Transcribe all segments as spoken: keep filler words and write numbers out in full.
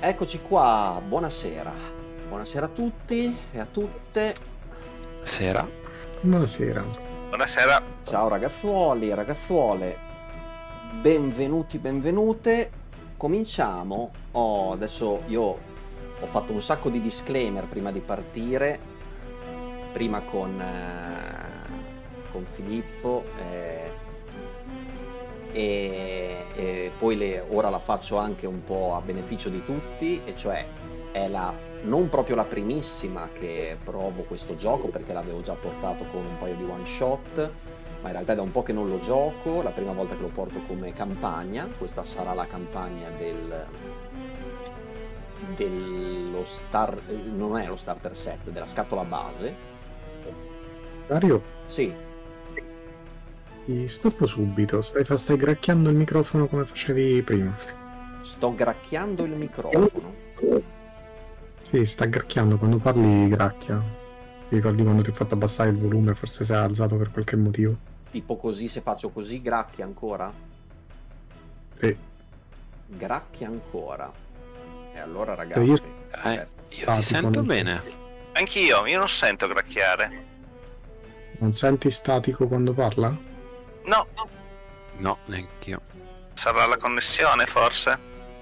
Eccoci qua, buonasera. Buonasera a tutti e a tutte. Sera. Buonasera. Buonasera. Ciao ragazzuoli, ragazzuole. Benvenuti, benvenute. Cominciamo. Oh, adesso io ho fatto un sacco di disclaimer prima di partire. Prima con, eh, con Filippo. Eh, E, e poi le, ora la faccio anche un po' a beneficio di tutti, e cioè è la, non proprio la primissima che provo questo gioco, perché l'avevo già portato con un paio di one shot, ma in realtà è da un po' che non lo gioco, la prima volta che lo porto come campagna. Questa sarà la campagna del dello star, non è lo starter set, della scatola base. Dario? Sì. Ti stoppo subito, stai, stai gracchiando il microfono come facevi prima. Sto gracchiando il microfono? Sì, sta gracchiando, quando parli gracchia. Ti ricordi quando ti ho fatto abbassare il volume, forse si è alzato per qualche motivo? Tipo così, se faccio così, gracchia ancora? Sì. Gracchia ancora. E allora Cioè, ragazzi, io, Eh, io Ah, ti ti sento sono- bene. Anch'io, io non sento gracchiare. non senti statico quando parla? No, No, neanch'io. sarà la connessione forse?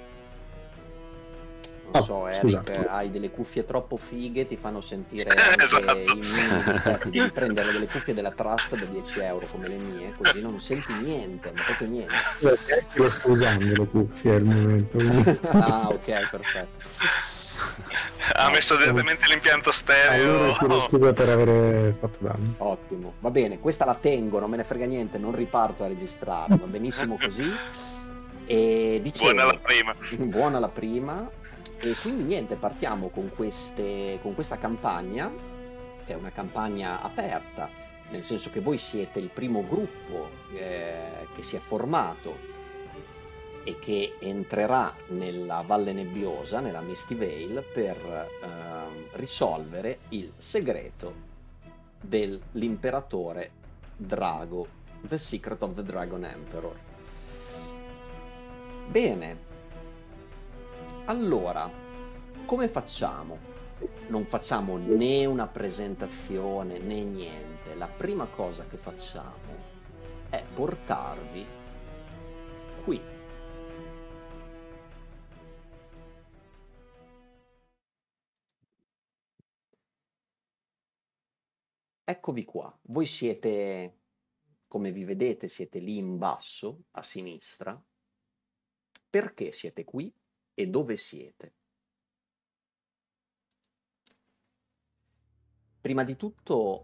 non Ah, so, Eric, scusate. hai delle cuffie troppo fighe, ti fanno sentire anche Esatto. i minimi difetti. Devi prendere delle cuffie della Trust da dieci euro come le mie, così non senti niente, ma proprio niente. Lo sto usando le cuffie al momento. quindi- Ah, ok, perfetto. Ha messo direttamente l'impianto stereo. Allora chiedo scusa per avere fatto danno. Ottimo, va bene, questa la tengo, non me ne frega niente, non riparto a registrare, va benissimo così. E dicevo, Buona la prima. buona la prima. E quindi niente, partiamo con, queste, con questa campagna, che è una campagna aperta, nel senso che voi siete il primo gruppo eh, che si è formato e che entrerà nella Valle Nebbiosa, nella Misty Vale, per ehm, risolvere il segreto dell'imperatore Drago, The Secret of the Dragon Emperor. Bene. Allora, come facciamo? Non facciamo né una presentazione né niente. La prima cosa che facciamo è portarvi qui. Eccovi qua. Voi siete, come vi vedete, siete lì in basso, a sinistra. Perché siete qui e dove siete? Prima di tutto,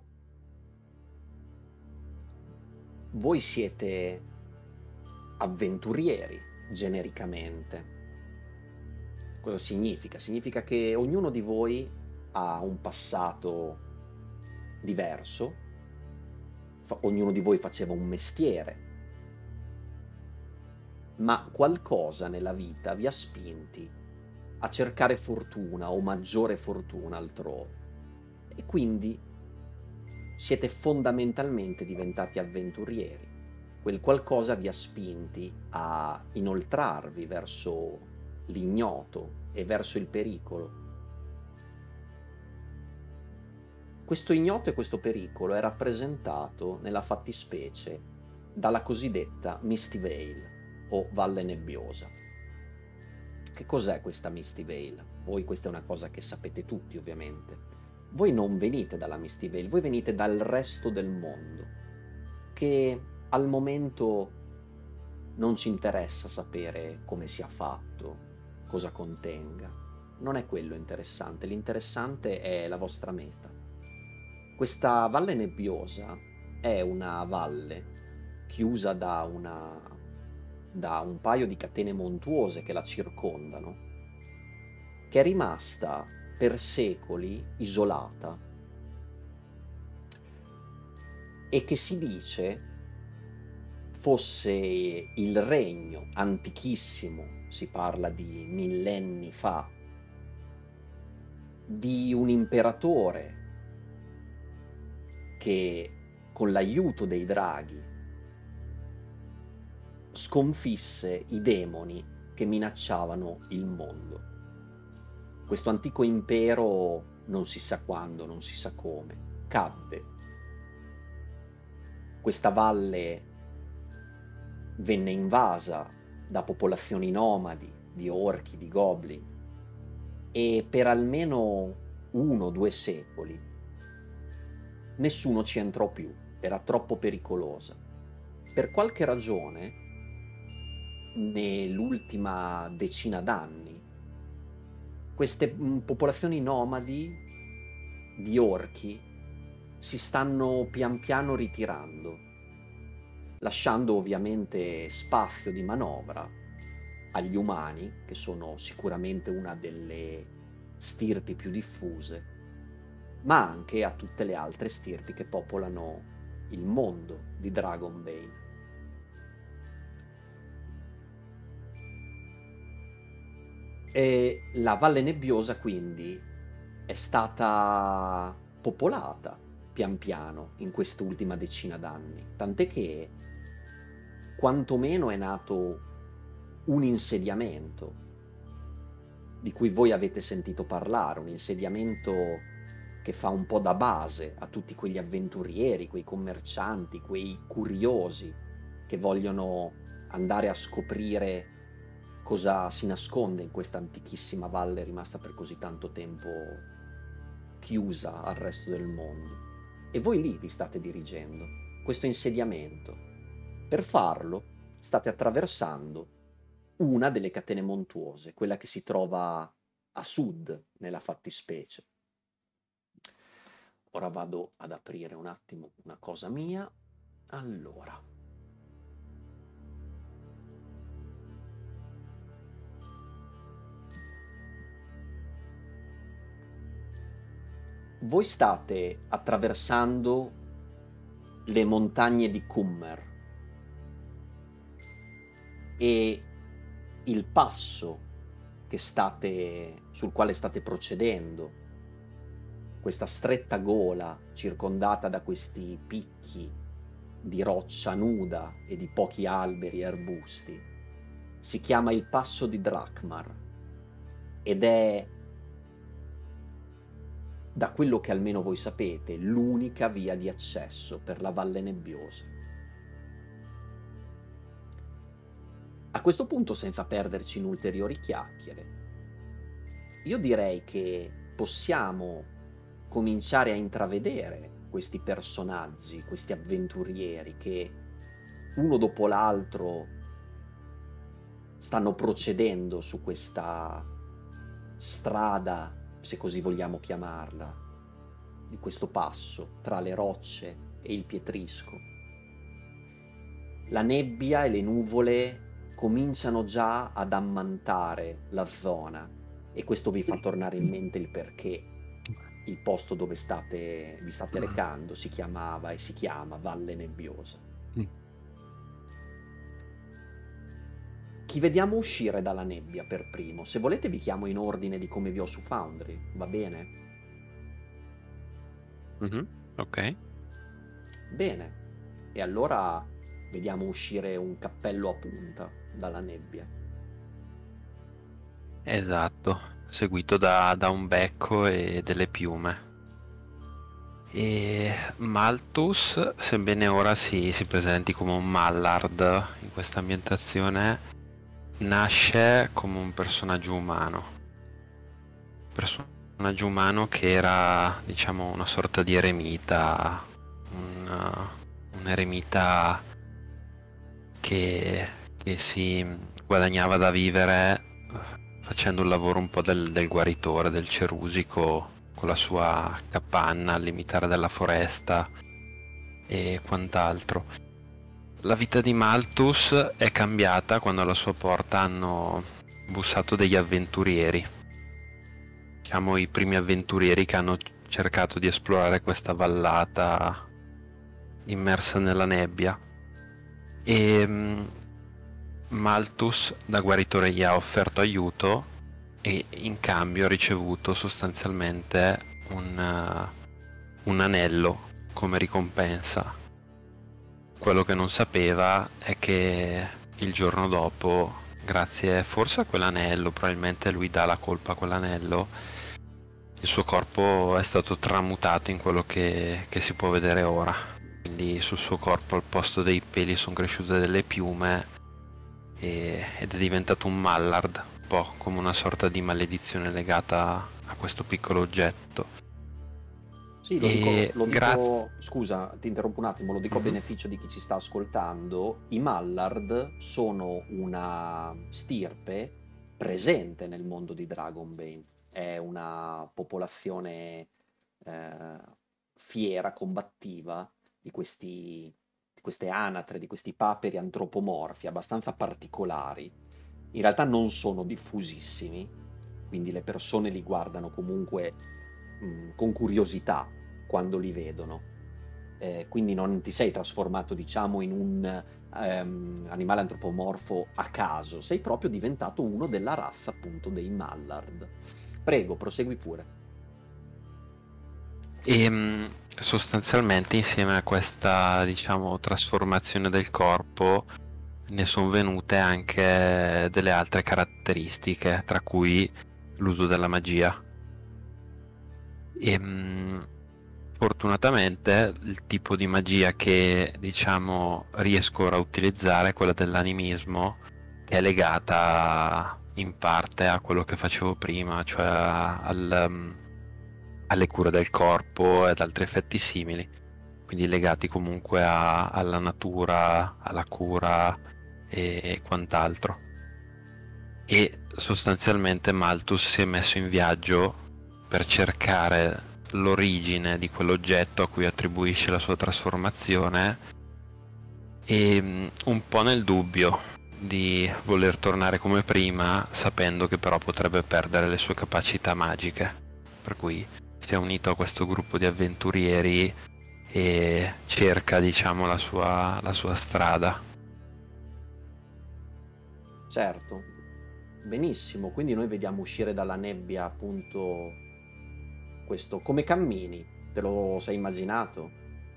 voi siete avventurieri, genericamente. Cosa significa? Significa che ognuno di voi ha un passato diverso, fa- ognuno di voi faceva un mestiere, ma qualcosa nella vita vi ha spinti a cercare fortuna o maggiore fortuna altrove. E quindi siete fondamentalmente diventati avventurieri. Quel qualcosa vi ha spinti a inoltrarvi verso l'ignoto e verso il pericolo. Questo ignoto e questo pericolo è rappresentato nella fattispecie dalla cosiddetta Misty Vale o Valle Nebbiosa. Che cos'è questa Misty Vale? Voi questa è una cosa che sapete tutti, ovviamente. Voi non venite dalla Misty Vale, voi venite dal resto del mondo, che al momento non ci interessa sapere come sia fatto, cosa contenga. Non è quello interessante, l'interessante è la vostra meta. Questa Valle Nebbiosa è una valle chiusa da, una, da un paio di catene montuose che la circondano, che è rimasta per secoli isolata e che si dice fosse il regno antichissimo, si parla di millenni fa, di un imperatore che con l'aiuto dei draghi sconfisse i demoni che minacciavano il mondo. questo antico impero, non si sa quando, non si sa come, cadde. Questa valle venne invasa da popolazioni nomadi, di orchi, di goblin, e per almeno uno o due secoli nessuno ci entrò più, era troppo pericolosa. Per qualche ragione, nell'ultima decina d'anni, queste mh, popolazioni nomadi di orchi si stanno pian piano ritirando, lasciando ovviamente spazio di manovra agli umani, che sono sicuramente una delle stirpi più diffuse, ma anche a tutte le altre stirpi che popolano il mondo di Dragonbane. E la Valle Nebbiosa quindi è stata popolata pian piano in quest'ultima decina d'anni, tant'è che quantomeno è nato un insediamento di cui voi avete sentito parlare, un insediamento che fa un po' da base a tutti quegli avventurieri, quei commercianti, quei curiosi che vogliono andare a scoprire cosa si nasconde in questa antichissima valle rimasta per così tanto tempo chiusa al resto del mondo. E voi lì vi state dirigendo, questo insediamento. Per farlo state attraversando una delle catene montuose, quella che si trova a sud nella fattispecie. Ora vado ad aprire un attimo una cosa mia. Allora. Voi state attraversando le montagne di Kummer e il passo che state, sul quale state procedendo, questa stretta gola circondata da questi picchi di roccia nuda e di pochi alberi e arbusti, si chiama il passo di Drakmar ed è, da quello che almeno voi sapete, l'unica via di accesso per la Valle Nebbiosa. A questo punto, senza perderci in ulteriori chiacchiere, io direi che possiamo cominciare a intravedere questi personaggi, questi avventurieri che uno dopo l'altro stanno procedendo su questa strada, se così vogliamo chiamarla, di questo passo tra le rocce e il pietrisco. La nebbia e le nuvole cominciano già ad ammantare la zona e questo vi fa tornare in mente il perché il posto dove state, vi state recando si chiamava e si chiama Valle Nebbiosa. Chi vediamo uscire dalla nebbia per primo? Se volete vi chiamo in ordine di come vi ho su Foundry, va bene? Mm-hmm. Ok. Bene, e allora vediamo uscire un cappello a punta dalla nebbia. Esatto, seguito da, da un becco e delle piume. E Malthus, sebbene ora si, si presenti come un Mallard in questa ambientazione, nasce come un personaggio umano. Personaggio umano che era, diciamo, una sorta di eremita, un, un eremita che, che si guadagnava da vivere facendo il lavoro un po' del, del guaritore, del cerusico, con la sua capanna al limitare della foresta e quant'altro. La vita di Malthus è cambiata quando alla sua porta hanno bussato degli avventurieri. Diciamo i primi avventurieri che hanno cercato di esplorare questa vallata immersa nella nebbia. E um, Malthus da guaritore gli ha offerto aiuto e in cambio ha ricevuto sostanzialmente un, uh, un anello come ricompensa. Quello che non sapeva è che il giorno dopo grazie forse a quell'anello, probabilmente lui dà la colpa a quell'anello, il suo corpo è stato tramutato in quello che, che si può vedere ora. Quindi sul suo corpo al posto dei peli sono cresciute delle piume e, ed è diventato un mallard, un po' come una sorta di maledizione legata a questo piccolo oggetto. Sì, lo E dico, lo grazie. dico, scusa, ti interrompo un attimo, lo dico a Mhm. beneficio di chi ci sta ascoltando. I Mallard sono una stirpe presente nel mondo di Dragonbane. È una popolazione eh, fiera, combattiva di questi, di queste anatre, di questi paperi antropomorfi abbastanza particolari. In realtà non sono diffusissimi, quindi le persone li guardano comunque mh, con curiosità quando li vedono. Eh, quindi non ti sei trasformato, diciamo, in un ehm, animale antropomorfo a caso, sei proprio diventato uno della razza, appunto, dei Mallard. Prego, prosegui pure. E mh, sostanzialmente insieme a questa, diciamo, trasformazione del corpo ne sono venute anche delle altre caratteristiche, tra cui l'uso della magia. E mh, fortunatamente il tipo di magia che, diciamo, riesco ora a utilizzare è quella dell'animismo, che è legata in parte a quello che facevo prima, cioè al, um, alle cure del corpo ed altri effetti simili, quindi legati comunque a- alla natura, alla cura e, e quant'altro. E sostanzialmente Malthus si è messo in viaggio per cercare l'origine di quell'oggetto a cui attribuisce la sua trasformazione e mh, un po' nel dubbio di voler tornare come prima, sapendo che però potrebbe perdere le sue capacità magiche, per cui si è unito a questo gruppo di avventurieri e cerca, diciamo, la sua, la sua strada. Certo, benissimo. Quindi noi vediamo uscire dalla nebbia, appunto, questo. Come cammini? Te lo sei immaginato?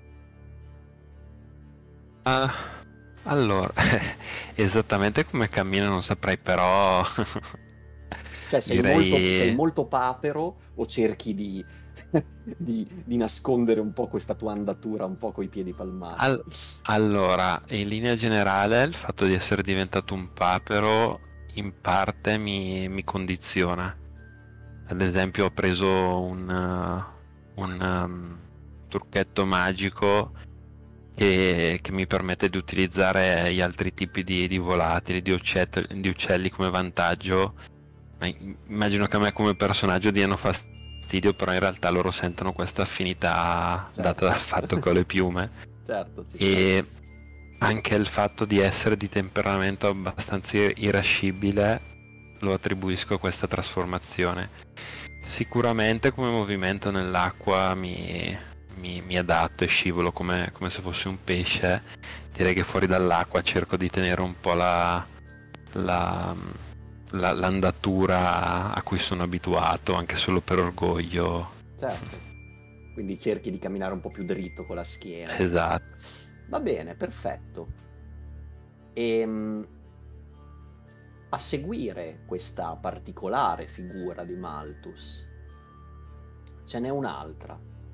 Ah, allora, esattamente come cammino non saprei, però Cioè, sei molto, sei direi... molto papero o cerchi di, di, di nascondere un po' questa tua andatura un po' coi piedi palmati? Al- allora, in linea generale, il fatto di essere diventato un papero in parte mi, mi condiziona. Ad esempio, ho preso un, uh, un um, trucchetto magico che, che mi permette di utilizzare gli altri tipi di, di volatili, di, uccet- di uccelli come vantaggio. Ma i- immagino che a me come personaggio diano fastidio, però in realtà loro sentono questa affinità Certo. data dal fatto che ho le piume. Certo, ci sta. E anche il fatto di essere di temperamento abbastanza ir- irascibile lo attribuisco a questa trasformazione. Sicuramente come movimento nell'acqua mi, mi- mi adatto e scivolo come, come se fossi un pesce. Direi che fuori dall'acqua cerco di tenere un po' la, la- la- l'andatura a cui sono abituato, anche solo per orgoglio. Certo. Quindi cerchi di camminare un po' più dritto con la schiena. Esatto. Va bene, perfetto. E a seguire questa particolare figura di Malthus ce n'è un'altra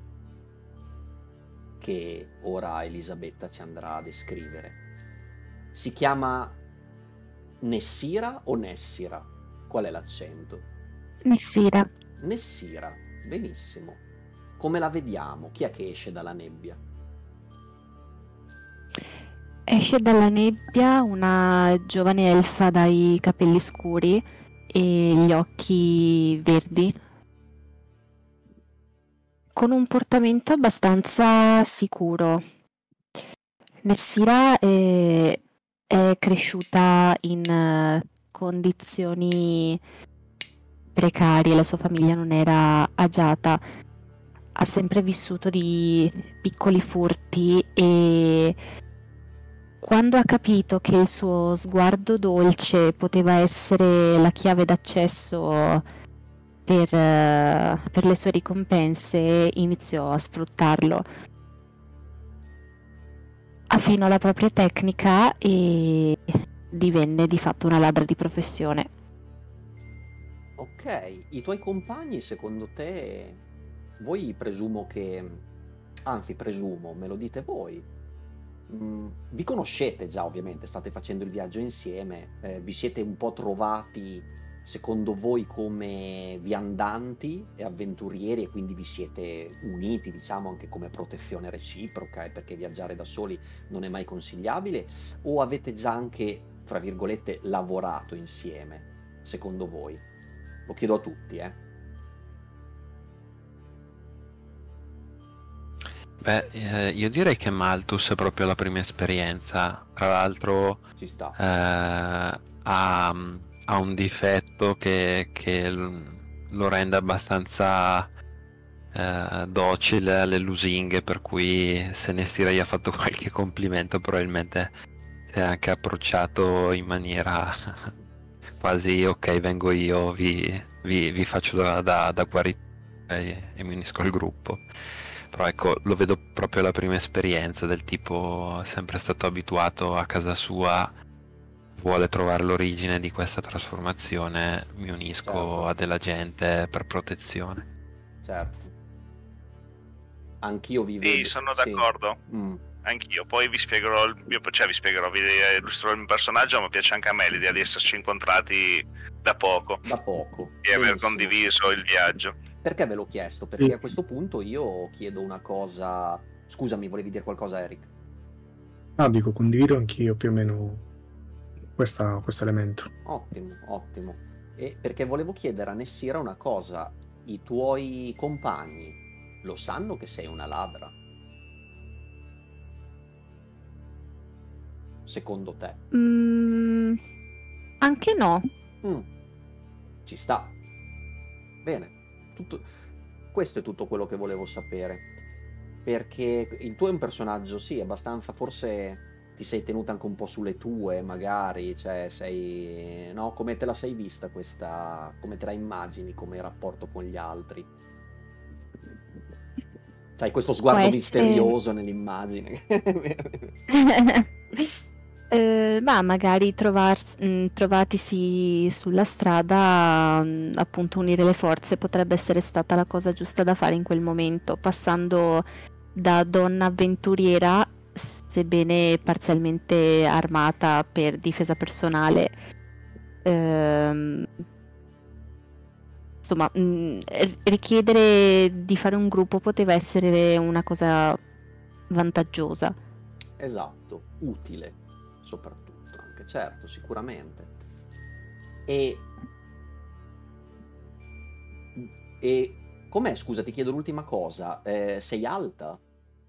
che ora Elisabetta ci andrà a descrivere. Si chiama Nessira o Nessira? Qual è l'accento? Nessira. Nessira, benissimo. Come la vediamo? Chi è che esce dalla nebbia? Esce dalla nebbia una giovane elfa dai capelli scuri e gli occhi verdi, con un portamento abbastanza sicuro. Nessira è, è cresciuta in eh, condizioni precarie, la sua famiglia non era agiata, ha sempre vissuto di piccoli furti e quando ha capito che il suo sguardo dolce poteva essere la chiave d'accesso per, eh, per le sue ricompense, iniziò a sfruttarlo. Affinò la propria tecnica e divenne di fatto una ladra di professione. Ok, i tuoi compagni, secondo te, voi presumo che, anzi presumo, me lo dite voi, mm, vi conoscete già ovviamente, state facendo il viaggio insieme, eh, vi siete un po' trovati, secondo voi, come viandanti e avventurieri e quindi vi siete uniti, diciamo, anche come protezione reciproca, e perché viaggiare da soli non è mai consigliabile, o avete già anche, fra virgolette, lavorato insieme, secondo voi? Lo chiedo a tutti, eh. Beh, eh, io direi che Malthus è proprio la prima esperienza. Tra l'altro Ci sta. eh, ha, ha un difetto che, che l- lo rende abbastanza eh, docile alle lusinghe, per cui se Nestira gli ha fatto qualche complimento probabilmente si è anche approcciato in maniera quasi ok, vengo io, vi, vi- vi faccio da, da, da guaritore e, e mi unisco al gruppo. Però ecco, lo vedo proprio la prima esperienza del tipo, è sempre stato abituato a casa sua, vuole trovare l'origine di questa trasformazione, mi unisco Certo. a della gente per protezione. Certo. Anch'io vi Sì, vedo. sono Sì. d'accordo. Mm. Anch'io, poi vi spiegherò il mio, cioè vi spiegherò, vi illustrerò il mio personaggio, ma piace anche a me l'idea di esserci incontrati da poco Da poco. e aver Benissimo. condiviso il viaggio. Perché ve l'ho chiesto? Perché Sì. a questo punto io chiedo una cosa. Scusami, volevi dire qualcosa, Eric? Ah, dico, condivido anch'io più o meno questa- questo elemento. Ottimo, ottimo. E perché volevo chiedere a Nessira una cosa. I tuoi compagni lo sanno che sei una ladra? Secondo te? Mm, anche no. Mm. Ci sta. Bene. Tutto... Questo è tutto quello che volevo sapere. Perché il tuo è un personaggio, sì, abbastanza, forse ti sei tenuta anche un po' sulle tue, magari, cioè sei... No, come te la sei vista questa... Come te la immagini come rapporto con gli altri? Sai, questo sguardo essere- misterioso nell'immagine. Eh, ma magari trovars- mh, trovatisi sulla strada, mh, appunto unire le forze potrebbe essere stata la cosa giusta da fare in quel momento, passando da donna avventuriera, sebbene parzialmente armata per difesa personale. ehm, Insomma, mh, r- richiedere di fare un gruppo poteva essere una cosa vantaggiosa. Esatto, utile, soprattutto, anche, certo, sicuramente. E... E com'è, scusa, ti chiedo l'ultima cosa, eh, sei alta?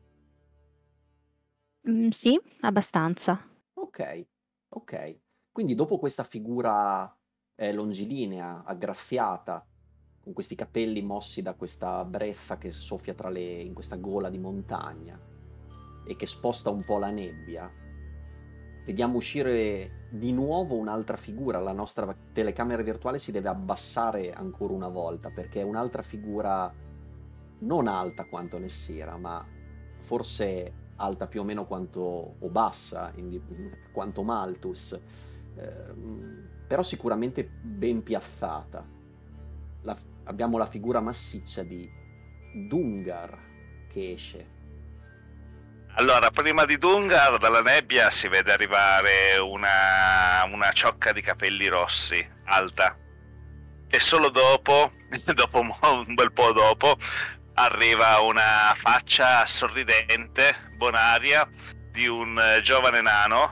Mm, sì, abbastanza. Ok, ok. Quindi dopo questa figura eh, longilinea, aggraffiata, con questi capelli mossi da questa brezza che soffia tra le... in questa gola di montagna e che sposta un po' la nebbia, vediamo uscire di nuovo un'altra figura. La nostra telecamera virtuale si deve abbassare ancora una volta, perché è un'altra figura non alta quanto Nessira, ma forse alta più o meno quanto, o bassa, indi- quanto Malthus, ehm, però sicuramente ben piazzata. La- abbiamo la figura massiccia di Dungar che esce. Allora, prima di Dungar, dalla nebbia si vede arrivare una, una ciocca di capelli rossi, alta. E solo dopo, dopo mo- un bel po' dopo, arriva una faccia sorridente, bonaria, di un eh, giovane nano.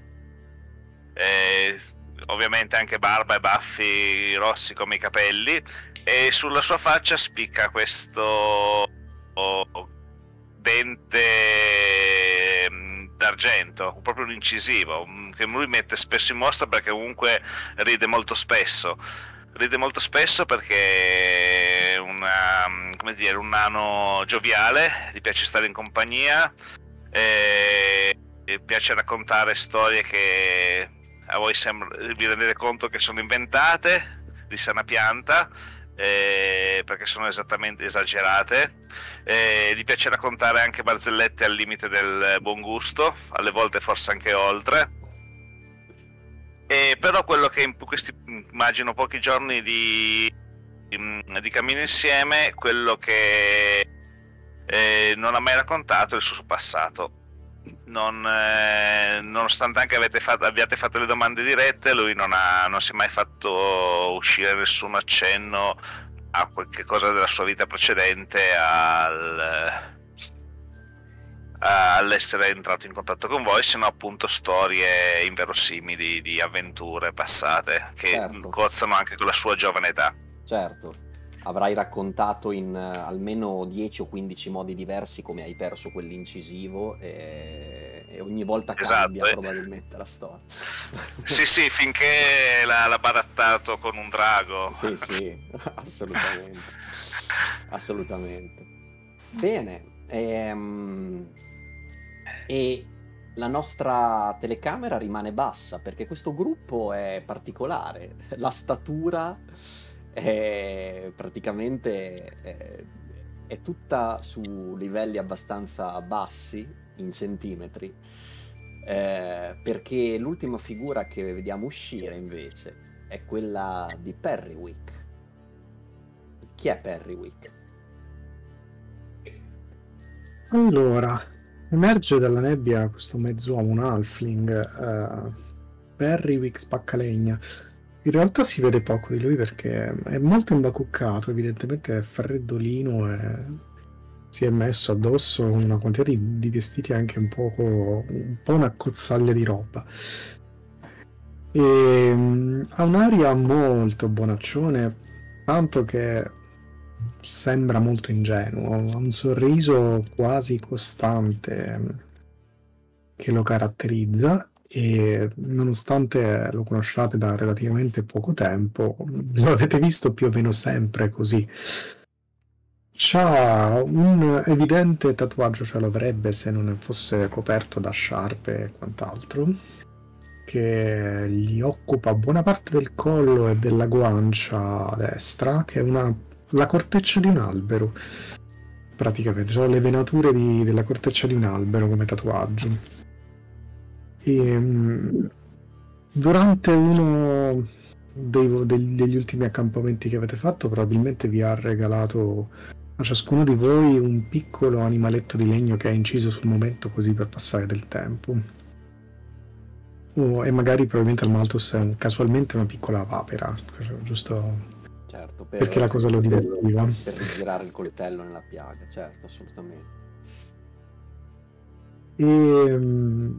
E, ovviamente anche barba e baffi rossi come i capelli. E sulla sua faccia spicca questo oh, dente mm, d'argento, proprio un incisivo, mm, che lui mette spesso in mostra perché comunque ride molto spesso. Ride molto spesso perché è una, mm, come dire, un nano gioviale, gli piace stare in compagnia, e gli piace raccontare storie che a voi sembra, vi rendete conto che sono inventate di sana pianta, eh, perché sono esattamente esagerate. Eh, gli piace raccontare anche barzellette al limite del buon gusto, alle volte forse anche oltre. E però quello che in questi, immagino, pochi giorni di, di cammino insieme, quello che eh, non ha mai raccontato è il suo passato. Non, eh, nonostante anche avete fatto, abbiate fatto le domande dirette, lui non, ha, non si è mai fatto uscire nessun accenno a qualche cosa della sua vita precedente, al, all'essere entrato in contatto con voi, se no appunto storie inverosimili di avventure passate che Certo. cozzano anche con la sua giovane età. Certo, avrai raccontato in eh, almeno dieci o quindici modi diversi come hai perso quell'incisivo e, e ogni volta cambia Esatto, eh. probabilmente la storia. Sì, sì, finché l'ha, l'ha barattato con un drago. Sì, sì, assolutamente. Assolutamente. Bene. Ehm, E la nostra telecamera rimane bassa perché questo gruppo è particolare. La statura è praticamente è, è tutta su livelli abbastanza bassi in centimetri. Eh, perché l'ultima figura che vediamo uscire invece è quella di Perrywick. Chi è Perrywick? Allora, emerge dalla nebbia questo mezz'uomo, un halfling, eh, Perrywick Spaccalegna. In realtà si vede poco di lui perché è molto imbacuccato, evidentemente è freddolino e si è messo addosso una quantità di, di vestiti anche un poco, un po' una cozzaglia di roba. E, mm, ha un'aria molto bonaccione, tanto che sembra molto ingenuo, ha un sorriso quasi costante che lo caratterizza e nonostante lo conosciate da relativamente poco tempo, lo avete visto più o meno sempre così. C'ha un evidente tatuaggio, cioè lo avrebbe se non fosse coperto da sciarpe e quant'altro, che gli occupa buona parte del collo e della guancia destra, che è una, la corteccia di un albero. Praticamente sono le venature di, della corteccia di un albero come tatuaggio. E, um, durante uno dei, degli, degli ultimi accampamenti che avete fatto, probabilmente vi ha regalato a ciascuno di voi un piccolo animaletto di legno che ha inciso sul momento così per passare del tempo. Oh, e magari probabilmente al Malthus è un, casualmente una piccola papera, giusto Certo, per, perché la cosa lo divertiva. per rigirare il coltello nella piaga, certo, assolutamente. E,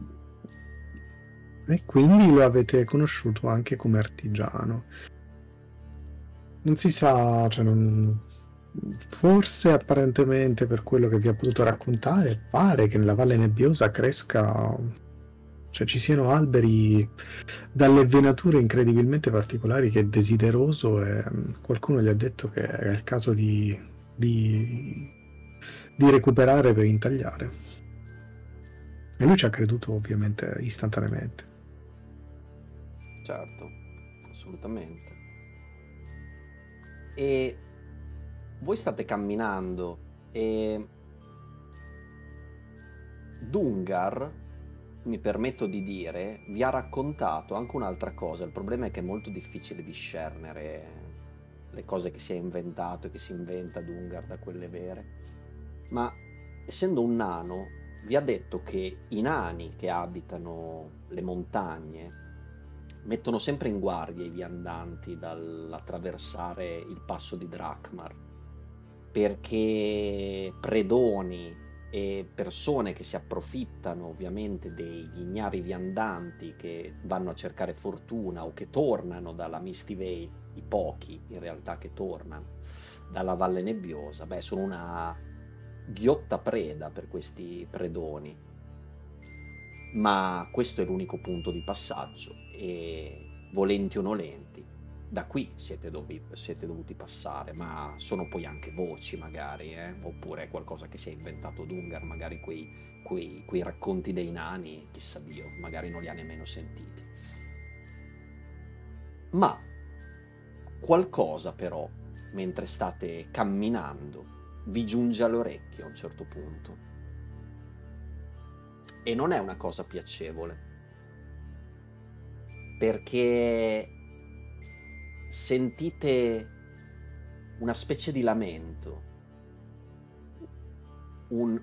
e quindi lo avete conosciuto anche come artigiano. Non si sa, cioè non, forse apparentemente per quello che vi ha potuto raccontare, pare che nella Valle Nebbiosa cresca, cioè ci siano alberi dalle venature incredibilmente particolari che è desideroso e qualcuno gli ha detto che è il caso di, di, di recuperare per intagliare. E lui ci ha creduto ovviamente istantaneamente. Certo, assolutamente. E voi state camminando e Dungar, mi permetto di dire, vi ha raccontato anche un'altra cosa. Il problema è che è molto difficile discernere le cose che si è inventato e che si inventa Dungar da quelle vere. Ma essendo un nano, vi ha detto che i nani che abitano le montagne mettono sempre in guardia i viandanti dall'attraversare il passo di Drakmar, perché predoni e persone che si approfittano ovviamente degli ignari viandanti che vanno a cercare fortuna o che tornano dalla Misty Vale, i pochi in realtà che tornano dalla Valle Nebbiosa, beh, sono una ghiotta preda per questi predoni. Ma questo è l'unico punto di passaggio e volenti o nolenti da qui siete, dovi- siete dovuti passare, ma sono poi anche voci magari, eh? Oppure qualcosa che si è inventato Dungar, magari quei, quei, quei racconti dei nani, chissà Dio, magari non li ha nemmeno sentiti. Ma qualcosa però, mentre state camminando, vi giunge all'orecchio a un certo punto. E non è una cosa piacevole, perché sentite una specie di lamento, un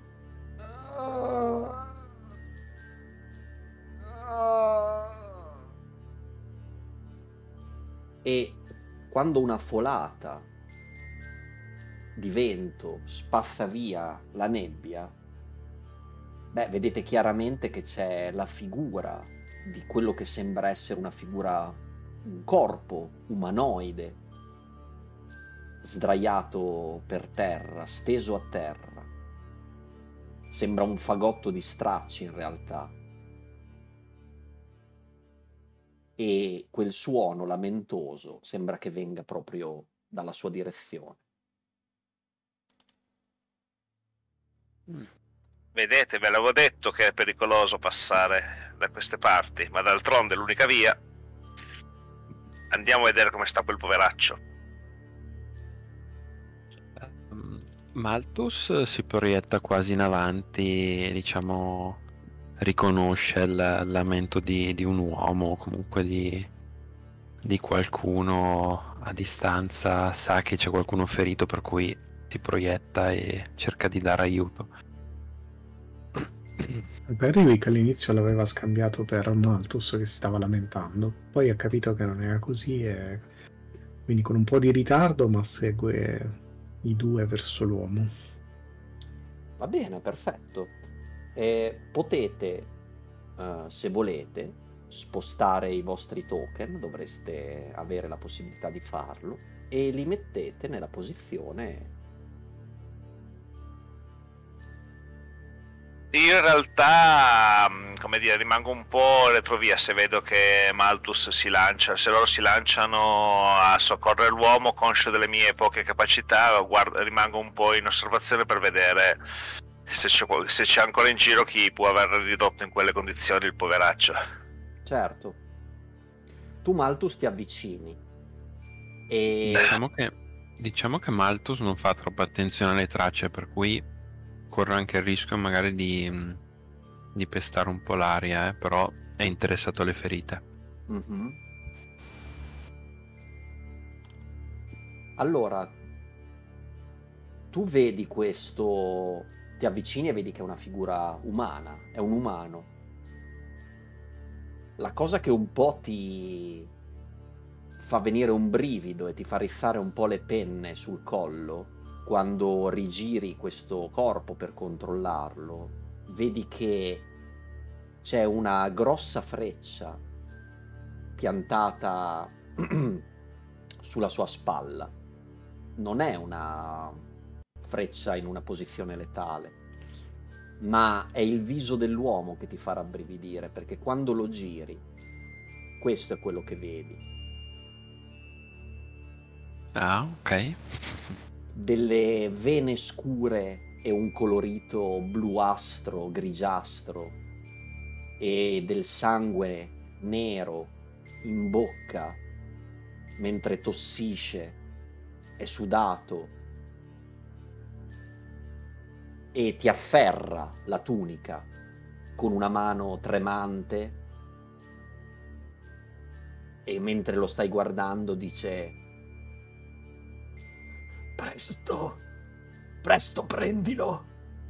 e quando una folata di vento spazza via la nebbia, beh, vedete chiaramente che c'è la figura di quello che sembra essere una figura, un corpo umanoide, sdraiato per terra, steso a terra. Sembra un fagotto di stracci in realtà. E quel suono lamentoso sembra che venga proprio dalla sua direzione. Vedete, ve l'avevo detto che è pericoloso passare da queste parti, ma d'altronde è l'unica via. Andiamo a vedere come sta quel poveraccio. Malthus si proietta quasi in avanti, diciamo, riconosce il lamento di, di un uomo, comunque di, di qualcuno a distanza, sa che c'è qualcuno ferito, per cui si proietta e cerca di dare aiuto. Perrywick all'inizio l'aveva scambiato per Malthus che si stava lamentando, poi ha capito che non era così e quindi con un po' di ritardo ma segue i due verso l'uomo. Va bene, perfetto. Eh, potete, uh, se volete, spostare i vostri token, dovreste avere la possibilità di farlo, e li mettete nella posizione. Io in realtà, come dire, rimango un po' retrovia se vedo che Malthus si lancia, se loro si lanciano a soccorrere l'uomo, conscio delle mie poche capacità, guardo, rimango un po' in osservazione per vedere se c'è, se c'è ancora in giro chi può aver ridotto in quelle condizioni il poveraccio. Certo. Tu Malthus ti avvicini e... Diciamo che, diciamo che Malthus non fa troppa attenzione alle tracce, per cui corre anche il rischio magari di, di pestare un po' l'aria, eh, però è interessato alle ferite. Mm-hmm. Allora, tu vedi questo, ti avvicini e vedi che è una figura umana, è un umano. La cosa che un po' ti fa venire un brivido e ti fa rizzare un po' le penne sul collo, quando rigiri questo corpo per controllarlo, vedi che c'è una grossa freccia piantata sulla sua spalla. Non è una freccia in una posizione letale, ma è il viso dell'uomo che ti fa rabbrividire, perché quando lo giri, questo è quello che vedi. Ah, ok. Delle vene scure e un colorito bluastro, grigiastro, e del sangue nero in bocca mentre tossisce, è sudato e ti afferra la tunica con una mano tremante e mentre lo stai guardando dice: Presto, presto prendilo,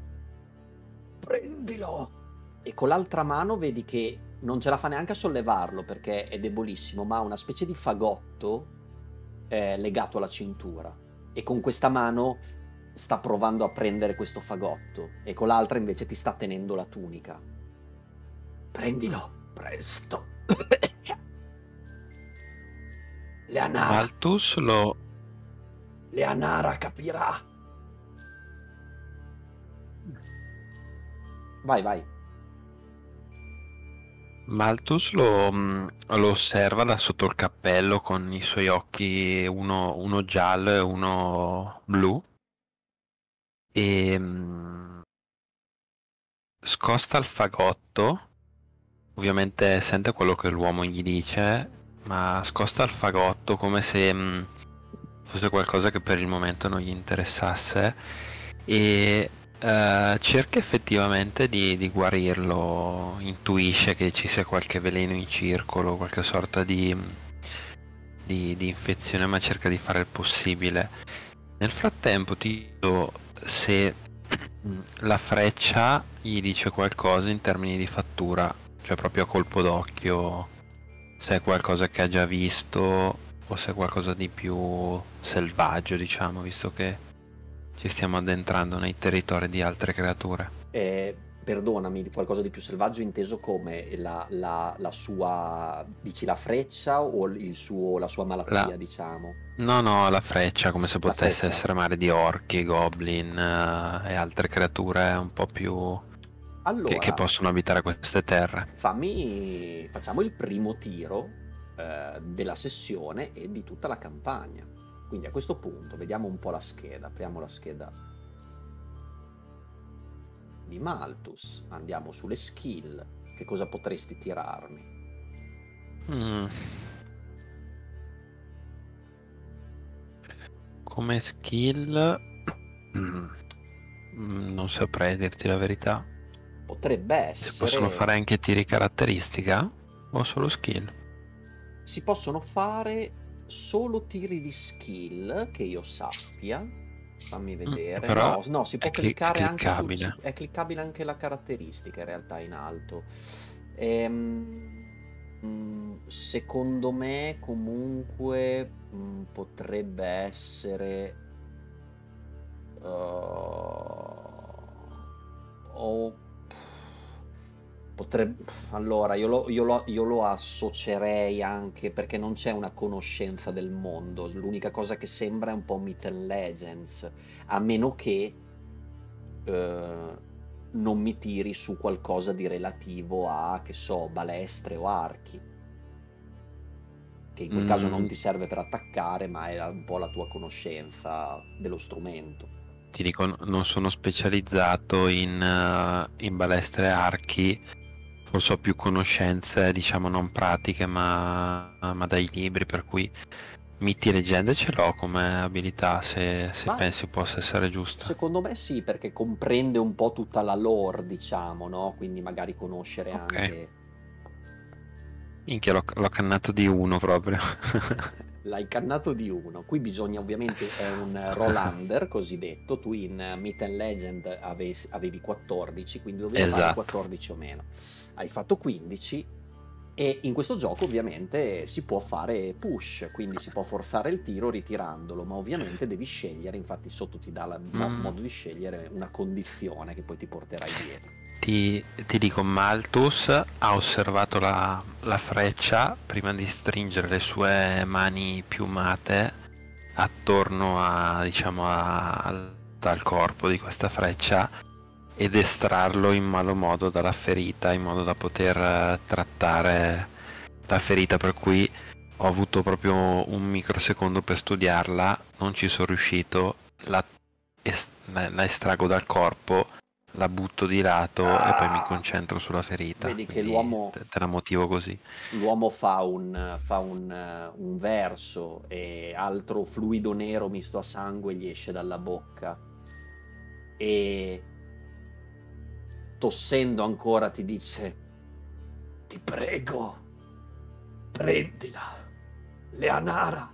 prendilo. E con l'altra mano vedi che non ce la fa neanche a sollevarlo perché è debolissimo, ma ha una specie di fagotto eh, legato alla cintura. E con questa mano sta provando a prendere questo fagotto e con l'altra invece ti sta tenendo la tunica. Prendilo, presto. Leanara. Malthus lo... Leanara capirà. Vai, vai. Malthus lo, lo osserva da sotto il cappello con i suoi occhi, uno, uno giallo e uno blu, e mh, scosta il fagotto. Ovviamente sente quello che l'uomo gli dice, ma scosta il fagotto come se mh, fosse qualcosa che per il momento non gli interessasse, e Eh, cerca effettivamente di, di guarirlo, intuisce che ci sia qualche veleno in circolo, qualche sorta di, di, di infezione, ma cerca di fare il possibile. Nel frattempo ti chiedo se la freccia gli dice qualcosa in termini di fattura, cioè proprio a colpo d'occhio, se è qualcosa che ha già visto o se è qualcosa di più selvaggio, diciamo, visto che ci stiamo addentrando nei territori di altre creature. Eh, perdonami, di qualcosa di più selvaggio inteso come la, la- la sua, dici la freccia o il suo, la sua La... malattia, diciamo? No, no, la freccia come se La potesse freccia. essere mare di orchi, goblin eh, e altre creature un po' più che, che Allora, possono abitare queste terre. fammi, facciamo il primo tiro eh, della sessione e di tutta la campagna. Quindi a questo punto vediamo un po' la scheda. Apriamo la scheda di Malthus, andiamo sulle skill. Che cosa potresti tirarmi? Mm. Come skill mm, non saprei dirti la verità. Potrebbe Si possono essere... fare anche tiri caratteristica o solo skill? Si possono fare solo tiri di skill, che io sappia. Fammi vedere. però No, no, si può è cli- è cliccare anche su... cliccabile. si- è cliccabile anche la caratteristica in realtà in alto. Ehm, mm, secondo me comunque mm, potrebbe essere... uh, o potrebbe... Allora, io lo, io lo- io lo associerei anche perché non c'è una conoscenza del mondo. L'unica cosa che sembra è un po' Myth and Legends, a meno che eh, non mi tiri su qualcosa di relativo a, che so, balestre o archi, che in quel caso non Mm, ti serve per attaccare, ma è un po' la tua conoscenza dello strumento. ti dico, n- non sono specializzato in, eh, in balestre e archi, forse ho più conoscenze, diciamo, non pratiche, ma, ma dai libri, per cui miti e leggende ce l'ho come abilità, se, se Vai. pensi possa essere giusta. Secondo me sì, perché comprende un po' tutta la lore, diciamo, no? Quindi magari conoscere Ok. anche... Minchia, l'ho, l'ho cannato di uno proprio. L'hai cannato di uno. Qui bisogna ovviamente, è un roll-under cosiddetto, tu in uh, Myth and Legend ave- avevi quattordici, quindi dovevi fare Esatto. quattordici o meno. Hai fatto quindici e in questo gioco ovviamente si può fare push, quindi si può forzare il tiro ritirandolo, ma ovviamente devi scegliere, infatti sotto ti dà il mo- Mm. modo di scegliere una condizione che poi ti porterai dietro. Ti, ti dico, Malthus ha osservato la, la freccia prima di stringere le sue mani piumate attorno a, diciamo, a- al, al corpo di questa freccia ed estrarlo in malo modo dalla ferita in modo da poter eh, trattare la ferita, per cui ho avuto proprio un microsecondo per studiarla, non ci sono riuscito, la, es- la- la estrago dal corpo, la butto di lato e poi mi concentro sulla ferita. Vedi che Quindi l'uomo te, te la motivo così. l'uomo fa un, fa un, eh, un verso e altro fluido nero misto a sangue gli esce dalla bocca e tossendo ancora ti dice: ti prego, prendila, Leonara.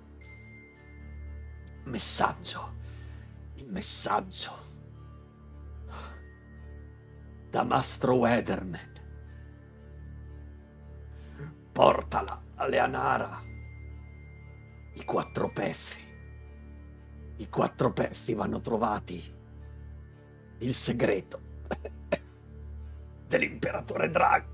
Messaggio, il messaggio da Mastro Wetherman. Portala a Leonara. I quattro pezzi. I quattro pezzi vanno trovati. Il segreto dell'imperatore Drago.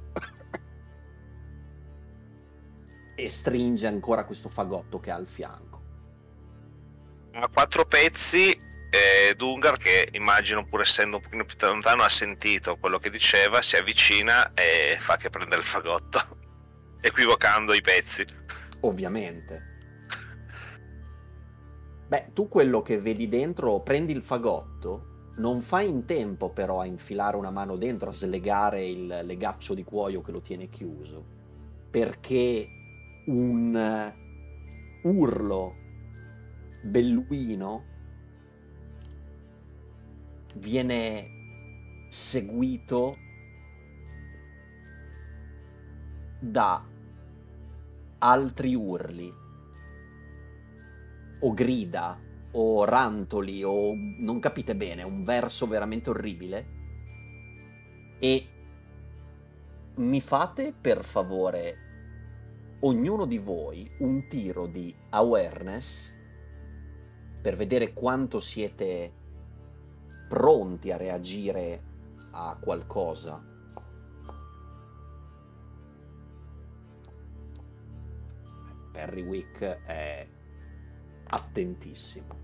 E stringe ancora questo fagotto che ha al fianco. A quattro pezzi, eh, Dungar, che immagino pur essendo un pochino più lontano ha sentito quello che diceva, si avvicina e fa che prende il fagotto, equivocando i pezzi. Ovviamente. Beh, tu quello che vedi dentro, prendi il fagotto, non fai in tempo però a infilare una mano dentro, a slegare il legaccio di cuoio che lo tiene chiuso, perché un uh, urlo belluino viene seguito da altri urli o grida o rantoli o non capite bene, un verso veramente orribile. E mi fate per favore ognuno di voi un tiro di awareness per vedere quanto siete pronti a reagire a qualcosa. Perrywick è attentissimo.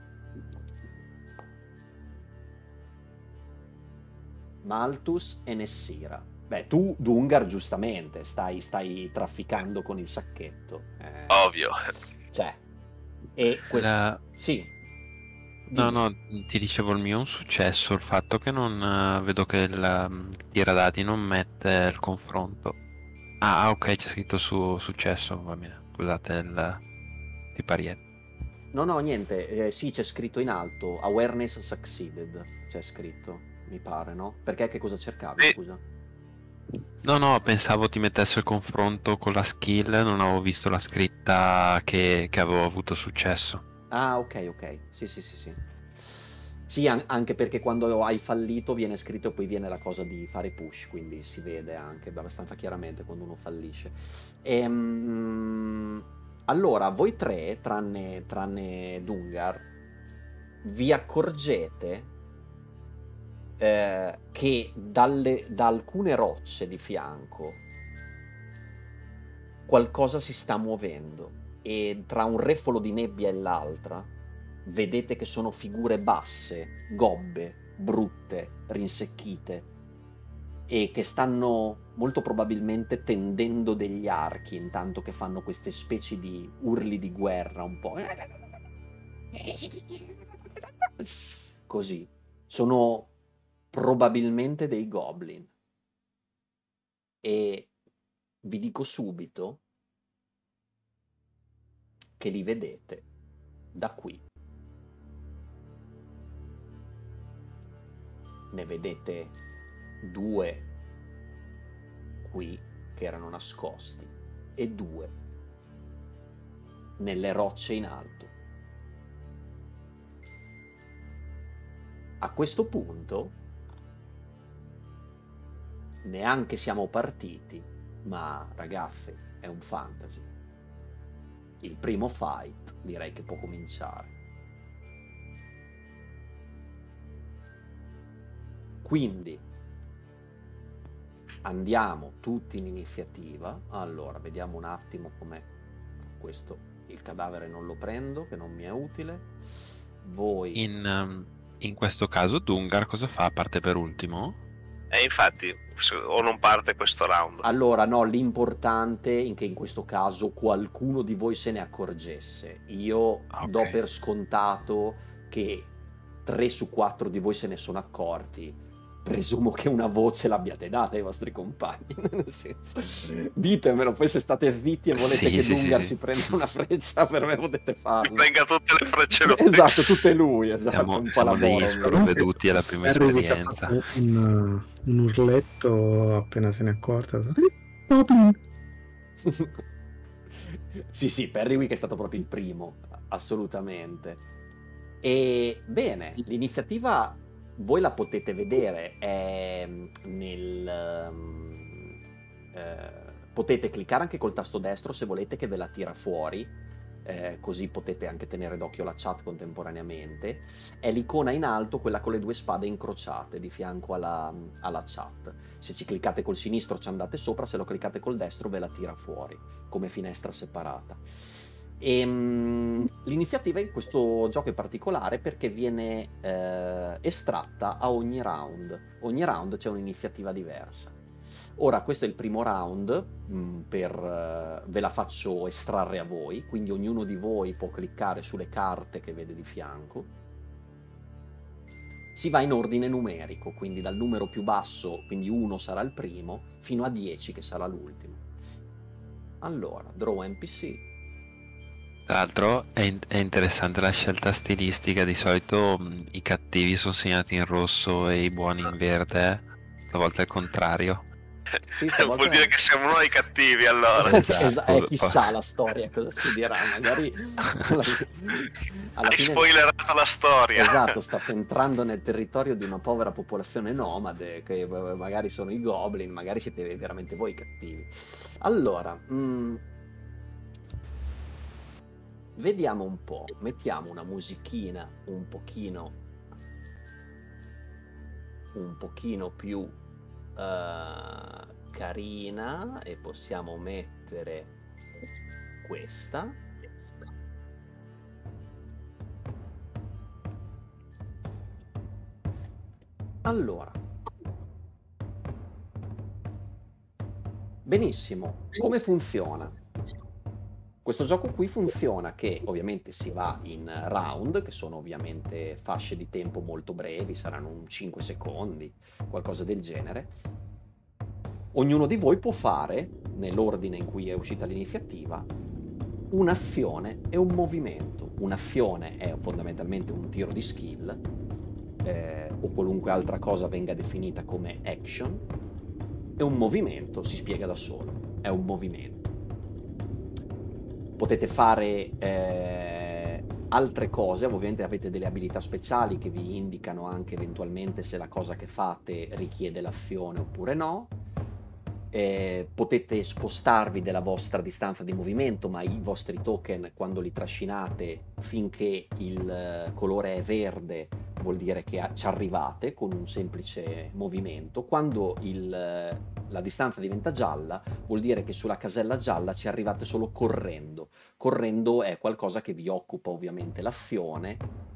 Malthus e Nessira. Beh, tu, Dungar, giustamente, stai, stai trafficando con il sacchetto. Eh, Ovvio. Cioè, e questo... La- Sì. No, Dimmi. no, ti dicevo il mio è un successo, il fatto che non eh, vedo che il um, tiradati non mette il confronto. Ah, ah, ok, c'è scritto su successo, va bene, scusate il tiparietto. No, no, niente. Eh, sì, c'è scritto in alto. Awareness succeeded. C'è scritto, mi pare, no? Perché che cosa cercavi, Sì. scusa? No, no, pensavo ti mettesse il confronto con la skill, non avevo visto la scritta che, che avevo avuto successo. Ah, ok, ok. Sì, sì, sì, sì. Sì, an- anche perché quando hai fallito viene scritto e poi viene la cosa di fare push, quindi si vede anche abbastanza chiaramente quando uno fallisce. Ehm, allora, voi tre, tranne, tranne Dungar, vi accorgete eh, che dalle, da alcune rocce di fianco qualcosa si sta muovendo e tra un refolo di nebbia e l'altra vedete che sono figure basse, gobbe, brutte, rinsecchite e che stanno molto probabilmente tendendo degli archi intanto che fanno queste specie di urli di guerra un po'. Così. Sono probabilmente dei goblin. E vi dico subito che li vedete da qui. Ne vedete due qui che erano nascosti e due nelle rocce in alto. A questo punto neanche siamo partiti, ma ragazzi, è un fantasy. Il primo fight direi che può cominciare. Quindi andiamo tutti in iniziativa. Allora, vediamo un attimo com'è questo. Il cadavere non lo prendo, che non mi è utile. Voi... In, um, in questo caso Dungar cosa fa? Parte per ultimo? E infatti, se- o non parte questo round. Allora, no, l'importante è che in questo caso qualcuno di voi se ne accorgesse. Io Ok. do per scontato che tre su quattro di voi se ne sono accorti. Presumo che una voce l'abbiate data ai vostri compagni, nel senso, ditemelo, poi se state zitti e volete Sì, che sì, Dungar sì, si sì. prenda una freccia, per me potete farlo. Venga tutte le frecce lui. Esatto, tutte lui, esatto, Siamo, un po' siamo la degli Boromir. sprovveduti alla prima Perrywick ha esperienza. fatto un, un urletto appena se ne è accorto. Goblin! Sì, sì, Perrywick è stato proprio il primo, assolutamente. E bene, l'iniziativa voi la potete vedere, è nel... um, eh, potete cliccare anche col tasto destro se volete che ve la tira fuori, eh, così potete anche tenere d'occhio la chat contemporaneamente. È l'icona in alto, quella con le due spade incrociate di fianco alla, alla chat. Se ci cliccate col sinistro ci andate sopra, se lo cliccate col destro ve la tira fuori come finestra separata. E, um, l'iniziativa in questo gioco è particolare perché viene eh, estratta a ogni round. Ogni round c'è un'iniziativa diversa. Ora, questo è il primo round, mh, per, uh, ve la faccio estrarre a voi, quindi ognuno di voi può cliccare sulle carte che vede di fianco. Si va in ordine numerico, quindi dal numero più basso, quindi uno sarà il primo, fino a dieci che sarà l'ultimo. Allora, draw N P C. Tra l'altro è, in- è interessante la scelta stilistica, di solito mh, i cattivi sono segnati in rosso e i buoni in verde, stavolta è il contrario. Sì, Vuol stavolta dire che siamo noi i cattivi allora. Esatto. Esa- eh, chissà la storia cosa ci dirà, magari alla, alla Hai fine spoilerato la storia. esatto, state entrando nel territorio di una povera popolazione nomade che eh, magari sono i goblin, magari siete veramente voi i cattivi. Allora, mm, vediamo un po', mettiamo una musichina un pochino un pochino più eh, carina e possiamo mettere questa. Allora, benissimo, come funziona? Questo gioco qui funziona che ovviamente si va in round, che sono ovviamente fasce di tempo molto brevi, saranno un cinque secondi, qualcosa del genere. Ognuno di voi può fare, nell'ordine in cui è uscita l'iniziativa, un'azione e un movimento. Un'azione è fondamentalmente un tiro di skill, eh, o qualunque altra cosa venga definita come action, e un movimento si spiega da solo, è un movimento. Potete fare eh, altre cose, ovviamente avete delle abilità speciali che vi indicano anche eventualmente se la cosa che fate richiede l'azione oppure no. Eh, potete spostarvi della vostra distanza di movimento, ma i vostri token quando li trascinate finché il eh, colore è verde vuol dire che ci arrivate con un semplice movimento. Quando il, eh, la distanza diventa gialla vuol dire che sulla casella gialla ci arrivate solo correndo. Correndo è qualcosa che vi occupa ovviamente l'azione,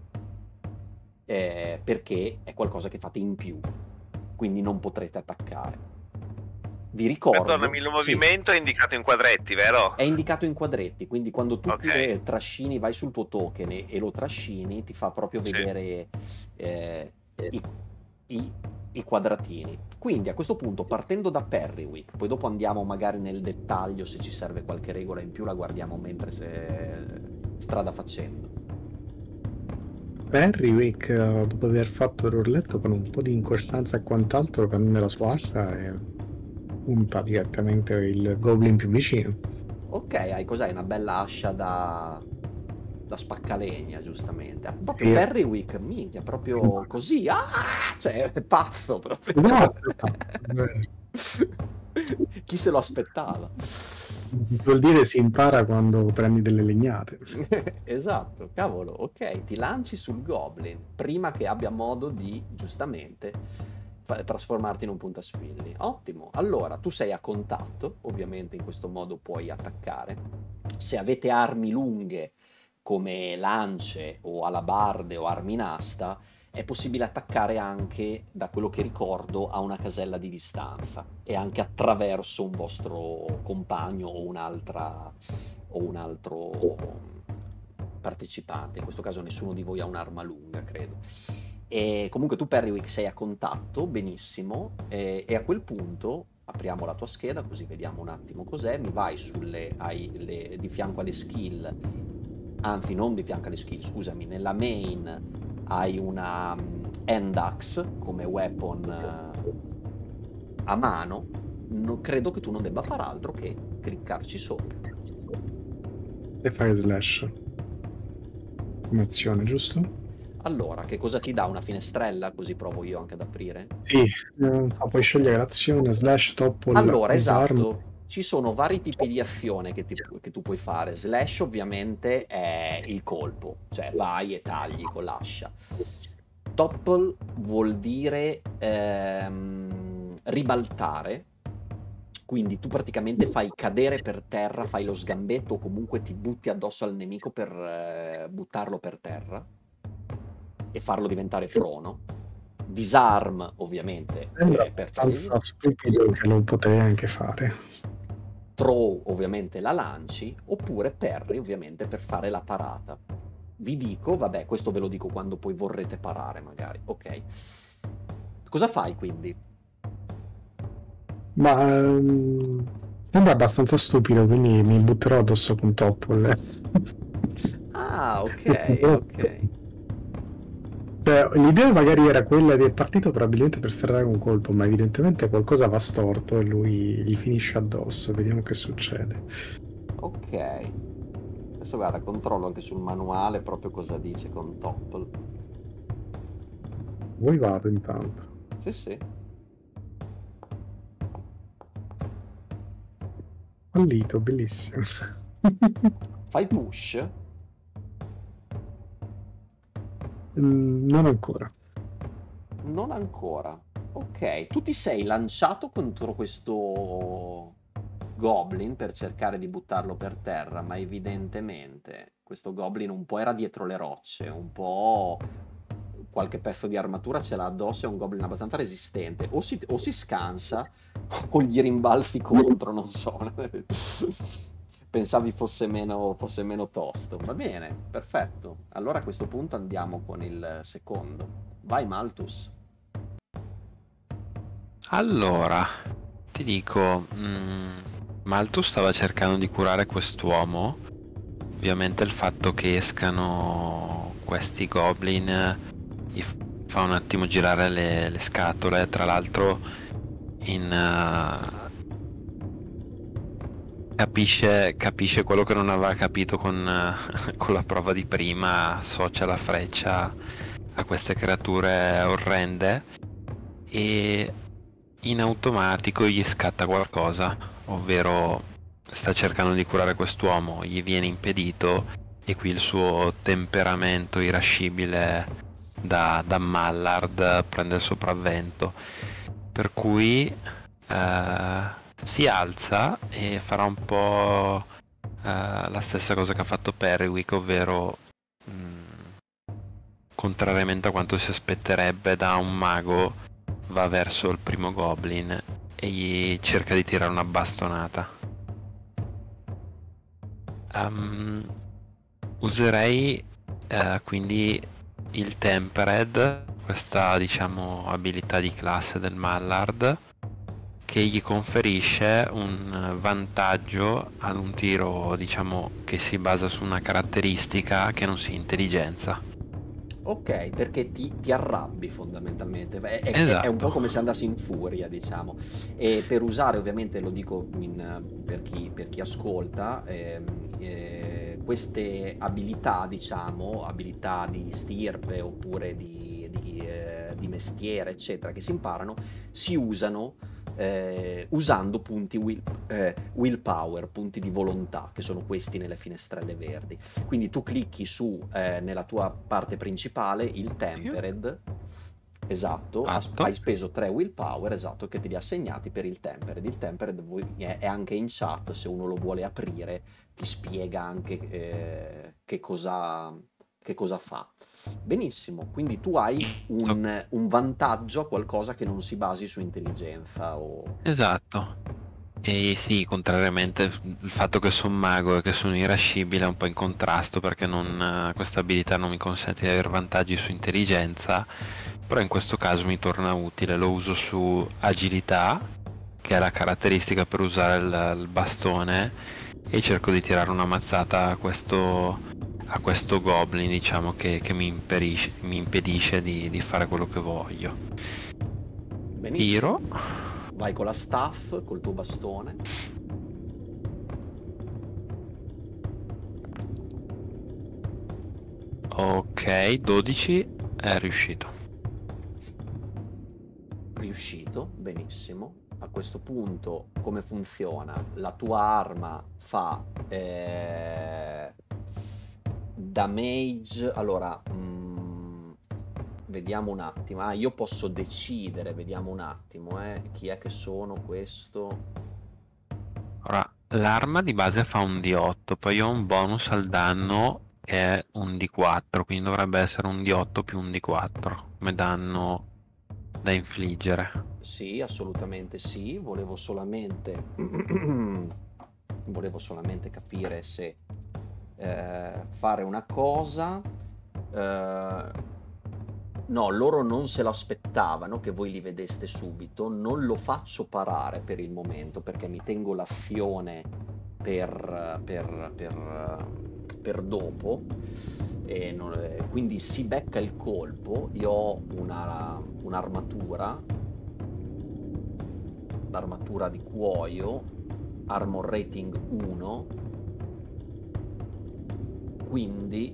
eh, perché è qualcosa che fate in più, quindi non potrete attaccare. Vi ricordo, perdonami, il sì, movimento è indicato in quadretti, vero? è indicato in quadretti, quindi quando tu Ok. eh, trascini, vai sul tuo token e, e lo trascini, ti fa proprio Sì. vedere eh, i, i- i quadratini. Quindi a questo punto, partendo da Perrywick, poi dopo andiamo magari nel dettaglio, se ci serve qualche regola in più la guardiamo mentre se, strada facendo. Perrywick, eh, dopo aver fatto il rulletto con un po' di incostanza e quant'altro, prende la sua ascia e punta direttamente il goblin più vicino. Ok, hai cos'hai? Una bella ascia da, da spaccalegna, giustamente. Proprio Sì. Perrywick, minchia, proprio così. Ah! Cioè, è pazzo proprio. No, Chi se lo aspettava? vuol dire si impara quando prendi delle legnate. Esatto, cavolo, ok, ti lanci sul goblin prima che abbia modo di, giustamente, fa- trasformarti in un puntaspilli. Ottimo, allora tu sei a contatto, ovviamente in questo modo puoi attaccare. Se avete armi lunghe come lance o alabarde o armi in asta, è possibile attaccare anche, da quello che ricordo, a una casella di distanza e anche attraverso un vostro compagno o un'altra o un altro partecipante. In questo caso nessuno di voi ha un'arma lunga, credo. E comunque tu, Perrywick, sei a contatto, benissimo, e, e a quel punto apriamo la tua scheda così vediamo un attimo cos'è. Mi vai sulle, hai le, di fianco alle skill, anzi non di fianco alle skill, scusami, nella main hai una um, hand axe come weapon uh, a mano. No, credo che tu non debba far altro che cliccarci sopra E fai slash come azione, giusto? Allora, che cosa ti dà una finestrella? Così provo io anche ad aprire. Sì, eh, puoi scegliere l'azione slash topple Allora, disarm. esatto, ci sono vari tipi di azione che, ti- che tu puoi fare. Slash ovviamente è il colpo, cioè vai e tagli con l'ascia. Topple vuol dire ehm, ribaltare, quindi tu praticamente fai cadere per terra, fai lo sgambetto o comunque ti butti addosso al nemico per eh, buttarlo per terra e farlo diventare prono. Disarm ovviamente Sembra è per abbastanza stupido che lo potrei anche fare. throw ovviamente la lanci, oppure parry ovviamente per fare la parata. Vi dico, vabbè, questo ve lo dico quando poi vorrete parare magari, ok? Cosa fai quindi? Ma ehm, sembra abbastanza stupido, quindi mi butterò addosso con topple. Ah, ok, ok. Cioè, l'idea magari era quella di è partito probabilmente per ferrare un colpo, ma evidentemente qualcosa va storto e lui gli finisce addosso. Vediamo che succede. Ok. Adesso guarda, controllo anche sul manuale proprio cosa dice con Topple. Voi vado intanto. Sì, sì. Fallito, bellissimo. Fai push? Mm, non ancora. Non ancora. Ok, tu ti sei lanciato contro questo goblin per cercare di buttarlo per terra, ma evidentemente questo goblin un po' era dietro le rocce, un po' qualche pezzo di armatura ce l'ha addosso, è un goblin abbastanza resistente. O si, o si scansa o gli rimbalzi contro, non so. Pensavi fosse meno, fosse meno tosto. Va bene, perfetto. Allora a questo punto andiamo con il secondo. Vai Malthus. Allora, ti dico, mm, Malthus stava cercando di curare quest'uomo. Ovviamente il fatto che escano questi goblin gli fa un attimo girare le, le scatole. Tra l'altro in, uh, capisce, capisce quello che non aveva capito con, uh, con la prova di prima, associa la freccia a queste creature orrende e in automatico gli scatta qualcosa, ovvero sta cercando di curare quest'uomo, gli viene impedito e qui il suo temperamento irascibile da, da Mallard prende il sopravvento, per cui eh, si alza e farà un po' eh, la stessa cosa che ha fatto Periwick, ovvero mh, contrariamente a quanto si aspetterebbe da un mago, va verso il primo goblin e gli cerca di tirare una bastonata. Um, userei uh, quindi il Tempered, questa diciamo abilità di classe del Mallard, che gli conferisce un vantaggio ad un tiro diciamo che si basa su una caratteristica che non sia intelligenza. Ok, perché ti, ti arrabbi fondamentalmente, è, è- Esatto. è un po' come se andassi in furia, diciamo. E per usare, ovviamente, lo dico in- per chi, per chi ascolta, ehm, eh, queste abilità, diciamo, abilità di stirpe oppure di, di, eh, di mestiere, eccetera, che si imparano, si usano eh, usando punti will, eh, willpower, punti di volontà, che sono questi nelle finestrelle verdi. Quindi tu clicchi su, eh, nella tua parte principale, il Tempered, esatto, has- Fatto. hai speso tre willpower, esatto, che te li ha assegnati per il Tempered. Il Tempered vuoi- è è anche in chat, se uno lo vuole aprire, ti spiega anche eh, che cosa, che cosa fa. Benissimo, quindi tu hai Sto- un, un vantaggio a qualcosa che non si basi su intelligenza o... Esatto. E sì, contrariamente il fatto che sono mago e che sono irascibile è un po' in contrasto, perché non, eh, questa abilità non mi consente di avere vantaggi su intelligenza, però in questo caso mi torna utile. Lo uso su agilità, che è la caratteristica per usare il, il bastone, e cerco di tirare una mazzata a questo, a questo goblin, diciamo, che, che mi impedisce, mi impedisce di, di fare quello che voglio. Benissimo. Tiro. Vai con la staff, col tuo bastone. Ok, dodici, è riuscito. Riuscito, benissimo. A questo punto come funziona? La tua arma fa eh, damage. Allora, mm, vediamo un attimo. Ah, io posso decidere, vediamo un attimo, eh, chi è che sono questo? Ora, l'arma di base fa un D otto, poi ho un bonus al danno che è un D quattro, quindi dovrebbe essere un D otto più un D quattro come danno da infliggere. Sì, assolutamente sì. Volevo solamente volevo solamente capire se eh, fare una cosa. Eh, no, loro non se l'aspettavano che voi li vedeste subito. Non lo faccio parare per il momento perché mi tengo l'azione per, per, per, per dopo, e non, eh, quindi si becca il colpo. Io ho una, un'armatura, l'armatura di cuoio, armor rating uno, quindi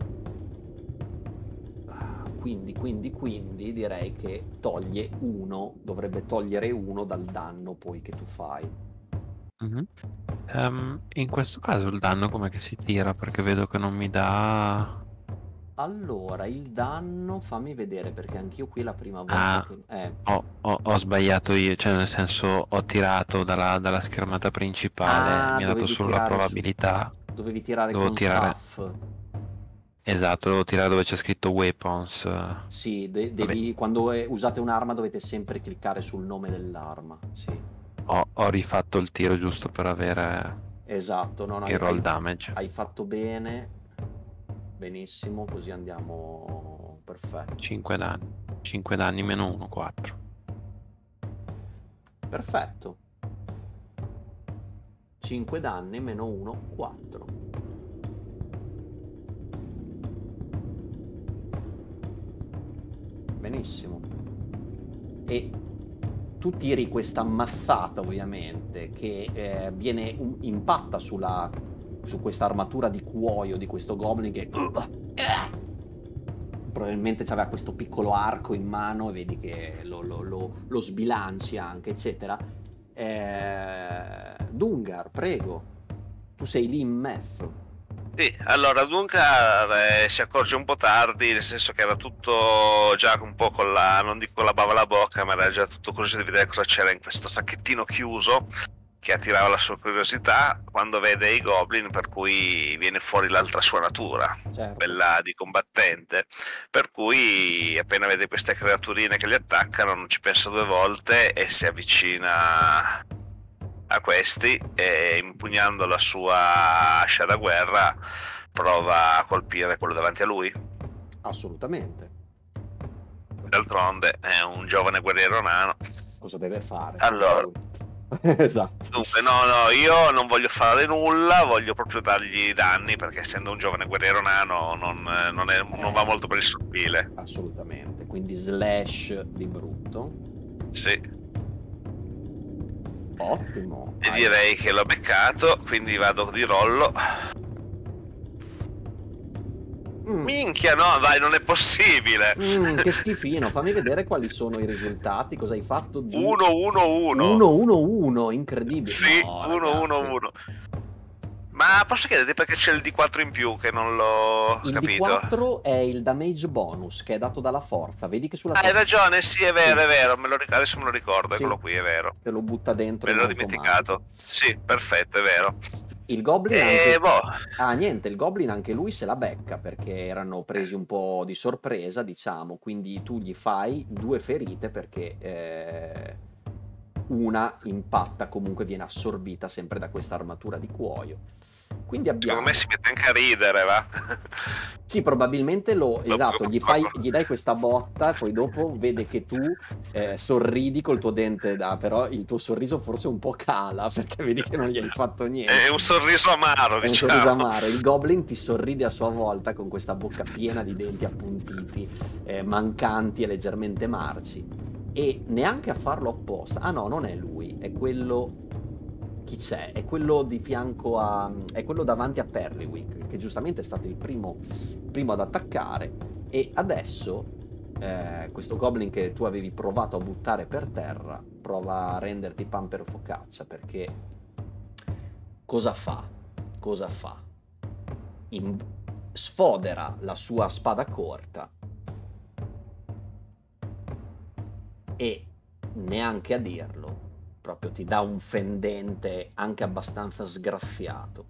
quindi quindi quindi direi che toglie uno, dovrebbe togliere uno dal danno poi che tu fai. Mhm. Ehm, in questo caso il danno com'è che si tira? Perché vedo che non mi dà... Allora, il danno, fammi vedere, perché anch'io qui è la prima volta Ah, che... Eh. ho, ho- ho sbagliato io, cioè nel senso ho tirato dalla, dalla schermata principale, Ah, mi ha dato dovevi solo la tirare su... probabilità. Dovevi tirare Devo con tirare, staff. esatto, devo tirare dove c'è scritto weapons. Sì, de- Vabbè, devi, quando eh, usate un'arma dovete sempre cliccare sul nome dell'arma. Sì, ho, ho rifatto il tiro giusto per avere esatto. No, no, il hai, roll hai- damage. hai fatto bene. Benissimo, così andiamo. Perfetto. cinque danni, cinque danni meno uno, quattro. Perfetto. cinque danni meno uno, quattro. Benissimo. E tu tiri questa mazzata, ovviamente, che eh, viene un- impatta sulla, su questa armatura di cuoio di questo goblin che probabilmente aveva questo piccolo arco in mano e vedi che lo, lo- lo- lo sbilanci anche, eccetera. Eh, Dungar, prego. Tu sei lì in mezzo. Sì, allora Duncar eh, si accorge un po' tardi, nel senso che era tutto già un po' con la, non dico con la bava alla bocca, ma era già tutto curioso di vedere cosa c'era in questo sacchettino chiuso che attirava la sua curiosità quando vede i goblin, per cui viene fuori l'altra sua natura, Certo. quella di combattente, per cui appena vede queste creaturine che li attaccano non ci pensa due volte e si avvicina a questi e impugnando la sua ascia da guerra prova a colpire quello davanti a lui. Assolutamente. D'altronde è un giovane guerriero nano. Cosa deve fare? Allora, Esatto. dunque no no io non voglio fare nulla, voglio proprio dargli danni, perché essendo un giovane guerriero nano non, non, è, non va molto per il sottile. Assolutamente. Quindi slash di brutto. Sì, Ottimo. e Hai- direi che l'ho beccato, quindi vado di rollo. Mm. Minchia, no, dai, non è possibile. Mm, che schifino, fammi vedere quali sono i risultati, cosa hai fatto di... uno uno uno. uno uno uno, incredibile. Sì, No, uno uno ragazzi. uno. Ma posso chiederti perché c'è il D quattro in più, che non l'ho Il capito? D quattro è il damage bonus che è dato dalla forza, vedi che sulla Ah, hai tastiera- ragione, sì, è vero, Sì. è vero, me lo ric- adesso me lo ricordo, Sì. eccolo qui, è vero. te lo butta dentro Me in l'ho automatico. dimenticato. Sì, perfetto, è vero. Il Goblin E anche... boh, Ah, niente, il Goblin anche lui se la becca perché erano presi un po' di sorpresa, diciamo, quindi tu gli fai due ferite perché eh, una impatta, comunque viene assorbita sempre da questa armatura di cuoio. Quindi abbiamo... secondo me si mette anche a ridere, va? Sì, probabilmente lo... Dopo Esatto, che gli, fa- fai, gli dai questa botta, poi dopo vede che tu eh, sorridi col tuo dente, da, però il tuo sorriso forse un po' cala perché vedi che non gli hai fatto niente. È un sorriso amaro, È un diciamo. sorriso amaro. Il Goblin ti sorride a sua volta con questa bocca piena di denti appuntiti, eh, mancanti e leggermente marci. E neanche a farlo apposta. Ah no, non è lui, è quello... Chi c'è? È quello di fianco a... è quello davanti a Perrywick, che giustamente è stato il primo, primo ad attaccare. E adesso eh, questo Goblin che tu avevi provato a buttare per terra prova a renderti pan per focaccia, perché cosa fa? Cosa fa? In- sfodera la sua spada corta e neanche a dirlo proprio ti dà un fendente anche abbastanza sgraffiato.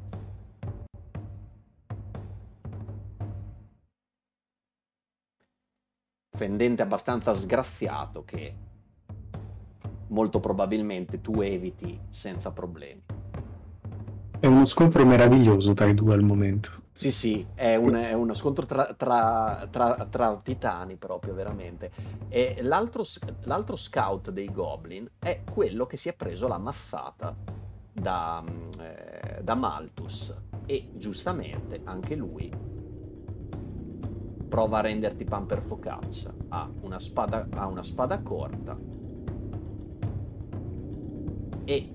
Fendente abbastanza sgraffiato che molto probabilmente tu eviti senza problemi. È uno scontro meraviglioso tra i due al momento. Sì, sì, è, un, è uno scontro tra, tra, tra, tra titani proprio, veramente. E l'altro, l'altro scout dei Goblin è quello che si è preso la mazzata da, eh, da Malthus. E giustamente anche lui prova a renderti pan per focaccia. Ha una spada, ha una spada corta e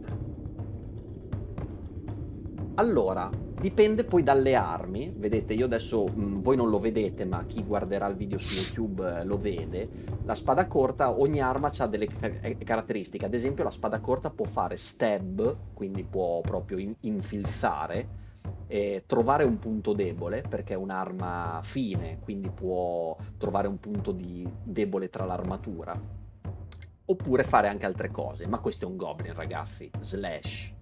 allora dipende poi dalle armi. Vedete, io adesso mh, voi non lo vedete, ma chi guarderà il video su YouTube eh, lo vede. La spada corta, ogni arma ha delle ca- caratteristiche. Ad esempio la spada corta può fare stab, quindi può proprio in- infilzare, eh, trovare un punto debole, perché è un'arma fine, quindi può trovare un punto di debole tra l'armatura, oppure fare anche altre cose. Ma questo è un goblin, ragazzi. Slash.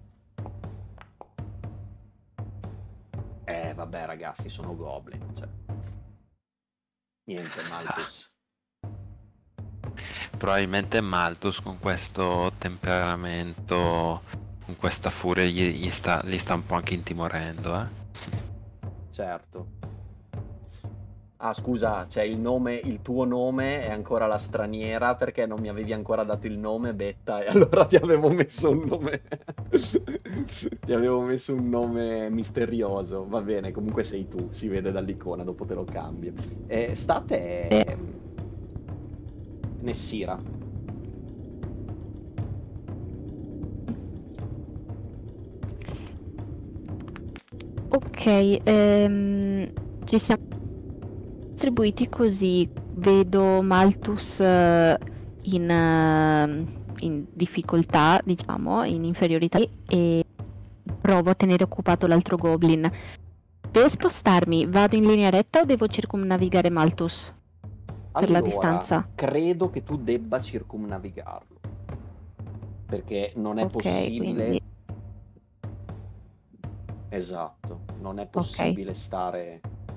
Eh, vabbè, ragazzi, sono goblin. Cioè. Niente, Malthus. Probabilmente Malthus con questo temperamento, con questa furia, gli, gli sta, gli sta un po' anche intimorendo, eh? Certo. Ah, scusa, c'è il nome, il tuo nome è ancora la straniera perché non mi avevi ancora dato il nome, Betta, e allora ti avevo messo un nome. Ti avevo messo un nome misterioso. Va bene, comunque sei tu, si vede dall'icona, dopo te lo cambio. Eh, state Nessira. Ok, ehm, ci siamo distribuiti così. Vedo Malthus eh, in, eh, in difficoltà, diciamo, in inferiorità, e provo a tenere occupato l'altro goblin. Per spostarmi, vado in linea retta o devo circumnavigare Malthus per Allora, la distanza? credo che tu debba circumnavigarlo, perché non è Ok, possibile. quindi Esatto, non è possibile stare.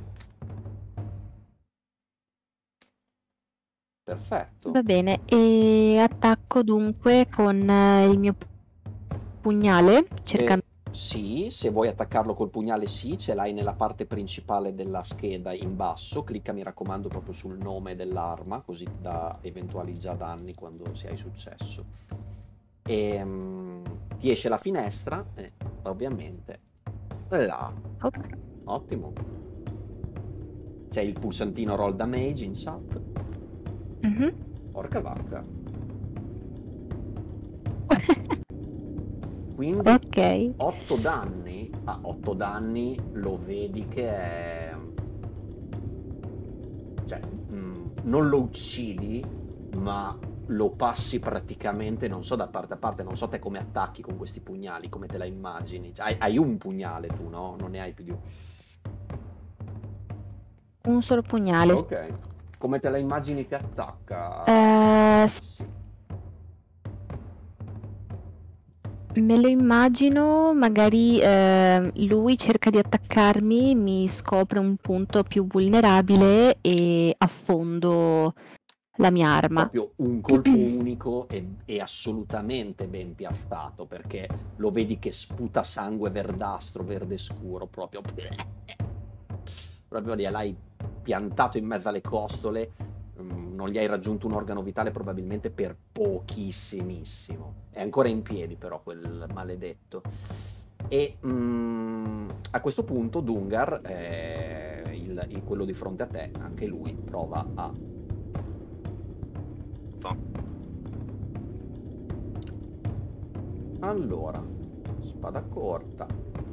Perfetto. va bene. E attacco dunque con eh, il mio pugnale, cercando. Eh, sì, se vuoi attaccarlo col pugnale sì, ce l'hai nella parte principale della scheda in basso. Clicca, mi raccomando, proprio sul nome dell'arma, così da eventuali già danni quando si hai successo. E mm, ti esce la finestra, e ovviamente là. Ok. Ottimo. C'è il pulsantino roll damage in chat. Mhm. Porca vacca. Quindi Ok. otto danni. Ah, otto danni lo vedi che è. Cioè, mh, non lo uccidi, ma lo passi praticamente, non so da parte a parte, non so te come attacchi con questi pugnali, come te la immagini. Cioè, hai, hai un pugnale tu, no? Non ne hai più di un. Un solo pugnale. Ok. Come te la immagini che attacca? Eh, Sì. Me lo immagino, magari eh, lui cerca di attaccarmi, mi scopre un punto più vulnerabile e affondo la mia arma. Proprio un colpo unico e, e assolutamente ben piazzato, perché lo vedi che sputa sangue verdastro, verde scuro, proprio proprio lì l'hai piantato in mezzo alle costole, mm, non gli hai raggiunto un organo vitale probabilmente per pochissimissimo, è ancora in piedi però quel maledetto. E mm, a questo punto Dungar, eh, il, il- quello di fronte a te, anche lui prova a allora, spada corta.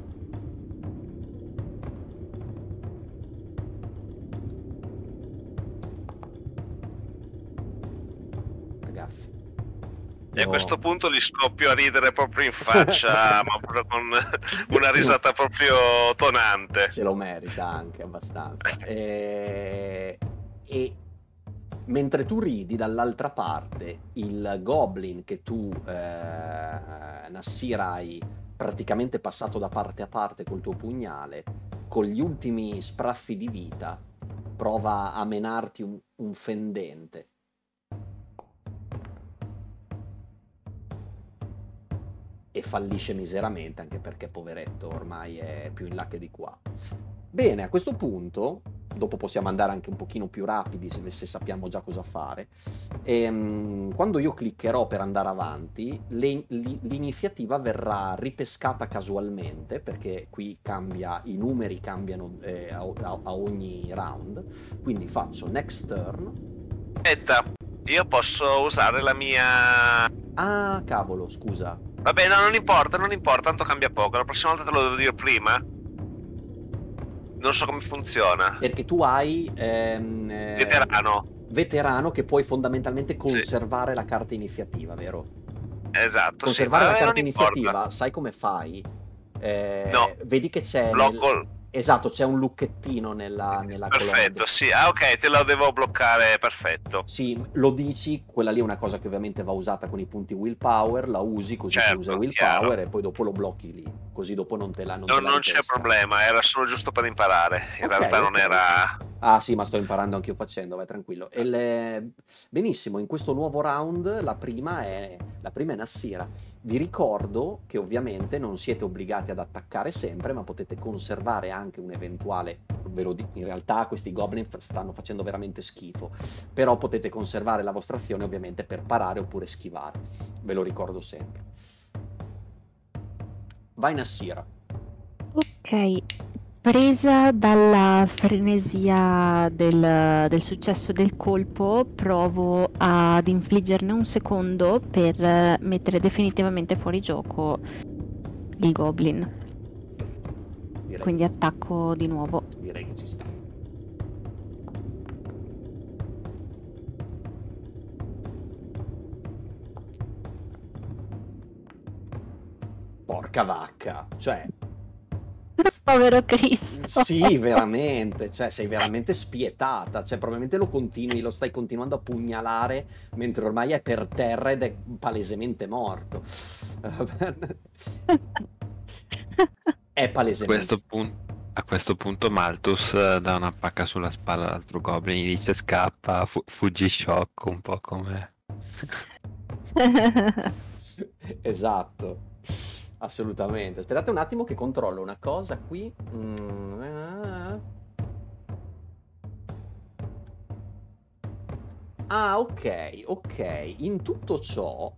Ragazzi. E a io- questo punto gli scoppio a ridere proprio in faccia, ma proprio con una Sì, risata proprio tonante. se lo merita anche abbastanza. E... e mentre tu ridi, dall'altra parte, il goblin che tu, eh, Nassir, hai praticamente passato da parte a parte col tuo pugnale, con gli ultimi sprazzi di vita, prova a menarti un, un fendente. E fallisce miseramente, anche perché poveretto ormai è più in là che di qua. Bene, a questo punto, dopo possiamo andare anche un pochino più rapidi se, se sappiamo già cosa fare. Ehm, quando io cliccherò per andare avanti, le- li- l'iniziativa verrà ripescata casualmente, perché qui cambia, i numeri cambiano eh, a, a- a ogni round. Quindi faccio next turn. Aspetta, io posso usare la mia... Ah, cavolo, scusa. Vabbè, no, non importa, non importa, tanto cambia poco. La prossima volta te lo devo dire prima. Non so come funziona. Perché tu hai ehm, eh, Veterano. veterano che puoi fondamentalmente Sì. conservare la carta iniziativa, vero? Esatto, sì, Conservare ma la a me carta non importa. iniziativa, sai come fai? Eh, No. Vedi che c'è nel- Blocco... Esatto, c'è un lucchettino nella, nella colonna. Perfetto, sì. Ah, ok, te lo devo bloccare, perfetto. Sì, lo dici, quella lì è una cosa che ovviamente va usata con i punti willpower, la usi così Certo, tu usa willpower chiaro. e poi dopo lo blocchi lì, così dopo non te la non, No, te la non c'è ripesca. problema, era solo giusto per imparare. In Ok, realtà non ok. era... Ah sì, ma sto imparando anch'io facendo, vai tranquillo. E le- Benissimo, in questo nuovo round la prima è, la prima è Nassira. Vi ricordo che ovviamente non siete obbligati ad attaccare sempre, ma potete conservare anche un eventuale... Ve lo dico, in realtà questi goblin f- stanno facendo veramente schifo, però potete conservare la vostra azione ovviamente per parare oppure schivare. Ve lo ricordo sempre. Vai Nassira. Ok, presa dalla frenesia del, del successo del colpo, provo ad infliggerne un secondo per eh, mettere definitivamente fuori gioco il goblin. Direi, Quindi attacco di nuovo. direi che ci sta. Porca vacca, cioè, Povero Cristo. sì, veramente, cioè sei veramente spietata, cioè probabilmente lo continui, lo stai continuando a pugnalare mentre ormai è per terra ed è palesemente morto. È A palesemente... questo, pun- a questo punto Malthus eh, dà una pacca sulla spalla all'altro goblin, gli dice scappa, fu- fuggi sciocco, un po' come... Esatto, assolutamente. Aspettate un attimo che controllo una cosa qui. Mm, ah. Ah, ok, ok. In tutto ciò,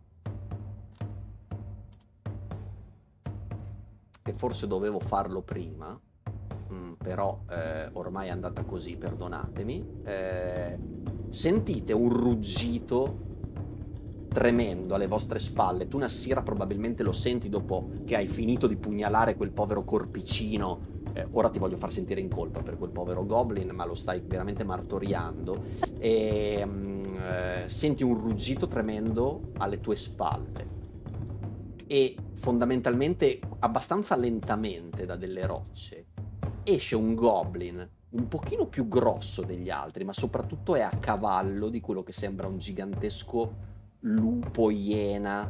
che forse dovevo farlo prima, mm, però eh, ormai è andata così, perdonatemi. eh, sentite un ruggito tremendo alle vostre spalle. Tu, Nassira, probabilmente lo senti dopo che hai finito di pugnalare quel povero corpicino. Eh, ora ti voglio far sentire in colpa per quel povero goblin, ma lo stai veramente martoriando. E mm, eh, senti un ruggito tremendo alle tue spalle. E fondamentalmente, abbastanza lentamente da delle rocce, esce un goblin un pochino più grosso degli altri, ma soprattutto è a cavallo di quello che sembra un gigantesco lupo iena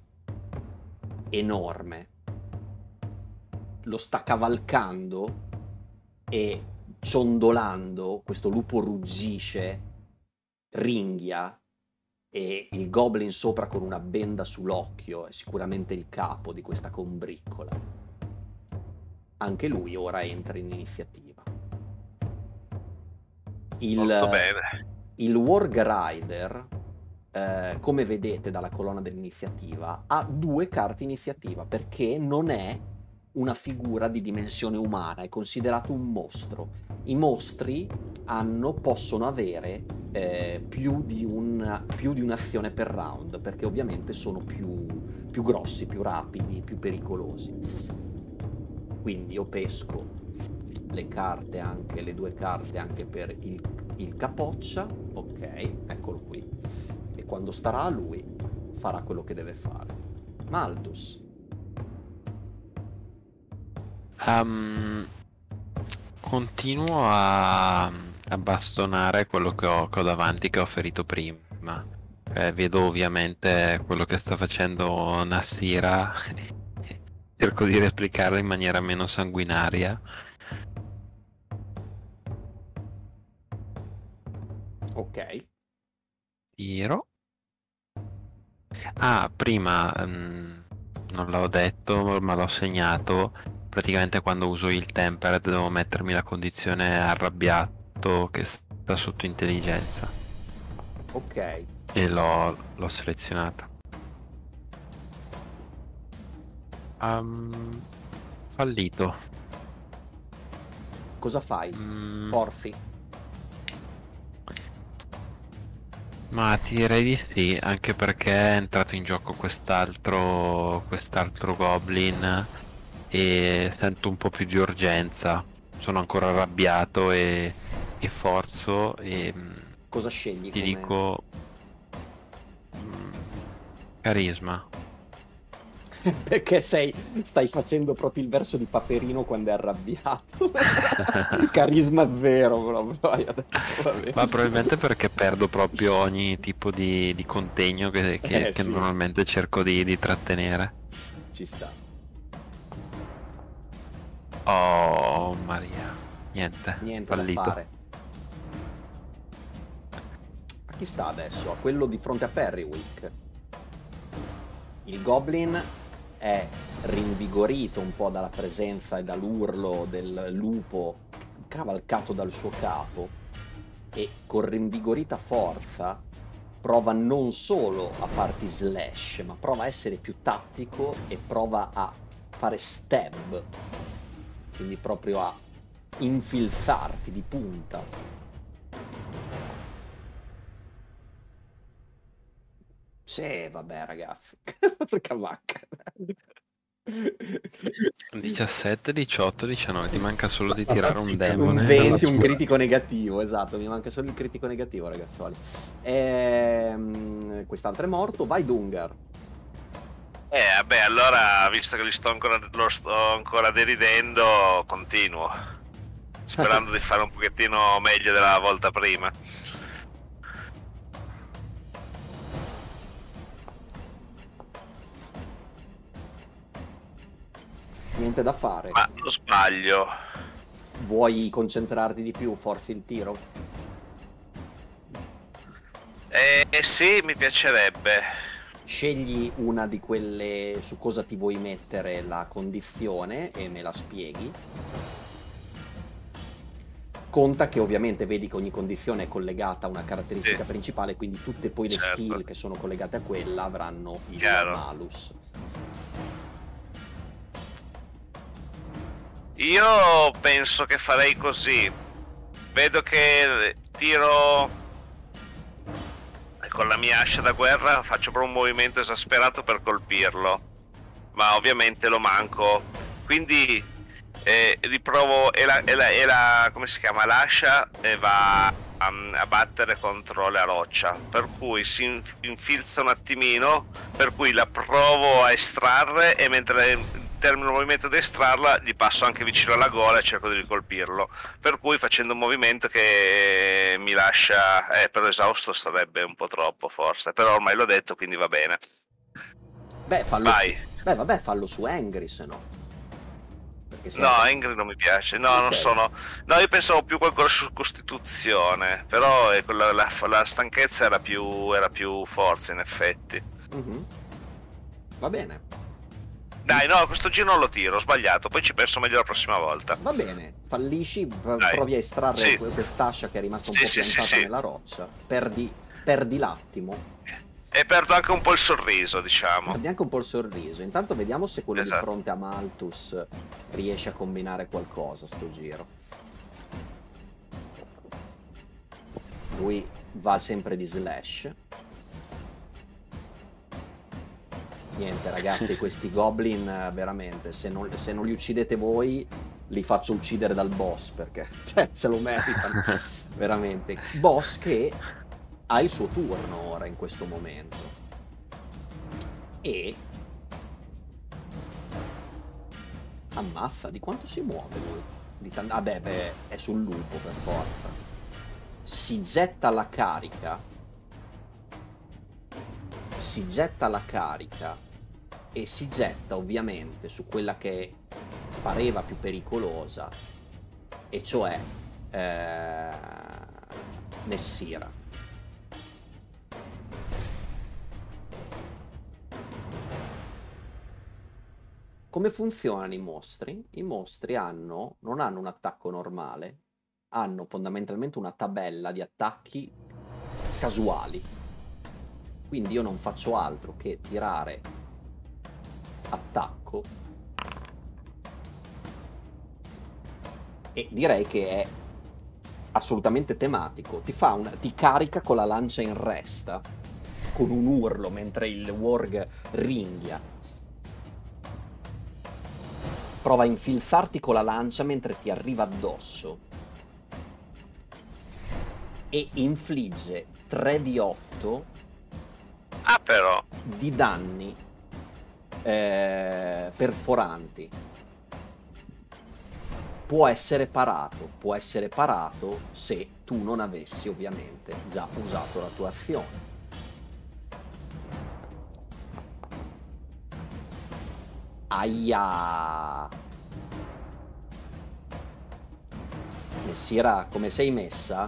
enorme. Lo sta cavalcando e ciondolando, questo lupo ruggisce, ringhia, e il goblin sopra con una benda sull'occhio è sicuramente il capo di questa combriccola. Anche lui ora entra in iniziativa. Il, Molto bene. il Warg Rider, eh, come vedete dalla colonna dell'iniziativa, ha due carte iniziativa perché non è una figura di dimensione umana, è considerato un mostro. I mostri hanno, possono avere eh, più, di una, più di un'azione per round, perché ovviamente sono più, più grossi, più rapidi, più pericolosi. Quindi io pesco le carte, anche le due carte anche per il, il capoccia, ok, eccolo qui. E quando starà a lui farà quello che deve fare. Malthus. Um, continuo a, a bastonare quello che ho, che ho davanti, che ho ferito prima. Eh, vedo ovviamente quello che sta facendo Nassira. Cerco di replicarlo in maniera meno sanguinaria. Ok. Tiro. Ah, prima mm, non l'ho detto, ma l'ho segnato. praticamente quando uso il tempered devo mettermi la condizione arrabbiato che sta sotto intelligenza. Ok. E l'ho, l'ho selezionata. Um, fallito. Cosa fai? Mm, Forfi? ma ti direi di sì, anche perché è entrato in gioco quest'altro quest'altro goblin e sento un po' più di urgenza. Sono ancora arrabbiato e, e forzo e mm, Cosa scegli ti come... dico mm, carisma. Perché sei, stai facendo proprio il verso di Paperino quando è arrabbiato. Carisma zero proprio. Hai detto, vabbè. Ma probabilmente perché perdo proprio ogni tipo di, di contegno che, che- Eh, che sì. normalmente cerco di, di trattenere. Ci sta. Oh Maria, niente, Niente fallito. da fare. A chi sta adesso? A quello di fronte a Perrywick. Il goblin è rinvigorito un po' dalla presenza e dall'urlo del lupo cavalcato dal suo capo e con rinvigorita forza prova non solo a farti slash, ma prova a essere più tattico e prova a fare stab, quindi proprio a infilzarti di punta. Sì, vabbè ragazzi, porca vacca. diciassette, diciotto, diciannove, ti manca solo di tirare un Un demone. Un venti, un sua. critico negativo, esatto, mi manca solo il critico negativo, ragazzuoli. Ehm, quest'altro è morto, vai Dungar. Eh, vabbè, allora, visto che li sto ancora, lo sto ancora deridendo, continuo. Sperando di fare un pochettino meglio della volta prima. Niente da fare. Ma lo sbaglio. Vuoi concentrarti di più, forzi il tiro? Eh, eh sì, mi piacerebbe. Scegli una di quelle su cosa ti vuoi mettere la condizione e me la spieghi. Conta che ovviamente vedi che ogni condizione è collegata a una caratteristica Sì. principale, quindi tutte poi le Certo. skill che sono collegate a quella avranno il Chiaro. malus. Io penso che farei così. Vedo che tiro con la mia ascia da guerra, faccio proprio un movimento esasperato per colpirlo, ma ovviamente lo manco. Quindi eh, riprovo e la, e la, e la come si chiama l'ascia e va a, a battere contro la roccia, per cui si inf- infilza un attimino, per cui la provo a estrarre e mentre termino il movimento di estrarla gli passo anche vicino alla gola e cerco di ricolpirlo, per cui facendo un movimento che mi lascia eh, però esausto sarebbe un po' troppo forse, però ormai l'ho detto quindi va bene. Beh, fallo Vai. su... Beh, vabbè, fallo su Angry, se no. Perché se No, Angry non mi piace, no, Ok. non sono. No, io pensavo più qualcosa su Costituzione, però eh, quella- la, la stanchezza era più, era più forza in effetti. Mhm. Va bene. Dai, no, questo giro non lo tiro, ho sbagliato, poi ci penso meglio la prossima volta. Va bene, fallisci, pr- Dai. provi a estrarre Sì. que- quest'ascia che è rimasta un Sì, po' sì, sì, piantata sì. nella roccia, perdi, perdi l'attimo, E perdo anche un po' il sorriso, diciamo. perdi anche un po' il sorriso. Intanto vediamo se quello Esatto. di fronte a Malthus riesce a combinare qualcosa sto giro. Lui va sempre di slash. Niente ragazzi, questi goblin eh, veramente, se non, se non li uccidete voi, li faccio uccidere dal boss, perché cioè, se lo meritano, veramente. Boss che ha il suo turno ora in questo momento. E... ammazza, di quanto si muove lui? Di tan- ah beh, beh, è sul lupo per forza. Si getta alla carica. Si getta alla carica e si getta ovviamente su quella che pareva più pericolosa, e cioè eh, Nessira. come funzionano i mostri? I mostri hanno, non hanno un attacco normale, hanno fondamentalmente una tabella di attacchi casuali. Quindi io non faccio altro che tirare attacco e direi che è assolutamente tematico. Ti fa una, ti carica con la lancia in resta, con un urlo mentre il warg ringhia. Prova a infilzarti con la lancia mentre ti arriva addosso e infligge tre di otto Ah, però. di danni eh, perforanti. Può essere parato, può essere parato se tu non avessi ovviamente già usato la tua azione. Aia! Messira, come sei messa?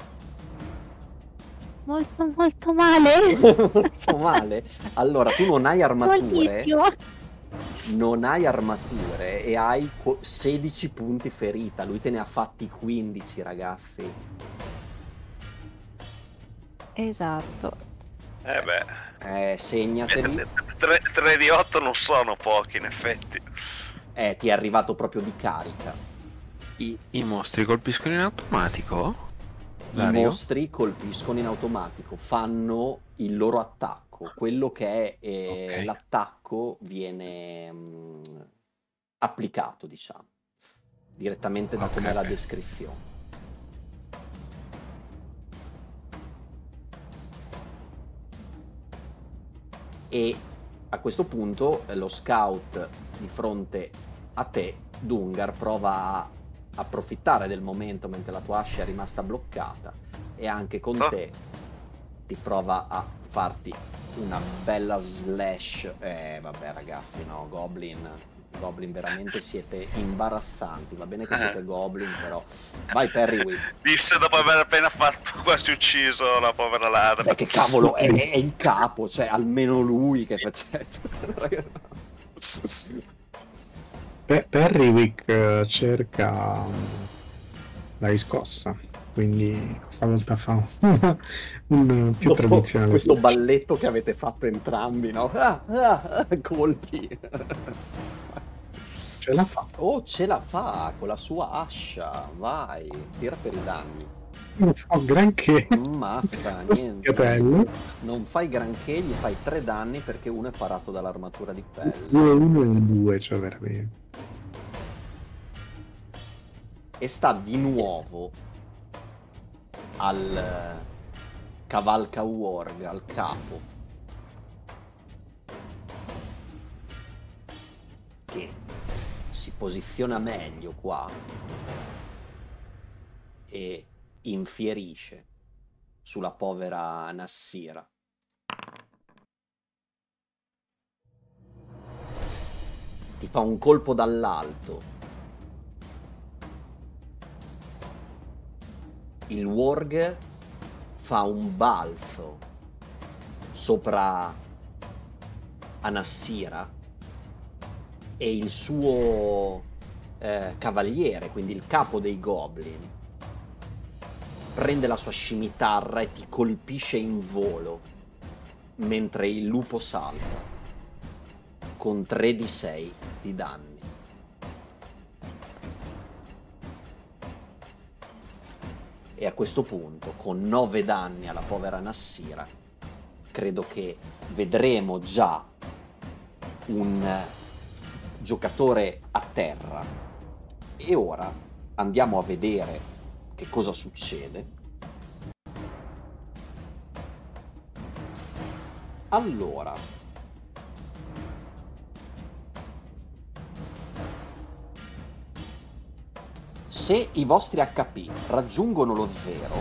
Molto molto male. Molto male. Allora, tu non hai armature. Moltissimo. Non hai armature e hai sedici punti ferita. Lui te ne ha fatti quindici, ragazzi. Esatto. Eh beh. Eh, segnateli. tre di otto non sono pochi, in effetti. Eh, ti è arrivato proprio di carica. I, i mostri colpiscono in automatico? I Dario? mostri colpiscono in automatico, fanno il loro attacco. Quello che è eh, Ok. l'attacco viene mh, applicato, diciamo, direttamente da Ok, com'è la ok. descrizione. E a questo punto eh, lo scout di fronte a te, Dungar, prova a approfittare del momento mentre la tua ascia è rimasta bloccata e anche con Oh. te ti prova a farti una bella slash. Eh vabbè ragazzi, no, Goblin Goblin veramente siete imbarazzanti. Va bene che siete Goblin, però vai Perrywick. Disse dopo aver appena fatto quasi ucciso la povera ladra. Beh, che cavolo, è, è il capo, cioè almeno lui che faceva. Pe- Perrywick eh, cerca mm, la riscossa, quindi questa volta fa un, un più Dopo tradizionale. questo balletto che avete fatto entrambi, no? Ah, ah, ah, colpi. Ce l'ha fatta. Oh, ce la fa con la sua ascia. Vai, tira per i danni. Non fa granché. Mazza, niente. Capello. Non fai granché, gli fai tre danni perché uno è parato dall'armatura di pelle. Uno, uno e un due, cioè veramente. E sta di nuovo al cavalca warg, al capo, che si posiziona meglio qua e infierisce sulla povera Nassira. Ti fa un colpo dall'alto. Il warg fa un balzo sopra Anassira e il suo eh, cavaliere, quindi il capo dei goblin, prende la sua scimitarra e ti colpisce in volo mentre il lupo salta con tre di sei di danni. E a questo punto, con nove danni alla povera Nassira, credo che vedremo già un giocatore a terra. E ora andiamo a vedere che cosa succede. Allora, se i vostri H P raggiungono lo zero,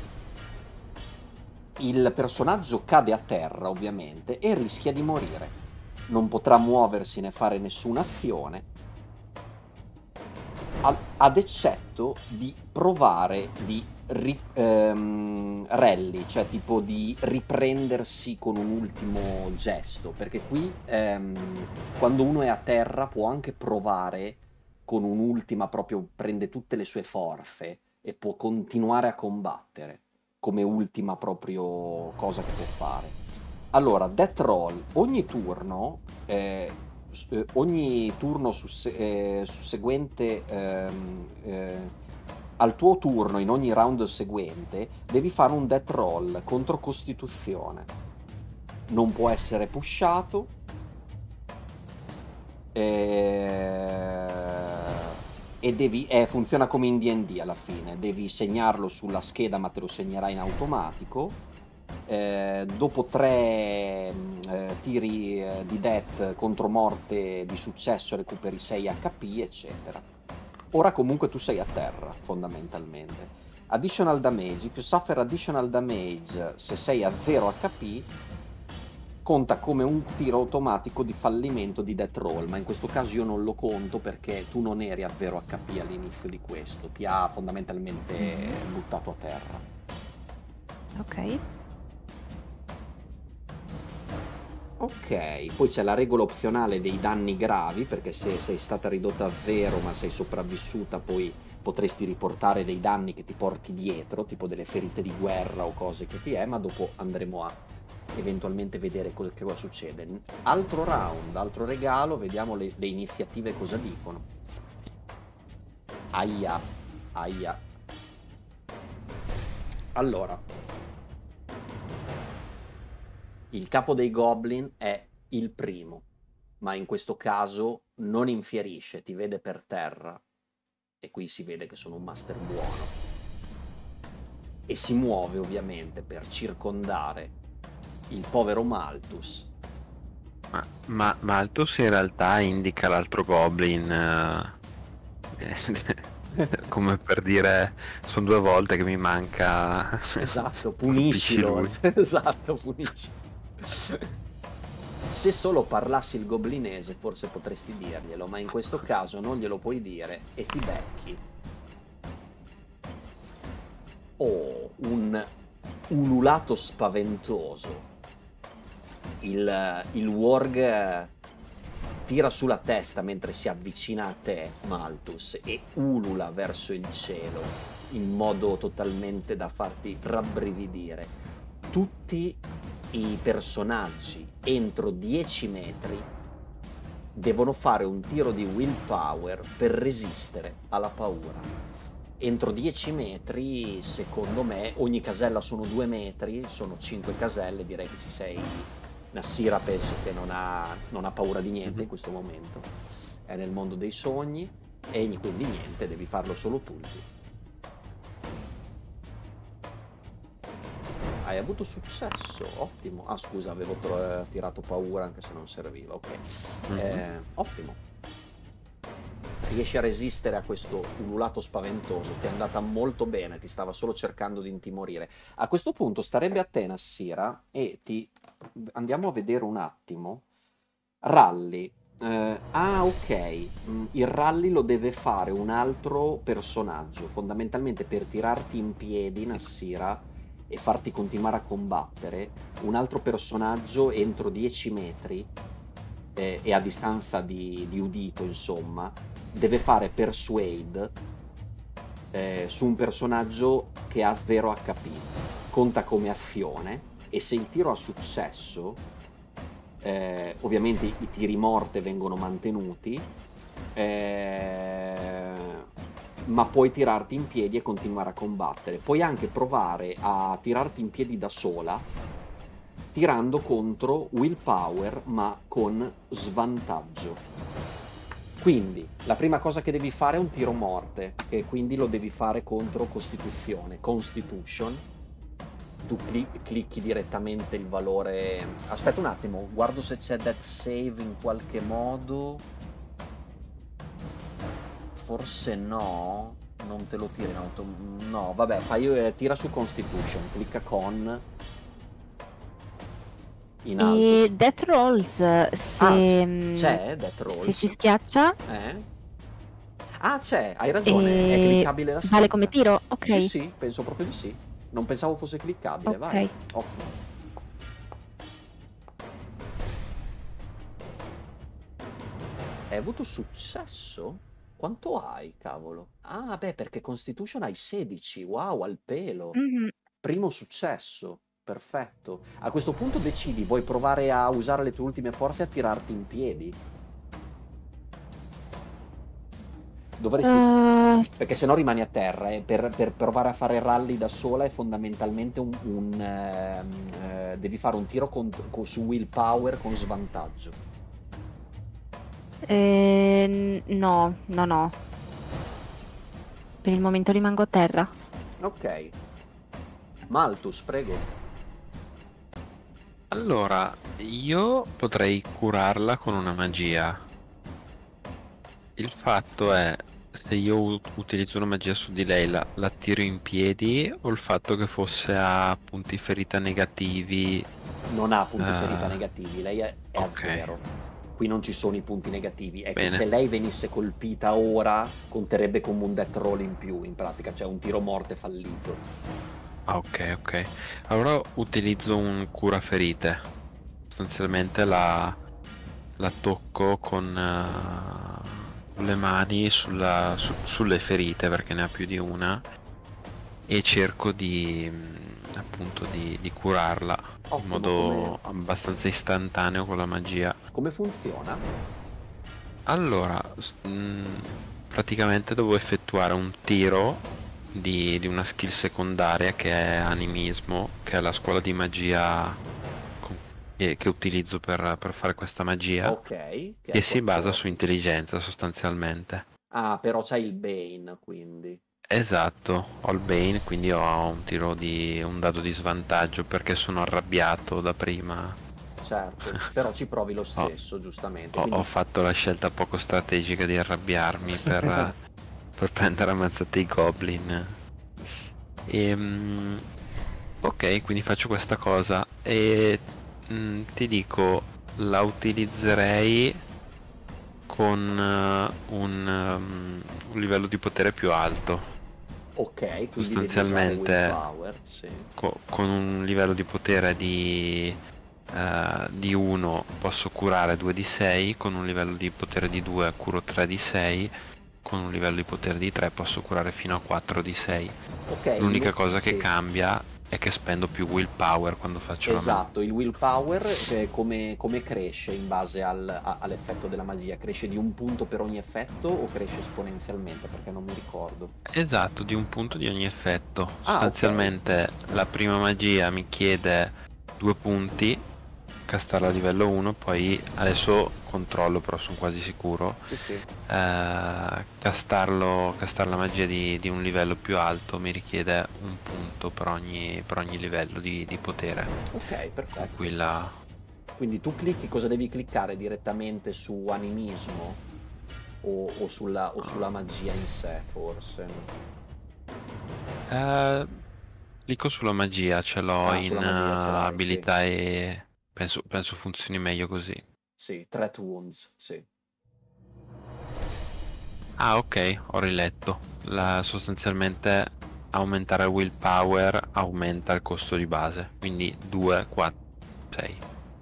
il personaggio cade a terra ovviamente e rischia di morire. Non potrà muoversi né fare nessuna azione, ad eccetto di provare di ri, ehm, rally, cioè tipo di riprendersi con un ultimo gesto, perché qui ehm, quando uno è a terra può anche provare con un'ultima, proprio prende tutte le sue forze e può continuare a combattere come ultima proprio cosa che può fare. Allora, Death Roll, ogni turno, eh, s- eh, ogni turno susse- eh, susseguente ehm, eh, al tuo turno, in ogni round seguente, devi fare un Death Roll contro Costituzione. Non può essere pushato. eh, E devi, eh, funziona come in D and D alla fine. Devi segnarlo sulla scheda, ma te lo segnerà in automatico. Eh, dopo tre mh, eh, tiri eh, di death contro morte di successo recuperi sei H P, eccetera. Ora comunque tu sei a terra, fondamentalmente. Additional damage. If you suffer additional damage, se sei a zero H P, conta come un tiro automatico di fallimento di Death Roll, ma in questo caso io non lo conto perché tu non eri a zero H P all'inizio di questo, ti ha fondamentalmente buttato a terra. Ok. Ok, poi c'è la regola opzionale dei danni gravi, perché se sei stata ridotta a zero ma sei sopravvissuta poi potresti riportare dei danni che ti porti dietro, tipo delle ferite di guerra o cose che ti è, ma dopo andremo a eventualmente vedere quel che succede. Altro round, altro regalo, vediamo le, le iniziative cosa dicono. Aia, aia. Allora, il capo dei Goblin è il primo, ma in questo caso non infierisce, ti vede per terra, e qui si vede che sono un master buono, e si muove ovviamente per circondare il povero Malthus. Ma, ma Malthus in realtà indica l'altro Goblin, eh, come per dire, sono due volte che mi manca. Esatto, Colpisci puniscilo. lui. Esatto, punisci. Se solo parlassi il goblinese forse potresti dirglielo, ma in questo caso non glielo puoi dire e ti becchi. Oh, un ululato spaventoso. Il, il warg tira sulla testa mentre si avvicina a te, Malthus, e ulula verso il cielo in modo totalmente da farti rabbrividire. Tutti i personaggi entro dieci metri devono fare un tiro di willpower per resistere alla paura. Entro dieci metri, secondo me, ogni casella sono due metri, sono cinque caselle, direi che ci sei. Nassira penso che non ha, non ha paura di niente in questo momento, è nel mondo dei sogni, e quindi niente, devi farlo solo tu. Hai avuto successo, ottimo. Ah scusa, avevo tro- tirato paura anche se non serviva, ok. Mhm. Eh, ottimo. Riesci a resistere a questo ululato spaventoso, ti è andata molto bene, ti stava solo cercando di intimorire. A questo punto starebbe a te, Nassira, e ti andiamo a vedere un attimo. Rally. Eh, ah, ok. Mm, il rally lo deve fare un altro personaggio, fondamentalmente per tirarti in piedi, Nassira, e farti continuare a combattere. Un altro personaggio entro dieci metri eh, e a distanza di, di udito, insomma, deve fare persuade eh, su un personaggio che ha zero H P. Conta come azione, e se il tiro ha successo, eh, ovviamente i tiri morte vengono mantenuti, eh, ma puoi tirarti in piedi e continuare a combattere. Puoi anche provare a tirarti in piedi da sola, tirando contro willpower, ma con svantaggio. Quindi la prima cosa che devi fare è un tiro morte, e quindi lo devi fare contro Costituzione, Constitution. Tu cli- clicchi direttamente il valore. Aspetta un attimo, guardo se c'è Death Save in qualche modo. Forse no, non te lo tira in auto. No, vabbè, fai eh, tira su Constitution, clicca con in alto. E Death Rolls, se, Ah, c- mm, c'è Death Rolls? se si schiaccia, Eh? Ah, c'è, hai ragione, è E cliccabile la scritta. vale come tiro? Ok. Sì, sì, penso proprio di sì. Non pensavo fosse cliccabile, Ok. vai. Ottimo. Hai avuto successo? Quanto hai, cavolo? Ah, beh, perché Constitution hai sedici, wow, al pelo. Mhm. Primo successo, perfetto. A questo punto decidi, vuoi provare a usare le tue ultime forze e a tirarti in piedi? Dovresti... Uh, Perché se no rimani a terra, eh. per, per provare a fare rally da sola è fondamentalmente un... un ehm, eh, devi fare un tiro con- con- su willpower con svantaggio. eh, no, no, no. Per il momento rimango a terra. Ok. Malthus, prego. Allora, io potrei curarla con una magia. Il fatto è, se io u- utilizzo una magia su di lei, la, la tiro in piedi, o il fatto che fosse a punti ferita negativi? Non ha punti Eh, ferita negativi, lei è, è a ok. zero. Qui non ci sono i punti negativi. È che Bene. se lei venisse colpita ora, conterebbe come un death roll in più, in pratica, cioè un tiro morte fallito. Ah, ok, ok. Allora utilizzo un cura ferite. Sostanzialmente la, la tocco con, eh, con le mani sulla- su- sulle ferite, perché ne ha più di una, e cerco di mm, appunto di, di curarla in Ottimo, modo come, abbastanza istantaneo con la magia. come funziona? Allora, s- mm, praticamente devo effettuare un tiro di, di una skill secondaria che è animismo, che è la scuola di magia con- che, che utilizzo per, per fare questa magia, Ok, che e hai si basa su quattordici. intelligenza sostanzialmente. Ah, però c'hai il Bane, quindi. Esatto, ho il Bane, quindi ho un tiro di un dado di svantaggio perché sono arrabbiato da prima. Certo, però ci provi lo Ho, stesso, giustamente. ho- ho Quindi... fatto la scelta poco strategica di arrabbiarmi per, per prendere ammazzate i goblin. Ehm, ok, quindi faccio questa cosa e mm, ti dico, la utilizzerei con eh, un, um, un livello di potere più alto. Ok, quindi devi usare Sostanzialmente willpower, sì. co- con un livello di potere di, eh, di uno posso curare due di sei, con un livello di potere di due curo tre di sei, con un livello di potere di tre posso curare fino a quattro di sei. Ok, L'unica lu- cosa che sì. cambia è che spendo più willpower quando faccio la magia. Esatto, il willpower eh, come, come cresce in base al- a- all'effetto della magia? Cresce di un punto per ogni effetto o cresce esponenzialmente? Perché non mi ricordo. Esatto, di un punto di ogni effetto. Ah, Sostanzialmente la prima magia mi chiede due punti, castarla a livello uno, poi adesso controllo, però sono quasi sicuro. Sì, sì. Eh, castarlo, castare la magia di, di un livello più alto mi richiede un punto per ogni, per ogni livello di, di potere. Ok, Con perfetto. cui la... Quindi tu clicchi, cosa devi cliccare direttamente su animismo o, o sulla, o sulla magia in sé, forse? Eh, clicco sulla magia, ce l'ho Ah, in sulla magia ce eh, l'hai, sì. abilità e penso, penso funzioni meglio così. Sì, Threat Wounds, sì. Ah, ok, ho riletto. La, sostanzialmente aumentare il willpower aumenta il costo di base, quindi due, quattro, sei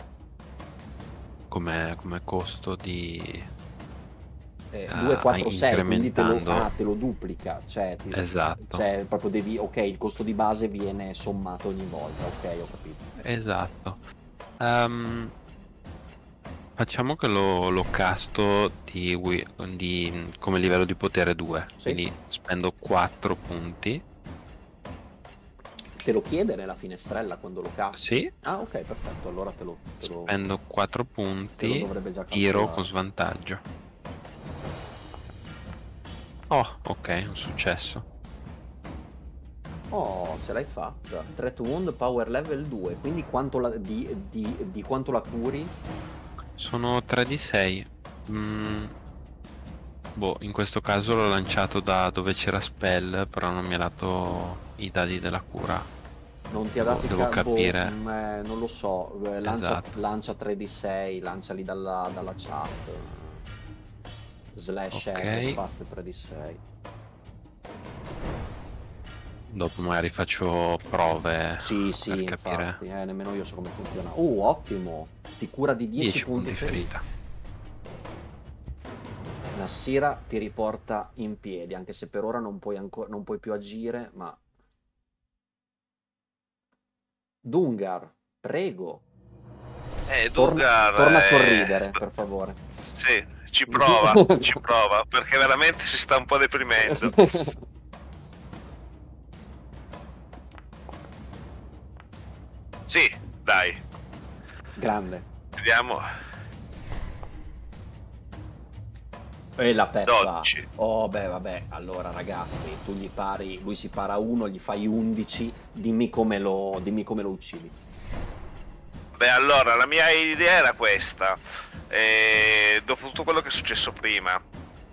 come, come costo di Eh, eh, due, quattro, sei, quindi te lo, incrementando. ah, te lo duplica, cioè, ti- Esatto, cioè proprio devi, ok, il costo di base viene sommato ogni volta, ok, ho capito. esatto. Ehm, facciamo che lo, lo casto di, wi- di- come livello di potere due, Sì? quindi spendo quattro punti. Te lo chiede nella finestrella quando lo casti? Sì, Ah, ok, perfetto, allora te lo, te lo, spendo quattro te lo punti, dovrebbe già tiro calcolare. con svantaggio. Oh, ok, un successo. Oh, ce l'hai fatta. Threat Wound Power Level due, quindi quanto la, di, di, di quanto la curi? Sono tre di sei. Mm, boh, in questo caso l'ho lanciato da dove c'era spell, però non mi ha dato i dadi della cura. Non ti ha Devo, dato i devo ca- boh, capire. mm, eh, non lo so, eh, lancia, Esatto. lancia tre di sei, lanciali dalla, dalla chat. slash Ok. R, spazio tre d sei. Dopo magari faccio prove Sì, sì, per capire. infatti, eh, nemmeno io so come funziona. Uh, ottimo! Ti cura di dieci, dieci punti ferita. Nassira ti riporta in piedi, anche se per ora non puoi, ancora, non puoi più agire, ma... Dungar, prego. Eh, Torna, Dungar, torna a eh, sorridere, per favore. Sì, ci prova, ci prova, perché veramente si sta un po' deprimendo. Sì, dai, Grande. vediamo. E la peppa. dodici. Oh, beh, vabbè. Allora, ragazzi, tu gli pari, lui si para uno, gli fai undici, dimmi come lo, dimmi come lo uccidi. Beh, allora, la mia idea era questa. E dopo tutto quello che è successo prima,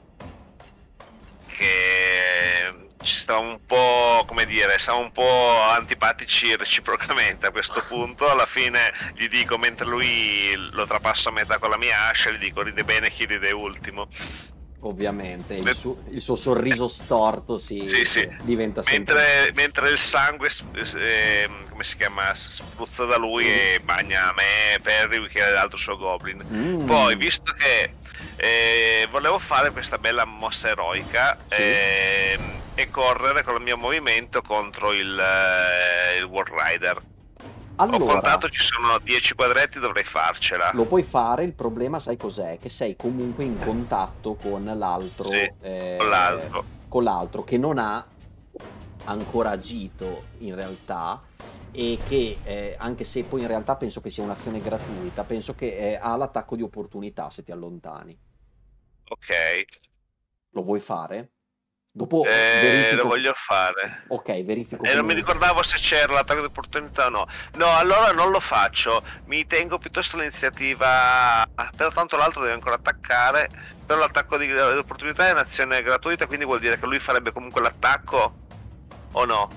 che ci stavamo un po', come dire, siamo un po' antipatici reciprocamente a questo punto, alla fine gli dico, mentre lui lo trapasso a metà con la mia ascia, gli dico ride bene chi ride ultimo. Ovviamente, il Beh, suo, il suo sorriso storto si Sì, sì. diventa sempre... Mentre, mentre il sangue, eh, come si chiama, spruzza da lui e bagna me, Perry, che è l'altro suo goblin. Mm. Poi, visto che eh, volevo fare questa bella mossa eroica, Sì. eh, e correre con il mio movimento contro il, eh, il War Rider. Ho Allora, contato, ci sono dieci quadretti, dovrei farcela. lo puoi fare, il problema sai cos'è? Che sei comunque in contatto con l'altro, Sì, eh, con l'altro. con l'altro che non ha ancora agito in realtà, e che eh, anche se poi in realtà penso che sia un'azione gratuita, penso che eh, ha l'attacco di opportunità se ti allontani. Ok, Lo vuoi fare? Dopo eh, verifico... lo voglio fare. Ok, verifico E non come- mi ricordavo se c'era l'attacco di opportunità o no. No, allora non lo faccio. Mi tengo piuttosto l'iniziativa. Però tanto l'altro deve ancora attaccare. Però l'attacco di di opportunità è un'azione gratuita, quindi vuol dire che lui farebbe comunque l'attacco o no?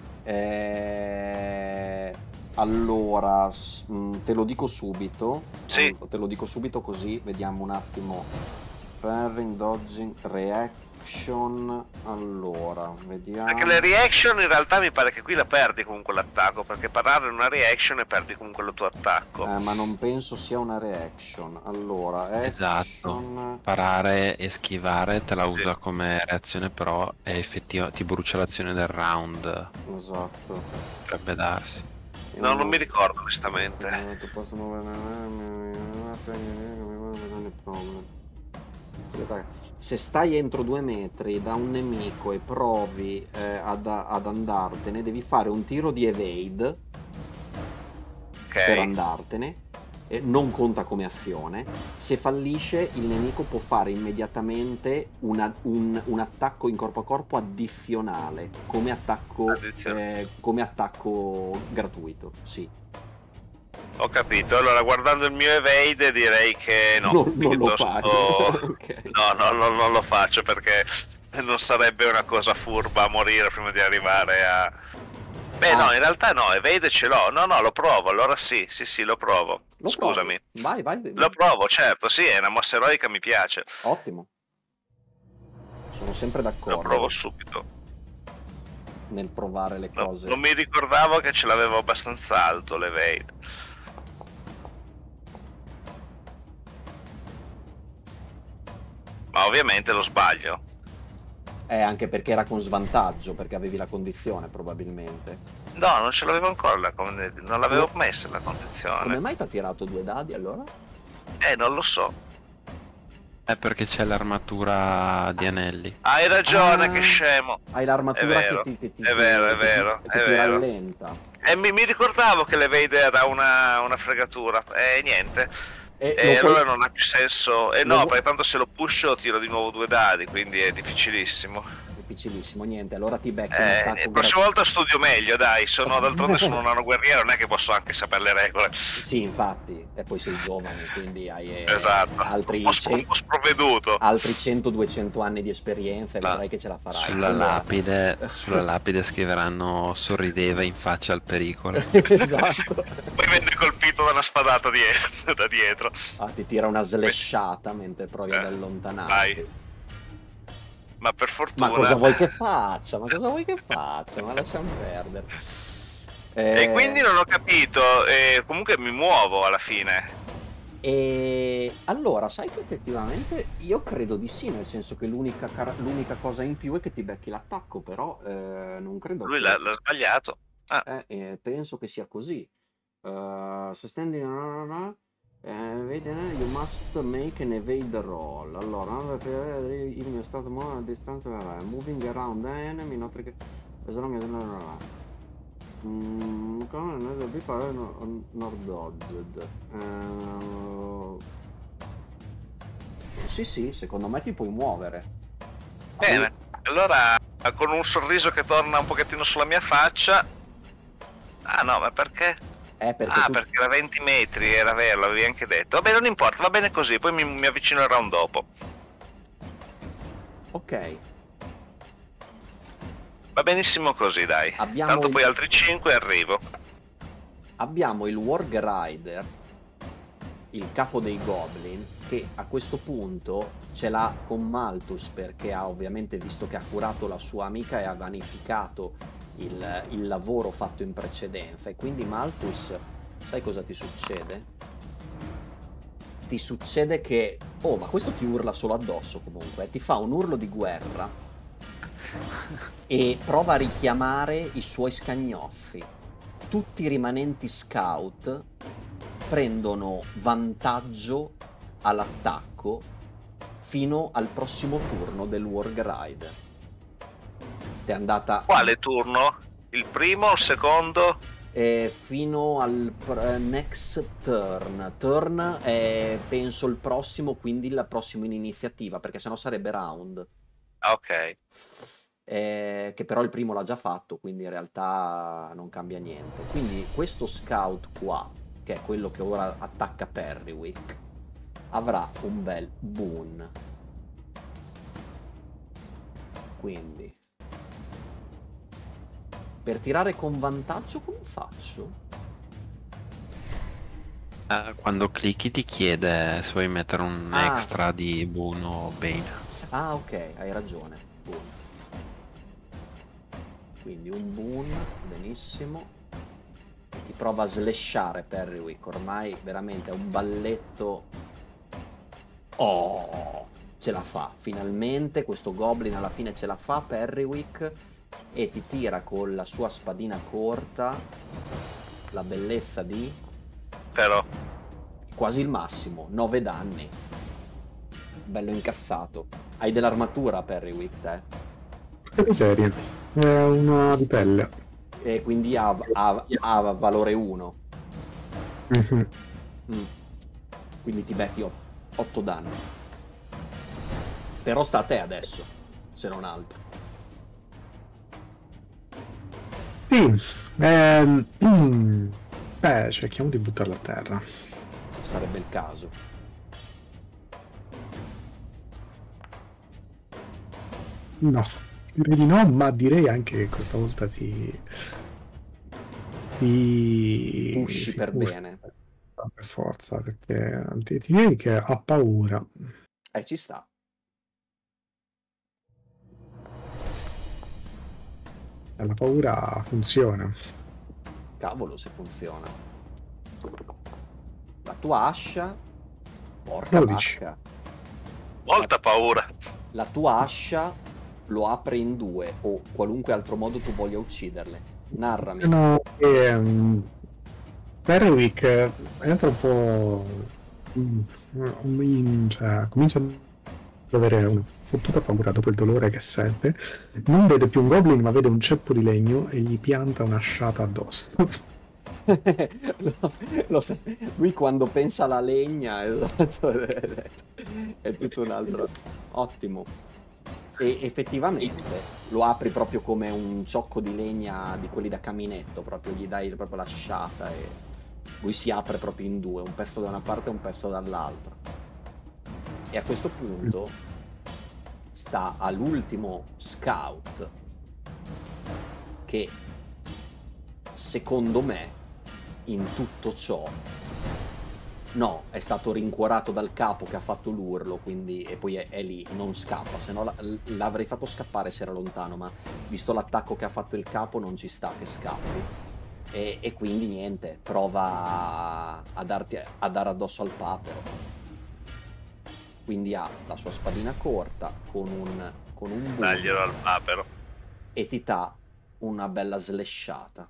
Eh, Allora, s- mh, te lo dico subito. Sì. Allora, te lo dico subito così vediamo un attimo. Parrying, dodging, reaction. Allora, vediamo. Perché le reaction in realtà mi pare che qui la perdi comunque l'attacco. Perché parare è una reaction e perdi comunque il tuo attacco. Eh, ma non penso sia una reaction. Allora, action... Esatto. Parare e schivare te la Sì. usa come reazione, però è effettiva, ti brucia l'azione del round. Esatto. Potrebbe darsi. No, non mi ricordo onestamente. Posso muovere... Se stai entro due metri da un nemico e provi eh, ad, ad andartene, devi fare un tiro di evade per Ok. andartene. Eh, non conta come azione. Se fallisce, il nemico può fare immediatamente una- un, un attacco in corpo a corpo addizionale, come attacco, Addizionale. eh, come attacco gratuito. Sì. Ho capito. Allora, guardando il mio evade direi che no. non, non lo piuttosto- fai. Ok. No, no, no, non lo faccio perché non sarebbe una cosa furba morire prima di arrivare a... Beh, Ah. no, in realtà no, evade ce l'ho. No, no, lo provo, allora sì, sì, sì, lo provo. Lo Scusami. provi. Vai, vai. Lo provo, certo, sì, è una mossa eroica, mi piace. Ottimo. Sono sempre Lo d'accordo provo subito. nel provare le No, cose. non mi ricordavo che ce l'avevo abbastanza alto l'evade. Ma ovviamente lo sbaglio. Eh, anche perché era con svantaggio, perché avevi la condizione probabilmente. No, non ce l'avevo ancora la con- non l'avevo messa la condizione. Come mai ti ha tirato due dadi allora? Eh, non lo so. È perché c'è l'armatura di anelli. Hai ragione, Ah. che scemo. Hai l'armatura È vero, che ti, che ti, è vero, è che ti- vero, che è ti vero. rallenta. E mi, mi ricordavo che l'evade era una, una fregatura. E niente. E E lo puoi- allora non ha più senso. E lo no, pu- perché tanto se lo pusho tiro di nuovo due dadi, quindi è difficilissimo. Difficilissimo, niente. Allora ti becchi un Eh, attacco la prossima volta studio meglio, dai. Sono d'altronde sono un nano guerriero, non è che posso anche sapere le regole. Sì, infatti. E poi sei giovane, quindi hai eh, Esatto. altri, Un po' sp- un cen- po' sprovveduto. altri cento duecento anni di esperienza e La- vedrai che ce la farai. Sulla Allora- lapide, sulla lapide scriveranno sorrideva in faccia al pericolo. Esatto. Poi venne colpito da una spadata dietro, da dietro. Ah, ti tira una slashata mentre provi ad Eh, allontanarti. vai. ma per fortuna... Ma cosa vuoi che faccia? Ma cosa vuoi che faccia? Ma lasciamo perdere. Eh... E quindi non ho capito, eh, comunque mi muovo alla fine. E allora, sai che effettivamente io credo di sì, nel senso che l'unica car- l'unica cosa in più è che ti becchi l'attacco, però eh, non credo Lui che... l'ha, l'ha sbagliato. Ah, Eh, eh, penso che sia così. Uh, so standing around, eh, vedi, eh, you must make an evade roll. Allora, il mio stato muove a distanza, moving around the enemy, not che as long as Mm, come non è da fare not dodged. Uh, sì, sì, secondo me ti puoi muovere. bene, allora con un sorriso che torna un pochettino sulla mia faccia. Ah no, ma perché? Eh, perché ah, tu... perché era venti metri, era vero, l'avevi anche detto. Vabbè, non importa, va bene così, poi mi, mi avvicino al round dopo. Ok. Va benissimo così, dai. Abbiamo Tanto il... poi altri cinque e arrivo. Abbiamo il Warg Rider, il capo dei Goblin, che a questo punto ce l'ha con Malthus perché ha ovviamente visto che ha curato la sua amica e ha vanificato il, il lavoro fatto in precedenza. E quindi Malthus, sai cosa ti succede? Ti succede che... Oh, ma questo ti urla solo addosso comunque. Ti fa un urlo di guerra e prova a richiamare i suoi scagnozzi. Tutti i rimanenti scout prendono vantaggio all'attacco fino al prossimo turno del Warg Rider. È andata... Quale turno? Il primo o il secondo? Eh, fino al pr- next turn. Turn è penso il prossimo, quindi il prossimo in iniziativa, perché sennò sarebbe round. Ah, ok. Eh, che però il primo l'ha già fatto, quindi in realtà non cambia niente. Quindi questo scout qua, che è quello che ora attacca Perrywick, avrà un bel boon. Quindi per tirare con vantaggio come faccio? Eh, quando clicchi ti chiede se vuoi mettere un Ah. extra di boon o bane. Ah, ok, hai ragione. Boon. Quindi un boon, benissimo. Ti prova a slashare Perrywick, ormai veramente è un balletto. Oh, ce la fa, finalmente questo goblin alla fine ce la fa Perrywick e ti tira con la sua spadina corta la bellezza di Però quasi il massimo, nove danni. Bello incassato. Hai dell'armatura Perrywick, te? Che miseria. È una di pelle. E quindi ha, ha, ha valore uno. Mhm. Mm. Quindi ti becchi otto danni. Però sta a te adesso, se non altro. Sì. Ehm, mm, beh, cerchiamo di buttarla a terra. Sarebbe il caso. No, direi di no, ma direi anche che questa volta si... si... Pusci si per push bene. per forza, perché ti ti direi che ha paura. Eh, ci sta. E la paura funziona. Cavolo se funziona. La tua ascia, porca dodici. vacca, molta paura. la tua ascia lo apre in due o qualunque altro modo tu voglia ucciderle. Narrami. No, e, um, Perrywick entra un po' in, in- cioè, comincia ad avere una fottuta paura dopo il dolore che sente. Non vede più un goblin, ma vede un ceppo di legno e gli pianta una sciata addosso. Lo- lo- lui quando pensa alla legna, esatto, è, è tutto un altro. Ottimo. E effettivamente lo apri proprio come un ciocco di legna di quelli da caminetto, proprio gli dai proprio la sciata e lui si apre proprio in due, un pezzo da una parte e un pezzo dall'altra. E a questo punto sta all'ultimo scout che secondo me in tutto ciò No, è stato rincuorato dal capo che ha fatto l'urlo, quindi e poi è, è lì, non scappa, se no la- l'avrei fatto scappare se era lontano, ma visto l'attacco che ha fatto il capo non ci sta che scappi. E, e quindi niente, prova a, a darti, a dare addosso al papero. Quindi ha la sua spadina corta con un, con un boom Daglielo al papero. e ti dà una bella slashata.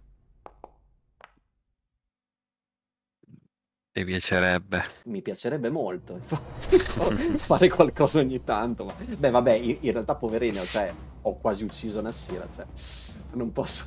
Mi piacerebbe. Mi piacerebbe molto, infatti, fare qualcosa ogni tanto. Ma... Beh, vabbè, in, in realtà, poverino, cioè, ho quasi ucciso Nassira, cioè, non posso...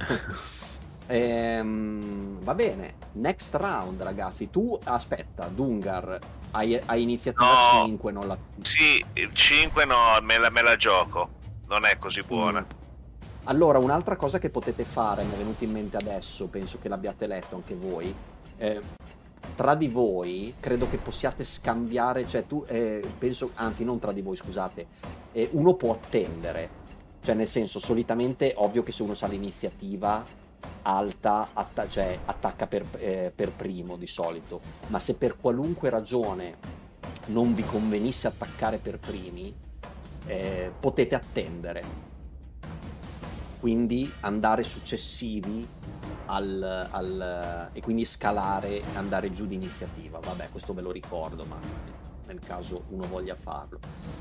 Ehm, va bene, next round, ragazzi. Tu, aspetta, Dungar, hai, hai iniziativa No. cinque, non la... Sì, il cinque no, me la, me la gioco. Non è così buona. Mm. Allora, un'altra cosa che potete fare, mi è venuto in mente adesso, penso che l'abbiate letto anche voi, eh, tra di voi credo che possiate scambiare, cioè tu, eh, penso, anzi non tra di voi, scusate, eh, uno può attendere, cioè nel senso, solitamente, ovvio che se uno ha l'iniziativa alta, atta- cioè attacca per, eh, per primo di solito, ma se per qualunque ragione non vi convenisse attaccare per primi, eh, potete attendere. Quindi andare successivi al, al, e quindi scalare e andare giù di iniziativa. Vabbè, questo ve lo ricordo, ma nel caso uno voglia farlo.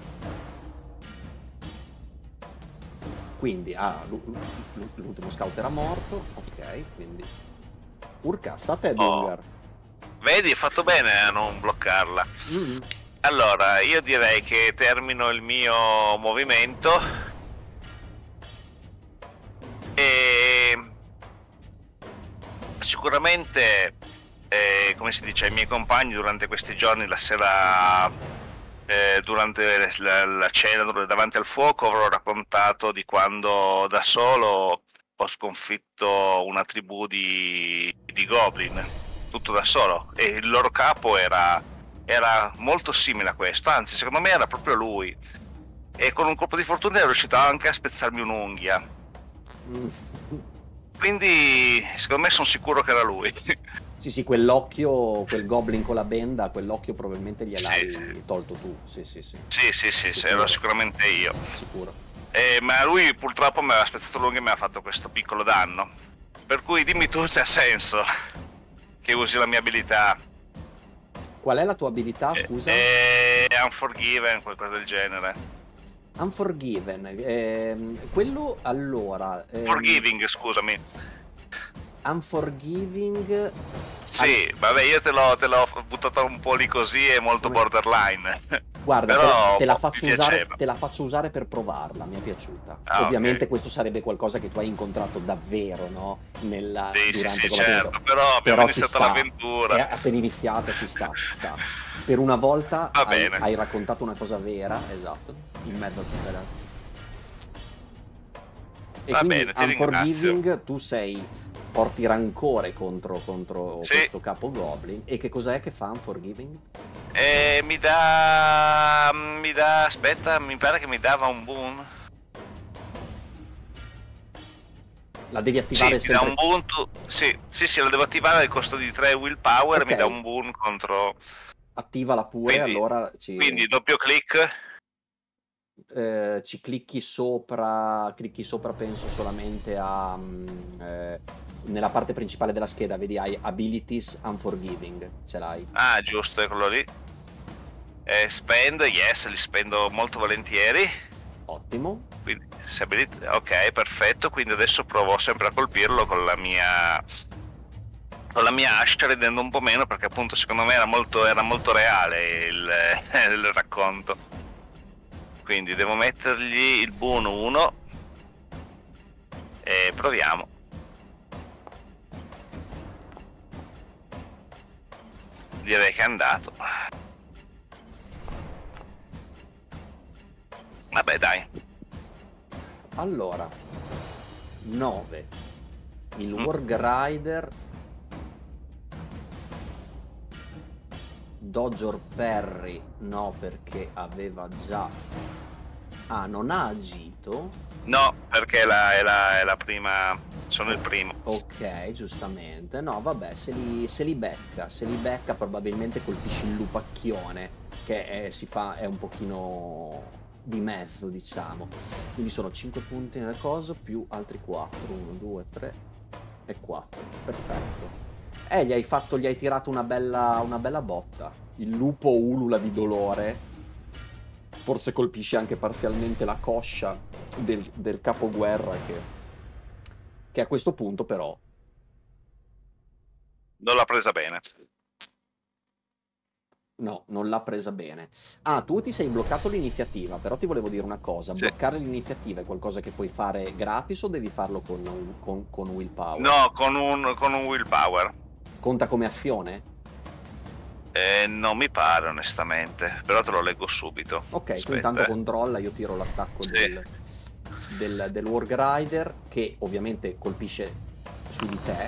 Quindi, ah, l'ultimo scout era morto, ok, quindi... Urca, sta a te, Dungar. Oh. Vedi, hai fatto bene a non bloccarla. Mm-hmm. Allora, io direi che termino il mio movimento e sicuramente, eh, come si dice, ai miei compagni durante questi giorni, la sera, eh, durante la, la cena davanti al fuoco, avrò raccontato di quando da solo ho sconfitto una tribù di, di goblin, tutto da solo, e il loro capo era, era molto simile a questo, anzi secondo me era proprio lui, e con un colpo di fortuna è riuscito anche a spezzarmi un'unghia. Mm. Quindi secondo me sono sicuro che era lui. Sì, sì, quell'occhio, quel goblin con la benda, quell'occhio probabilmente gliel'hai Sì. tolto tu. Sì, sì, sì. Sì, sì, sì, sì, ero sicuramente io. Sicuro. Eh, ma lui purtroppo mi aveva spezzato l'unghia e mi ha fatto questo piccolo danno. Per cui dimmi tu se ha senso che usi la mia abilità. Qual è la tua abilità, scusa? Eh, Unforgiven, qualcosa del genere. Unforgiven, ehm, quello allora... Ehm, Forgiving, scusami. Unforgiving... Sì, All... vabbè, io te l'ho, te l'ho buttata un po' lì così, è molto Come... borderline. Guarda, però te, te, la faccio mi usare, piaceva. te la faccio usare per provarla, mi è piaciuta. Ah, Ovviamente okay. Questo sarebbe qualcosa che tu hai incontrato davvero, no? Nella, sì, durante sì, sì, quella certo, però abbiamo però iniziato l'avventura. È appena iniziata, ci sta, ci sta. Per una volta Va hai, bene. hai raccontato una cosa vera, esatto, in mezzo a tutta la... E Va quindi bene, ti Unforgiving, ringrazio. tu sei, porti rancore contro, contro Sì. questo capo goblin. E che cos'è che fa Unforgiving? Eh, mi dà... mi dà... aspetta, mi pare che mi dava un boon. La devi attivare sì, mi dà sempre... un boon tu... sì, sì, sì, la devo attivare al costo di tre willpower, Ok. mi dà un boon contro... Attivala pure, quindi, allora ci... quindi doppio click. Eh, ci clicchi sopra, clicchi sopra penso solamente a... mm, eh, nella parte principale della scheda, vedi, hai Abilities Unforgiving, ce l'hai. Ah, giusto, è quello lì. Eh, spend, yes, li spendo molto volentieri. Ottimo. Quindi, se abilit- ok, perfetto, quindi adesso provo sempre a colpirlo con la mia... con la mia ascia, rendendo un po' meno, perché appunto secondo me era molto, era molto reale il, il racconto. Quindi devo mettergli il boon uno e proviamo. Direi che è andato. Vabbè, dai. Allora, nove. Il Mm. Warg Rider Dodger Perry no, perché aveva già... Ah, non ha agito. No, perché è la, è la, è la prima. Sono il primo. Ok, giustamente. No, vabbè, se li, se li becca, se li becca probabilmente colpisci il lupacchione, che è, si fa, è un pochino di mezzo, diciamo. Quindi sono cinque punti nel coso più altri quattro. uno, due, tre e quattro. Perfetto. Eh, gli hai fatto, gli hai tirato una bella, una bella botta. Il lupo ulula di dolore. Forse colpisce anche parzialmente la coscia del, del capoguerra che, che a questo punto però Non l'ha presa bene. no, non l'ha presa bene. Ah, tu ti sei bloccato l'iniziativa, però ti volevo dire una cosa. Sì. Bloccare l'iniziativa è qualcosa che puoi fare gratis o devi farlo con, con, con willpower? No, con un, con un willpower. Conta come azione? Eh, non mi pare onestamente, però te lo leggo subito. Ok, tu Aspetta, intanto eh. controlla, io tiro l'attacco Sì. del, del, del Warg Rider, che ovviamente colpisce su di te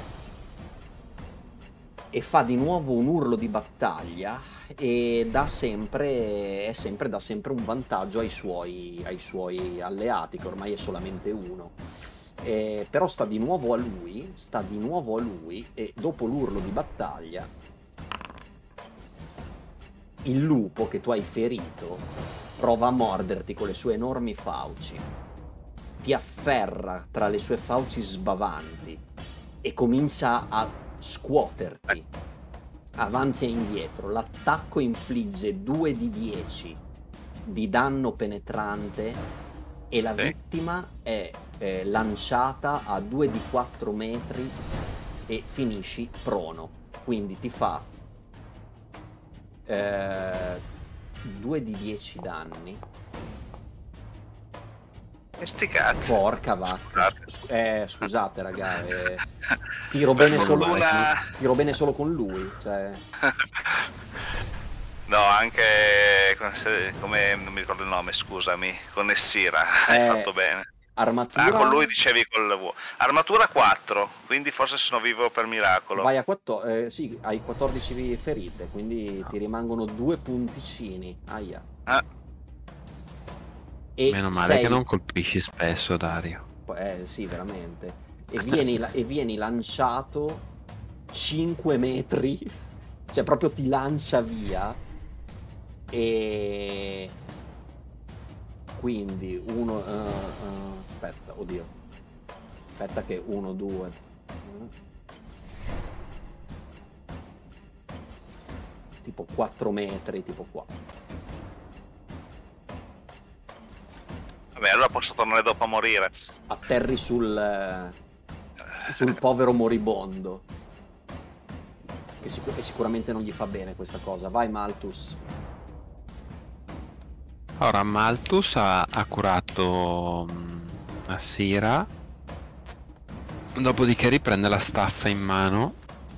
e fa di nuovo un urlo di battaglia e dà sempre, è sempre, dà sempre un vantaggio ai suoi, ai suoi alleati, che ormai è solamente uno. Eh, però sta di nuovo a lui, sta di nuovo a lui e dopo l'urlo di battaglia il lupo che tu hai ferito prova a morderti con le sue enormi fauci, ti afferra tra le sue fauci sbavanti e comincia a scuoterti avanti e indietro. L'attacco infligge due di dieci di danno penetrante e la Sì. vittima è eh, lanciata a due di quattro metri e finisci prono. Quindi ti fa Eh, due di dieci danni. E sti cazzi. Porca vacca. Scusate. Sc- eh, scusate raga, eh, tiro, Per bene solo, fortuna- tiro bene solo con lui, cioè. No, anche con- se- come non mi ricordo il nome, scusami, con Essira hai Eh, fatto bene. Armatura. Ah, con lui dicevi col V. Armatura quattro, quindi forse sono vivo per miracolo. Vai a quattordici, eh, sì, hai quattordici ferite, quindi ti rimangono due punticini. Aia. Ah, E Meno male sei- che non colpisci spesso, Dario. Eh sì, veramente. E vieni, la- e vieni lanciato cinque metri, cioè proprio ti lancia via. E quindi uno. uh, uh, aspetta, oddio. Aspetta, che uno, due. Tipo quattro metri, tipo qua. vabbè, allora posso tornare dopo a morire. Atterri sul. eh, sul povero moribondo. Che sic- e sicuramente non gli fa bene questa cosa. Vai, Malthus. Ora Malthus ha, ha curato mh, Asira, dopodiché riprende la staffa in mano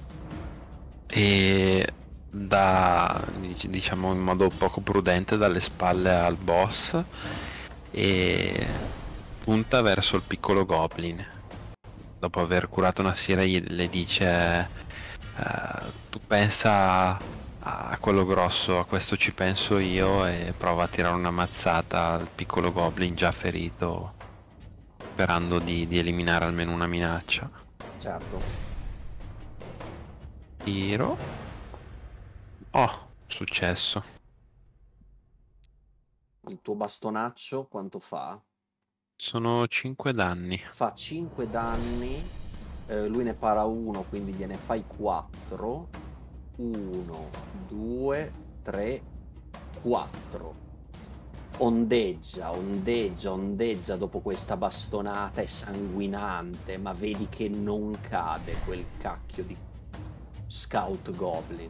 e da, dic- diciamo in modo poco prudente, dalle spalle al boss e punta verso il piccolo goblin. Dopo aver curato Nasira gli- le dice eh, tu pensa a quello grosso, a questo ci penso io, e prova a tirare una mazzata al piccolo goblin già ferito, sperando di, di eliminare almeno una minaccia. Certo. Tiro. Oh, successo. Il tuo bastonaccio quanto fa? Sono cinque danni. Fa cinque danni. Eh, lui ne para uno, quindi gliene fai quattro. uno, due, tre, quattro. Ondeggia, ondeggia, ondeggia dopo questa bastonata, è sanguinante, ma vedi che non cade quel cacchio di scout goblin.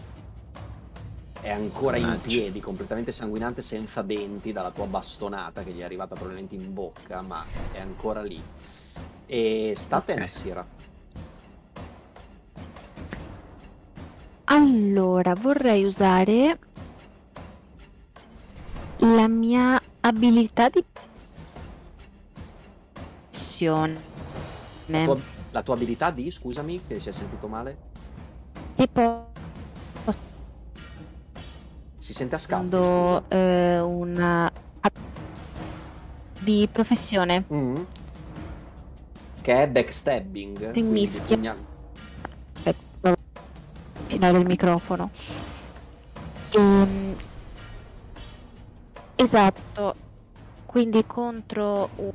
È ancora in Mannaggia. piedi, completamente sanguinante, senza denti dalla tua bastonata che gli è arrivata probabilmente in bocca, ma è ancora lì. E state Ok. Nassira. Allora, vorrei usare la mia abilità di pressione. La tua, la tua abilità di, scusami, che si è sentito male? E poi Si sente a scatto, quando scusa. eh, una di professione. Mm. Che è backstabbing. Ti quindi mischia. pugna- Aspetta, provo a avvicinare il microfono. Ehm, esatto, quindi contro un...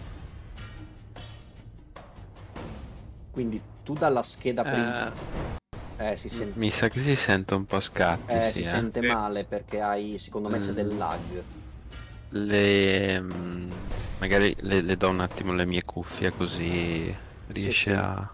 Quindi tu dalla scheda prima... Eh, Eh, si sente, mi sa che si sente un po' scatti, eh, sì, si eh. sente male perché hai, secondo me c'è del Mm. lag. Le, mm, magari le, le do un attimo le mie cuffie così riesce sì. a...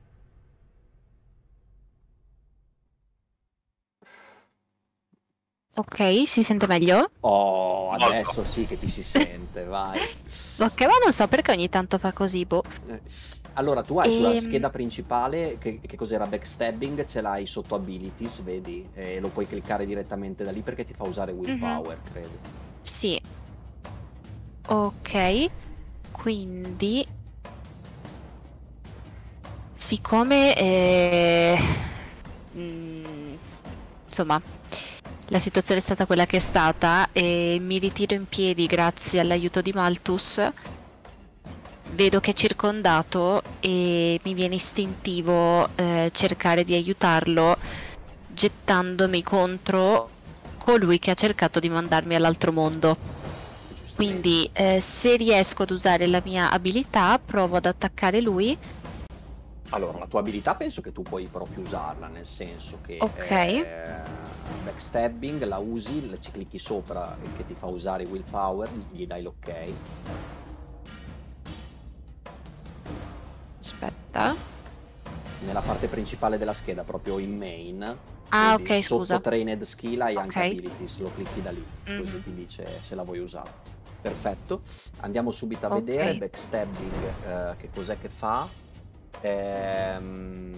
Ok, si sente meglio? Oh, Molto. adesso sì che ti si sente, vai. Ok, ma non so perché ogni tanto fa così, boh. Eh, Allora, tu hai sulla Ehm. scheda principale, che, che cos'era backstabbing, ce l'hai sotto abilities, vedi? E lo puoi cliccare direttamente da lì perché ti fa usare willpower, credo. Sì. Ok, quindi siccome eh, mm, insomma la situazione è stata quella che è stata e mi ritiro in piedi grazie all'aiuto di Malthus, vedo che è circondato e mi viene istintivo eh, cercare di aiutarlo gettandomi contro colui che ha cercato di mandarmi all'altro mondo. Giustamente. Quindi eh, se riesco ad usare la mia abilità provo ad attaccare lui. Allora, la tua abilità penso che tu puoi proprio usarla, nel senso che Ok. eh, backstabbing la usi, le- ci clicchi sopra e che ti fa usare willpower, gli dai l'ok. Aspetta. Nella parte principale della scheda, proprio in main, Ah, vedi, ok, sotto scusa. trained skill hai anche Ok. abilities, lo clicchi da lì, Mhm. così ti dice se la vuoi usare. Perfetto, andiamo subito a Ok. vedere backstabbing, eh, che cos'è che fa. Ehm,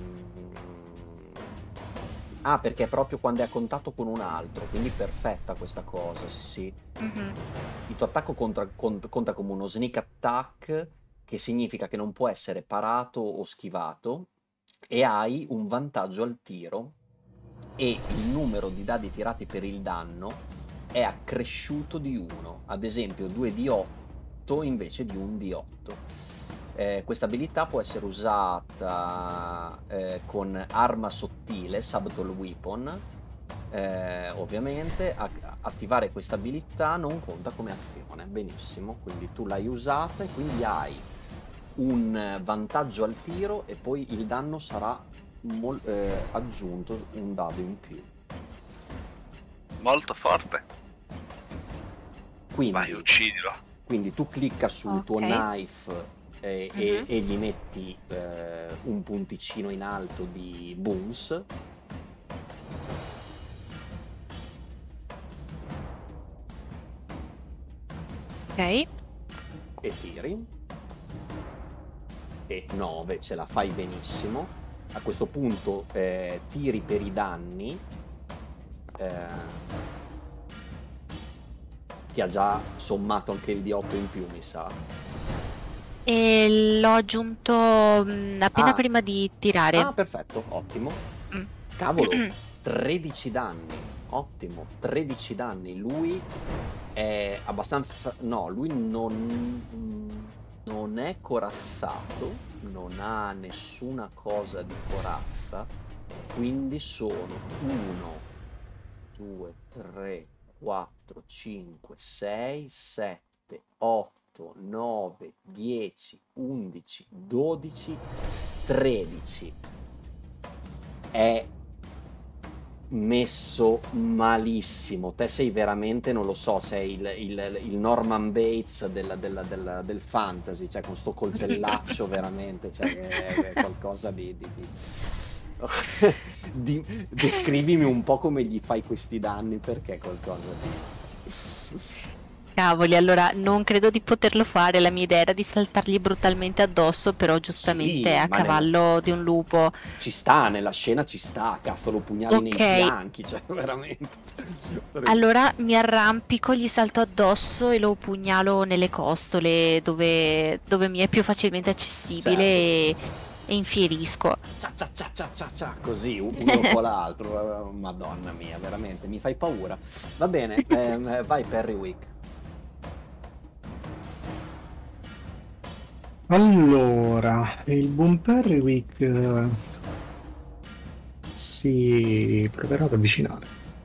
Ah, perché è proprio quando è a contatto con un altro, quindi perfetta questa cosa, sì sì. Mhm. Il tuo attacco conta, cont- conta come uno sneak attack, che significa che non può essere parato o schivato, e hai un vantaggio al tiro, e il numero di dadi tirati per il danno è accresciuto di uno, ad esempio due d otto invece di un d otto. Eh, questa abilità può essere usata eh, con arma sottile, subtle weapon. Eh, ovviamente a- attivare questa abilità non conta come azione, benissimo, quindi tu l'hai usata e quindi hai un eh, vantaggio al tiro e poi il danno sarà mol- eh, aggiunto un dado in più. Molto forte. Vai, Quindi, uccidilo. quindi tu clicca sul tuo Ok. knife e, e- Mhm. e gli metti eh, un punticino in alto di boons. Ok. E tiri. E nove, ce la fai benissimo. A questo punto eh, tiri per i danni. Eh, ti ha già sommato anche il d otto in più, mi sa. E l'ho aggiunto mm, appena Ah. prima di tirare. Ah, perfetto, ottimo. Mm. Cavolo, tredici danni. Ottimo, tredici danni. Lui è abbastanza... No, lui non... non è corazzato, non ha nessuna cosa di corazza, quindi sono uno, due, tre, quattro, cinque, sei, sette, otto, nove, dieci, undici, dodici, tredici. È messo malissimo. Te sei veramente, non lo so, sei il, il- il Norman Bates della- della- della- del fantasy, cioè con sto coltellaccio veramente, cioè è, è qualcosa di... di- di- di- descrivimi un po' come gli fai questi danni, perché è qualcosa di... Cavoli, allora non credo di poterlo fare. La mia idea era di saltargli brutalmente addosso, però giustamente Sì, è a ma nella- cavallo di un lupo. Ci sta, nella scena ci sta, cazzo, lo pugnali nei Ok. fianchi, cioè veramente... Allora mi arrampico, gli salto addosso e lo pugnalo nelle costole, dove, dove mi è più facilmente accessibile, e, e infierisco. Cia, cia, cia, cia, cia, cia, così uno dopo l'altro. Madonna mia, veramente mi fai paura. Va bene, ehm, vai Perrywick. Allora, il buon Perrywick eh, si proverà ad avvicinare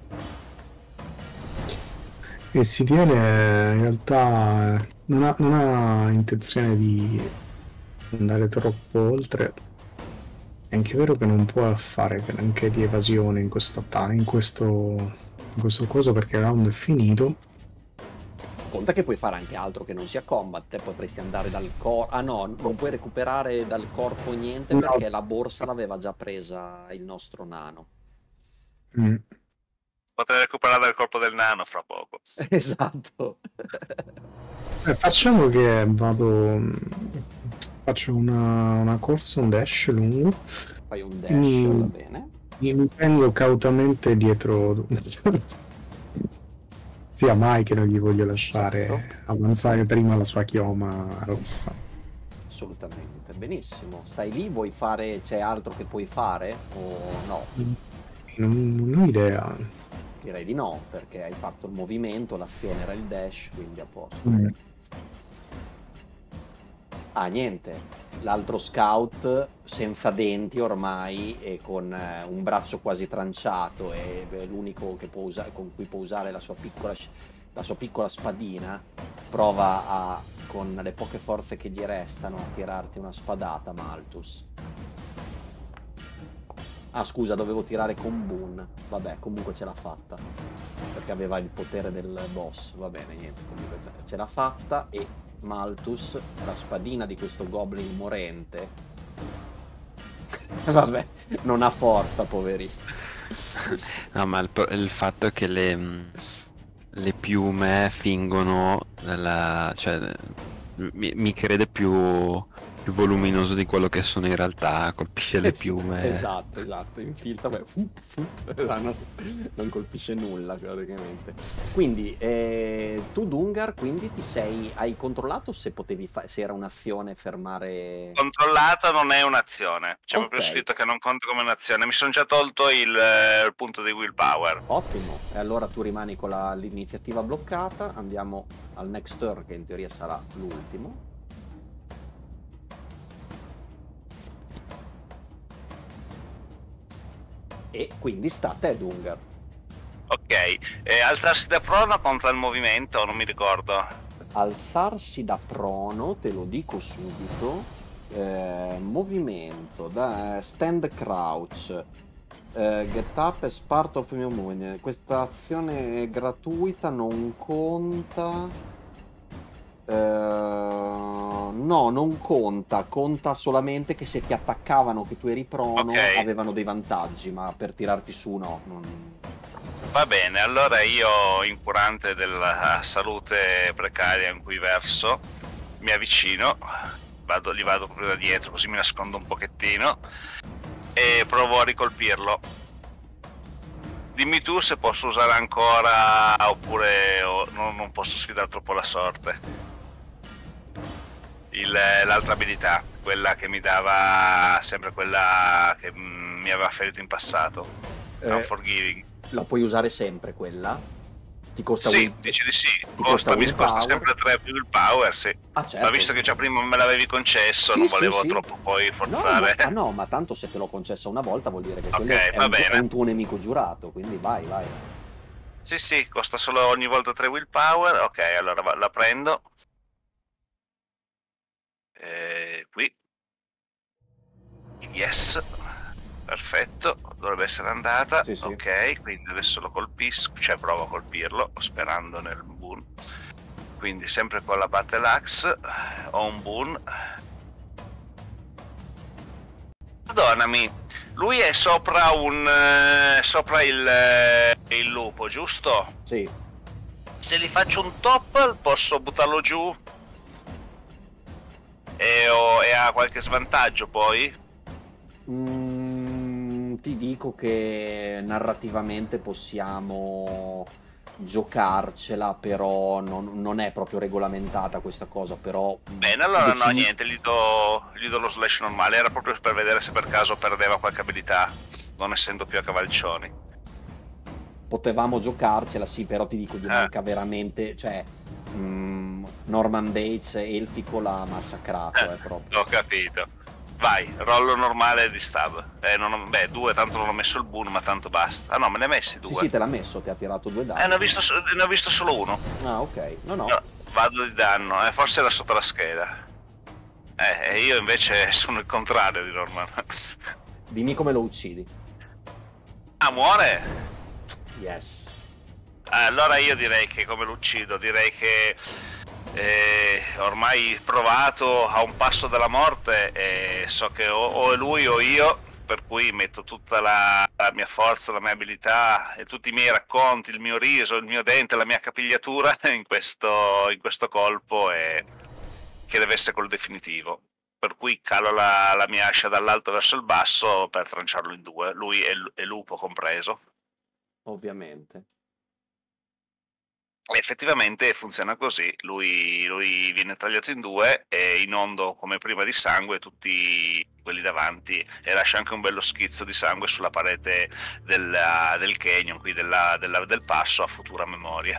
e si tiene, in realtà eh, non ha, non ha intenzione di andare troppo oltre. È anche vero che non può fare anche di evasione in questo attacco, in questo, in questo coso, perché il round è finito. Conta che puoi fare anche altro che non sia combat, te potresti andare dal corpo. Ah no, non puoi recuperare dal corpo niente No. perché la borsa l'aveva già presa il nostro nano. Mm. Potrei recuperare dal corpo del nano fra poco. Esatto. Eh, facciamo che vado. Faccio una, una corsa, un dash lungo. Fai un dash, Mm. va bene. Mi tengo cautamente dietro. Sia mai che non gli voglio lasciare Certo. avanzare prima la sua chioma rossa. Assolutamente, benissimo. Stai lì, vuoi fare, c'è altro che puoi fare o no? Non, non ho idea. Direi di no, perché hai fatto il movimento, l'azione era il dash, quindi a posto. Mm. Ah, niente. L'altro scout senza denti ormai e con eh, un braccio quasi tranciato e è l'unico che può usare, con cui può usare la sua piccola, la sua piccola spadina, prova a, con le poche forze che gli restano, a tirarti una spadata, Malthus. Ah, scusa, dovevo tirare con Boone. Vabbè, comunque ce l'ha fatta. Perché aveva il potere del boss. Va bene, niente, comunque ce l'ha fatta e Malthus, la spadina di questo goblin morente. Vabbè, non ha forza, poverino. No, ma il, il fatto è che le, le piume fingono la, cioè, mi, mi crede più, più voluminoso di quello che sono in realtà, colpisce le Es- piume. Esatto, esatto, infiltra, beh, fut, fut, non, non colpisce nulla praticamente. Quindi eh, tu Dungar, quindi ti sei, hai controllato se potevi fa- se era un'azione fermare. Controllata non è un'azione, c'è proprio Ok. scritto che non conta come un'azione. Mi sono già tolto il, eh, il punto di willpower. Ottimo, e allora tu rimani con la- l'iniziativa bloccata, andiamo al next turn che in teoria sarà l'ultimo. E quindi sta a te Dungar. Ok, eh, alzarsi da prono contro il movimento, non mi ricordo. Alzarsi da prono, te lo dico subito, eh, movimento, da stand crouch, eh, get up as part of your movement. Questa azione gratuita non conta. Eh, no, non conta, conta solamente che se ti attaccavano che tu eri prono Ok. avevano dei vantaggi, ma per tirarti su no. Non... Va bene, allora io, incurante della salute precaria in cui verso, mi avvicino, vado, gli vado proprio da dietro così mi nascondo un pochettino e provo a ricolpirlo. Dimmi tu se posso usare ancora oppure o non, non posso sfidare troppo la sorte. Il, l'altra abilità, quella che mi dava sempre quella che mm, mi aveva ferito in passato, Eh, Unforgiving. La puoi usare sempre quella? Ti costa Sì, will- dici di sì, ti costa, mi willpower? costa sempre tre willpower, sì. Ah, certo. Ma visto che già prima me l'avevi concesso, Sì, non sì, volevo sì. troppo poi No, forzare. ma, ah, no, ma tanto se te l'ho concesso una volta vuol dire che Ok, quello è, va un, tu- bene. è un tuo nemico giurato, quindi vai, vai. Sì, sì, costa solo ogni volta tre willpower. Ok, allora va- la prendo. E qui. Yes. Perfetto, dovrebbe essere andata. Sì, sì. Ok, quindi adesso lo colpisco, cioè provo a colpirlo, sperando nel boon. Quindi sempre con la battle axe ho un boon. Perdonami, lui è sopra un eh, sopra il, eh, il lupo, giusto? Sì. Se gli faccio un top posso buttarlo giù e, ho- e ha qualche svantaggio poi? Mm, ti dico che narrativamente possiamo giocarcela, però non, non è proprio regolamentata questa cosa, però... Bene, allora no, decidi- niente, gli do, gli do lo slash normale, era proprio per vedere se per caso perdeva qualche abilità, non essendo più a cavalcioni. Potevamo giocarcela, sì, però ti dico, gli Eh. manca veramente, cioè, mm, Norman Bates elfico l'ha massacrato, Eh, è proprio. Ho capito. Vai, rollo normale di stab. Eh, non ho- beh, due, tanto non ho messo il boon, ma tanto basta. Ah no, me ne hai messi due. Sì, sì, te l'ha messo, ti ha tirato due dadi. Eh, ne ho visto, so- ne ho visto solo uno. Ah, ok. No, no. No, vado di danno, eh, forse era sotto la scheda. Eh, e io invece sono il contrario di Norman. Dimmi come lo uccidi. Ah, muore? Yes. Allora io direi che come lo uccido, direi che eh, ormai provato a un passo dalla morte e so che o, o è lui o io, per cui metto tutta la, la mia forza, la mia abilità e tutti i miei racconti, il mio riso, il mio dente, la mia capigliatura in questo, in questo colpo e, che deve essere quello definitivo. Per cui calo la, la mia ascia dall'alto verso il basso per tranciarlo in due, lui e, e Lupo compreso. Ovviamente. E effettivamente funziona così, lui, lui viene tagliato in due e inondo come prima di sangue tutti quelli davanti e lascia anche un bello schizzo di sangue sulla parete della, del canyon, qui della, della, del passo a futura memoria.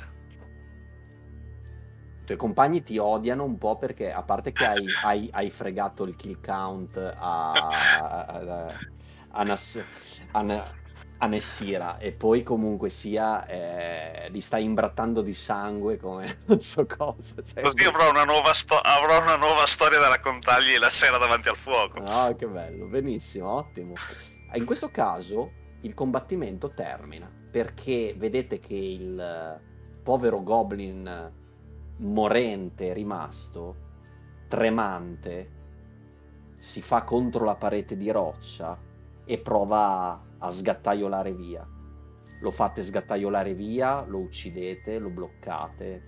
I tuoi compagni ti odiano un po' perché, a parte che hai, hai, hai fregato il kill count a, a, a, a, Nas, a, a Nessira, e poi comunque sia eh, li stai imbrattando di sangue come non so cosa. Cioè, Così avrò una, nuova sto- avrò una nuova storia da raccontargli la sera davanti al fuoco. Ah, che bello, benissimo, ottimo. In questo caso il combattimento termina perché vedete che il povero goblin morente rimasto, tremante, si fa contro la parete di roccia e prova a sgattaiolare via. Lo fate sgattaiolare via, lo uccidete, lo bloccate.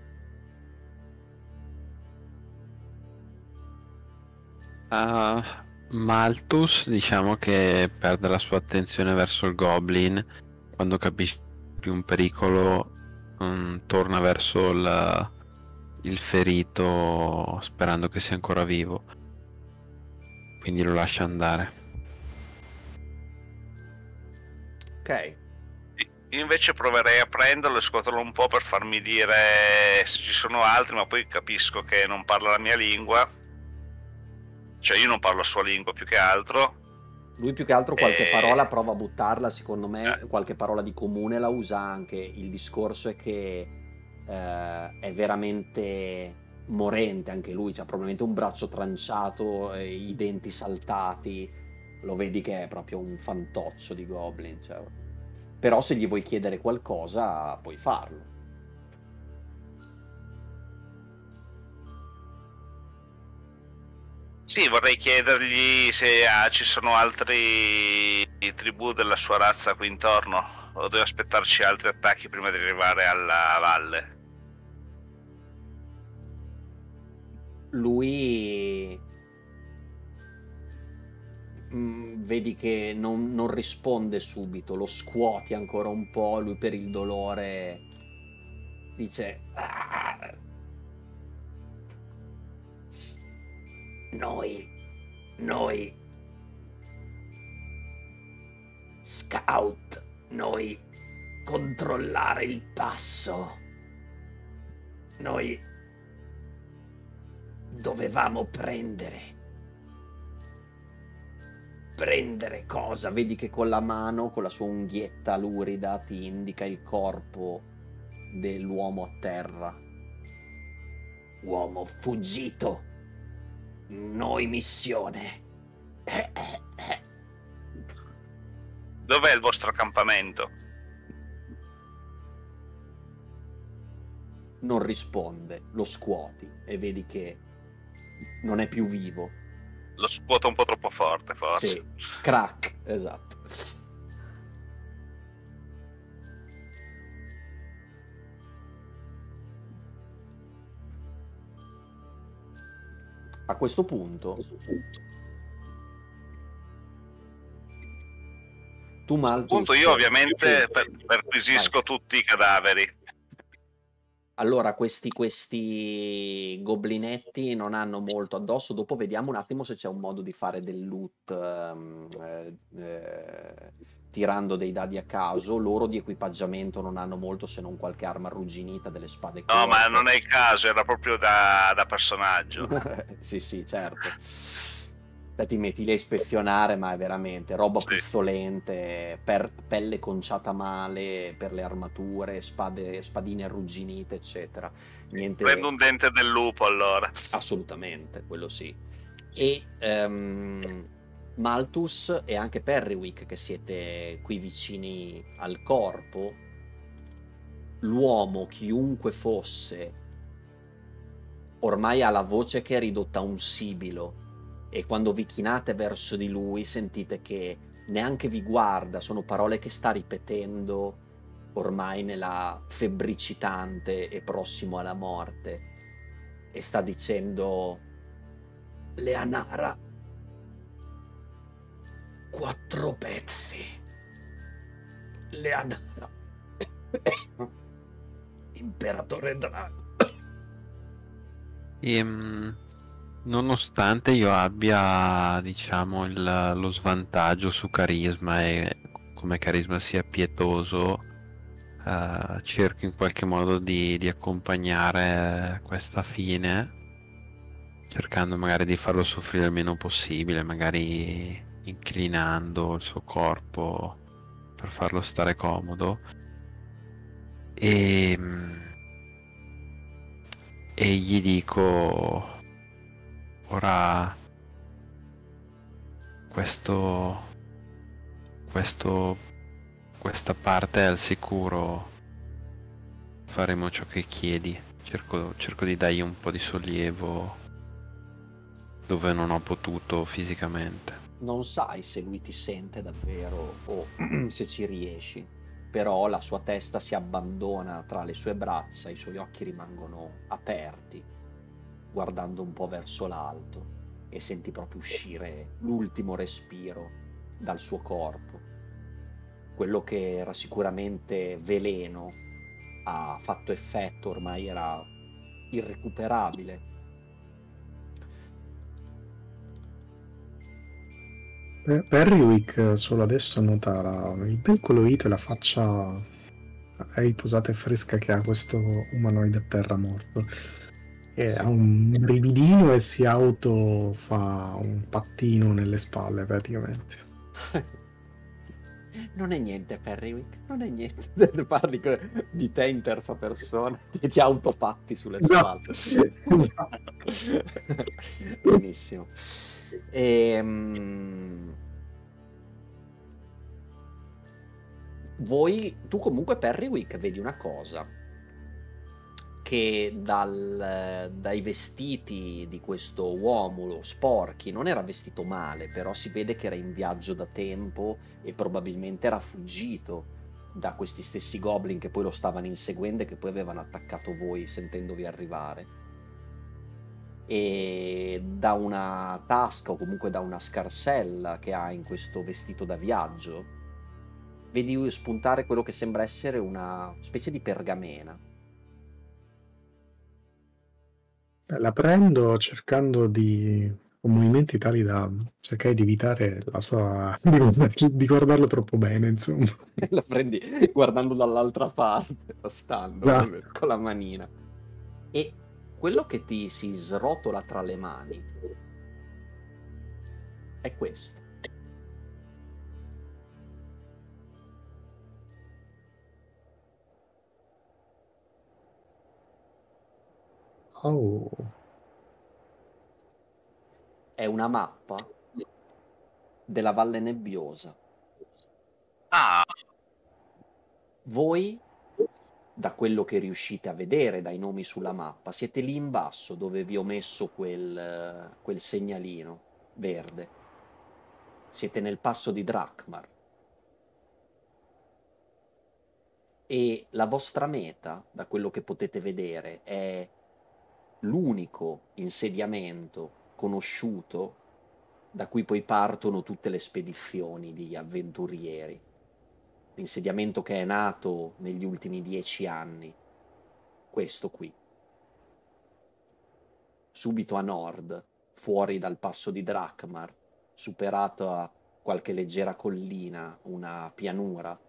Uh, Malthus diciamo che perde la sua attenzione verso il goblin quando capisce più un pericolo, um, torna verso il, il ferito sperando che sia ancora vivo, quindi lo lascia andare. Ok. Io invece proverei a prenderlo e scuoterlo un po' per farmi dire se ci sono altri, ma poi capisco che non parla la mia lingua. Cioè io non parlo la sua lingua più che altro. Lui più che altro qualche E- parola prova a buttarla, secondo me Eh. qualche parola di comune la usa anche. Il discorso è che eh, è veramente morente anche lui, c'ha probabilmente un braccio tranciato, e i denti saltati, lo vedi che è proprio un fantoccio di goblin. Cioè. Però se gli vuoi chiedere qualcosa puoi farlo. Sì, vorrei chiedergli se ah, ci sono altri tribù della sua razza qui intorno o devo aspettarci altri attacchi prima di arrivare alla valle. Lui mm, vedi che non, non risponde subito, lo scuoti ancora un po', lui per il dolore dice: "Ah, noi, noi, scout, noi controllare il passo, noi dovevamo prendere. Prendere cosa?" Vedi che con la mano, con la sua unghietta lurida, ti indica il corpo dell'uomo a terra. Uomo fuggito. Noi missione. Dov'è il vostro accampamento? Non risponde, lo scuoti e vedi che non è più vivo. Lo scuoto un po' troppo forte, forse. Sì, crack, esatto. A questo punto tu, A Malthus, questo punto io ovviamente sì. per- perquisisco Vai. tutti i cadaveri. Allora, questi, questi goblinetti non hanno molto addosso. Dopo vediamo un attimo se c'è un modo di fare del loot. ehm, eh, eh, tirando dei dadi a caso. Loro di equipaggiamento non hanno molto, se non qualche arma arrugginita, delle spade corte. No, ma non è il caso, era proprio da, da personaggio. Sì, sì, certo. Beh, ti metti lì a ispezionare, ma è veramente roba Sì. puzzolente, per pelle conciata male per le armature, spade, spadine arrugginite, eccetera. Niente. Prendo un dente del lupo allora. Assolutamente, quello sì. E ehm, Malthus e anche Perrywick, che siete qui vicini al corpo, l'uomo, chiunque fosse, ormai ha la voce che è ridotta a un sibilo, e quando vi chinate verso di lui sentite che neanche vi guarda, sono parole che sta ripetendo ormai nella febbricitante e prossimo alla morte, e sta dicendo: Leanara, quattro pezzi. Leanara, imperatore Drago. E, mh, nonostante io abbia, diciamo, il- lo svantaggio su carisma e come carisma sia pietoso, eh, cerco in qualche modo di, di accompagnare questa fine, cercando magari di farlo soffrire il meno possibile, magari inclinando il suo corpo per farlo stare comodo. E, mh, e gli dico: ora questo questo questa parte è al sicuro, faremo ciò che chiedi. Cerco, cerco di dargli un po' di sollievo dove non ho potuto fisicamente. Non sai se lui ti sente davvero o se ci riesci, però la sua testa si abbandona tra le sue braccia, i suoi occhi rimangono aperti, guardando un po' verso l'alto, e senti proprio uscire l'ultimo respiro dal suo corpo. Quello che era sicuramente veleno ha fatto effetto, ormai era irrecuperabile. Per- Perrywick solo adesso nota la- il bel colorito e la faccia riposata e fresca che ha questo umanoide a terra morto. E Sì. ha un brividino e si auto fa un pattino nelle spalle praticamente. Non è niente, Perrywick, non è niente. Parli co- di te in terza persona e ti autopatti sulle spalle. Esatto. Benissimo. Ehm, voi, tu comunque, Perrywick, vedi una cosa, che dal- dai vestiti di questo uomo sporchi, non era vestito male, però si vede che era in viaggio da tempo e probabilmente era fuggito da questi stessi goblin che poi lo stavano inseguendo e che poi avevano attaccato voi sentendovi arrivare. E da una tasca, o comunque da una scarsella che ha in questo vestito da viaggio, vedi spuntare quello che sembra essere una specie di pergamena. La prendo cercando di con movimenti tali da cercare di evitare la sua di guardarlo troppo bene, insomma. La prendi guardando dall'altra parte, tastando Ah. con con la manina. E quello che ti si srotola tra le mani è questo. Oh. È una mappa della Valle Nebbiosa. Ah, Voi, da quello che riuscite a vedere dai nomi sulla mappa, siete lì in basso dove vi ho messo quel, eh, quel segnalino verde. Siete nel passo di Drakmar. E la vostra meta, da quello che potete vedere, è l'unico insediamento conosciuto da cui poi partono tutte le spedizioni di avventurieri. L'insediamento che è nato negli ultimi dieci anni, questo qui. Subito a nord, fuori dal passo di Drakmar, superata qualche leggera collina, una pianura.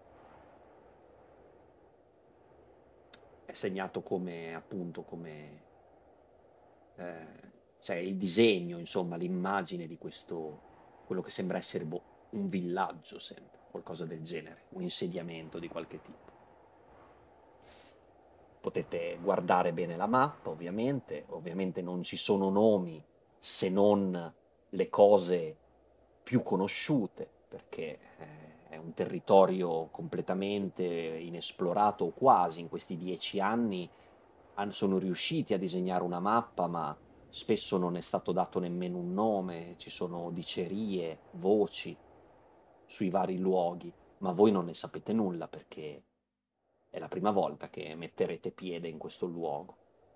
È segnato come, appunto, come eh, c'è il disegno, insomma, l'immagine di questo, quello che sembra essere boh, un villaggio, sempre, qualcosa del genere, un insediamento di qualche tipo. Potete guardare bene la mappa, ovviamente, ovviamente non ci sono nomi se non le cose più conosciute, perché eh, è un territorio completamente inesplorato o quasi. In questi dieci anni han- sono riusciti a disegnare una mappa, ma spesso non è stato dato nemmeno un nome, ci sono dicerie, voci sui vari luoghi, ma voi non ne sapete nulla perché è la prima volta che metterete piede in questo luogo.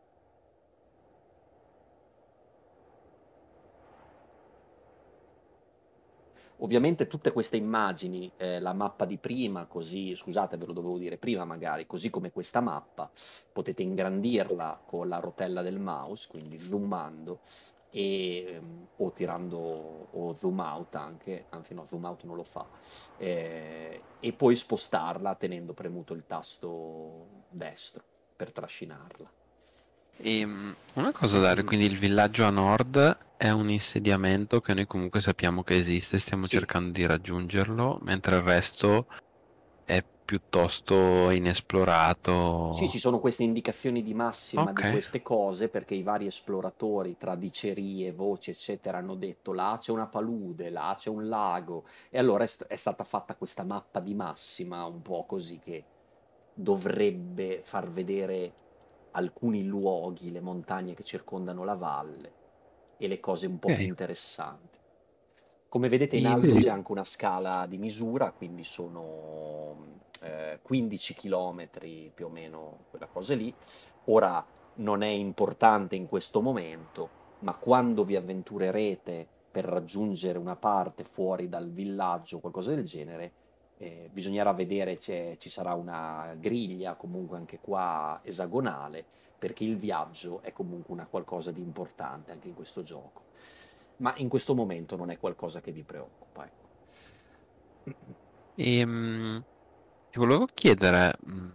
Ovviamente tutte queste immagini, eh, la mappa di prima, così, scusate, ve lo dovevo dire prima magari, così come questa mappa, potete ingrandirla con la rotella del mouse, quindi zoomando, e, ehm, o tirando, o zoom out anche, anzi no, zoom out non lo fa, eh, e poi spostarla tenendo premuto il tasto destro per trascinarla. E, mh, una cosa da dire, quindi il villaggio a nord è un insediamento che noi comunque sappiamo che esiste, stiamo Sì. cercando di raggiungerlo, mentre il resto è piuttosto inesplorato. Sì, ci sono queste indicazioni di massima di Ok. queste cose perché i vari esploratori, tra dicerie, voci, eccetera, hanno detto là c'è una palude, là c'è un lago, e allora è, st- è stata fatta questa mappa di massima, un po' così, che dovrebbe far vedere alcuni luoghi, le montagne che circondano la valle e le cose un po' più Ok. interessanti. Come vedete in I- alto Sì. c'è anche una scala di misura, quindi sono eh, quindici chilometri più o meno, quella cosa lì. Ora non è importante in questo momento, ma quando vi avventurerete per raggiungere una parte fuori dal villaggio o qualcosa del genere, eh, bisognerà vedere, c'è- ci sarà una griglia comunque anche qua esagonale, perché il viaggio è comunque una qualcosa di importante anche in questo gioco. Ma in questo momento non è qualcosa che vi preoccupa, ecco. e, mh, ti volevo chiedere, mh,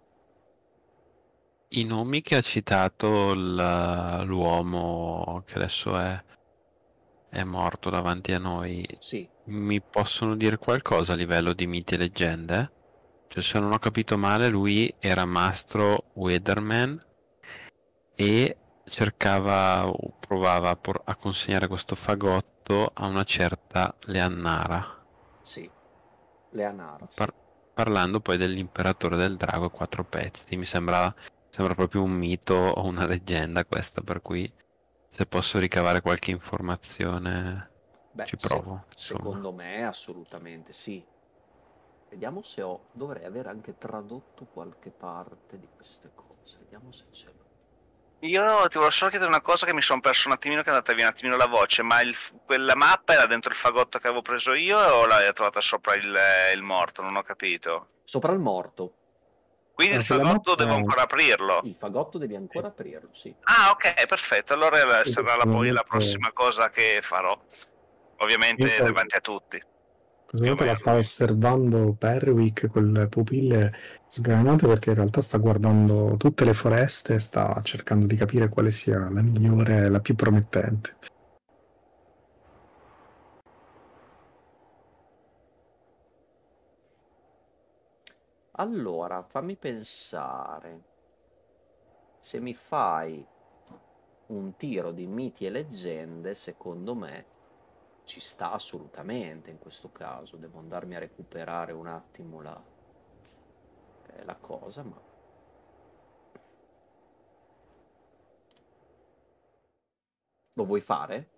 i nomi che ha citato il- l'uomo che adesso è, è morto davanti a noi, Sì, mi possono dire qualcosa a livello di miti e leggende? Cioè, se non ho capito male, lui era Mastro Weatherman e cercava o provava a, por- a consegnare questo fagotto a una certa Leannara, sì, Leonara, sì. Par- parlando poi dell'imperatore del drago a quattro pezzi. Mi sembra, sembra proprio un mito o una leggenda questa, per cui se posso ricavare qualche informazione Beh, ci se- provo, insomma. secondo me assolutamente sì. Vediamo se ho... dovrei aver anche tradotto qualche parte di queste cose. Vediamo se ce l'ho. Io ti volevo solo chiedere una cosa che mi sono perso un attimino, che è andata via un attimino la voce, ma il f- quella mappa era dentro il fagotto che avevo preso io o l'hai trovata sopra il, il morto? Non ho capito. Sopra il morto. Quindi il Eh, quella fagotto mappa devo è... ancora aprirlo. Il fagotto devi sì, ancora aprirlo, sì. Ah, ok, perfetto. Allora era- in sarà la, questo poi la momento, prossima cosa che farò. io Ovviamente davanti a tutti, in questo più o momento la sta meno. osservando Perwick con le pupille sgranate perché in realtà sta guardando tutte le foreste e sta cercando di capire quale sia la migliore e la più promettente. Allora, fammi pensare. Se mi fai un tiro di miti e leggende, secondo me ci sta assolutamente in questo caso. Devo andarmi a recuperare un attimo la, eh, la cosa, ma... Lo vuoi fare?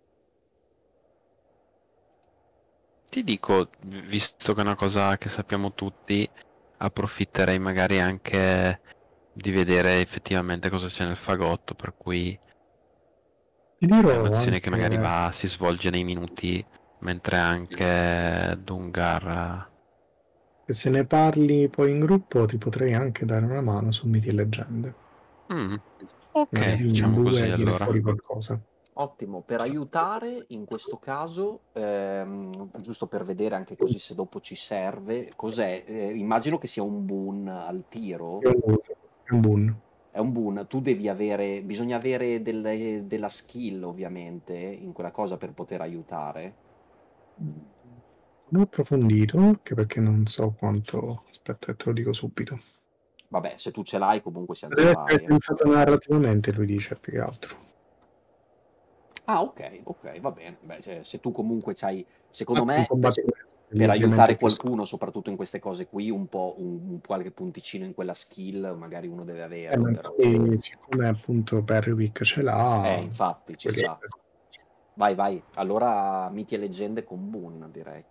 Ti dico, visto che è una cosa che sappiamo tutti, approfitterei magari anche di vedere effettivamente cosa c'è nel fagotto, per cui Ti è dirò un'azione che magari anche va, si svolge nei minuti, mentre anche Dungar... che se ne parli poi in gruppo ti potrei anche dare una mano su miti e leggende. Mm, ok, Magari in facciamo così due viene allora. fuori qualcosa. Ottimo, per aiutare in questo caso, ehm, giusto per vedere anche così se dopo ci serve, cos'è? Eh, immagino che sia un boon al tiro. È un boon. È un boon. È un boon, tu devi avere, bisogna avere delle- della skill ovviamente in quella cosa per poter aiutare. Non ho approfondito, anche perché non so quanto... Aspetta, te lo dico subito. Vabbè, se tu ce l'hai comunque sia Deve essere necessario. sensato narrativamente, lui dice, più che altro. Ah, ok, ok, va bene. Beh, se, se tu comunque c'hai, secondo Ah, in me, combattimento, per ovviamente aiutare più- qualcuno, soprattutto in queste cose qui, un po' un, un qualche punticino in quella skill, magari uno deve Eh, averlo, ma però. poi, siccome appunto Perrywick ce l'ha... Eh, infatti, ci quelli- sta. Vai, vai. Allora, miti e leggende con Boon, direi.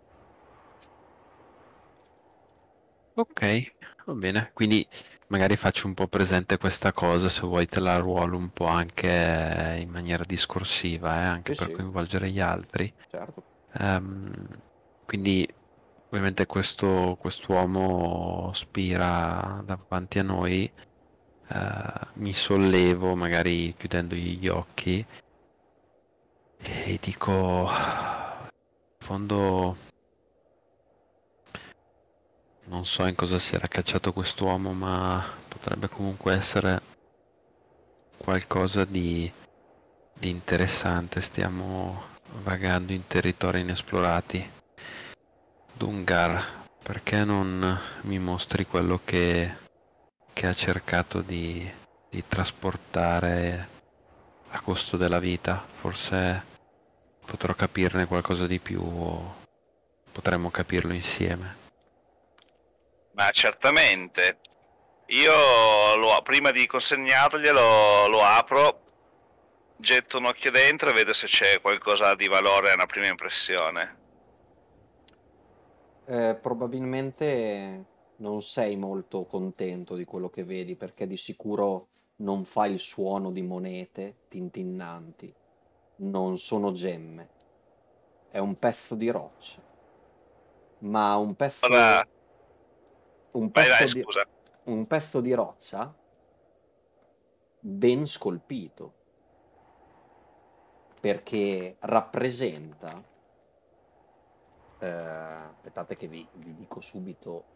Ok, va bene. Quindi magari faccio un po' presente questa cosa, se vuoi te la ruolo un po' anche in maniera discorsiva, eh, anche Sì, per sì, coinvolgere gli altri. certo. Ehm, quindi ovviamente questo quest'uomo spira davanti a noi, eh, mi sollevo magari chiudendogli gli occhi e dico, in fondo non so in cosa si era cacciato quest'uomo, ma potrebbe comunque essere qualcosa di, di interessante. Stiamo vagando in territori inesplorati. Dungar, perché non mi mostri quello che, che ha cercato di, di trasportare a costo della vita? Forse potrò capirne qualcosa di più o potremmo capirlo insieme. Ma certamente. Io lo, prima di consegnarglielo lo apro, getto un occhio dentro e vedo se c'è qualcosa di valore a una prima impressione. Eh, probabilmente non sei molto contento di quello che vedi, perché di sicuro non fa il suono di monete tintinnanti. Non sono gemme. È un pezzo di roccia. Ma un Ora, pezzo, un vai, vai, pezzo di, scusa. un pezzo di roccia ben scolpito, perché rappresenta, eh, aspettate che vi, vi dico subito,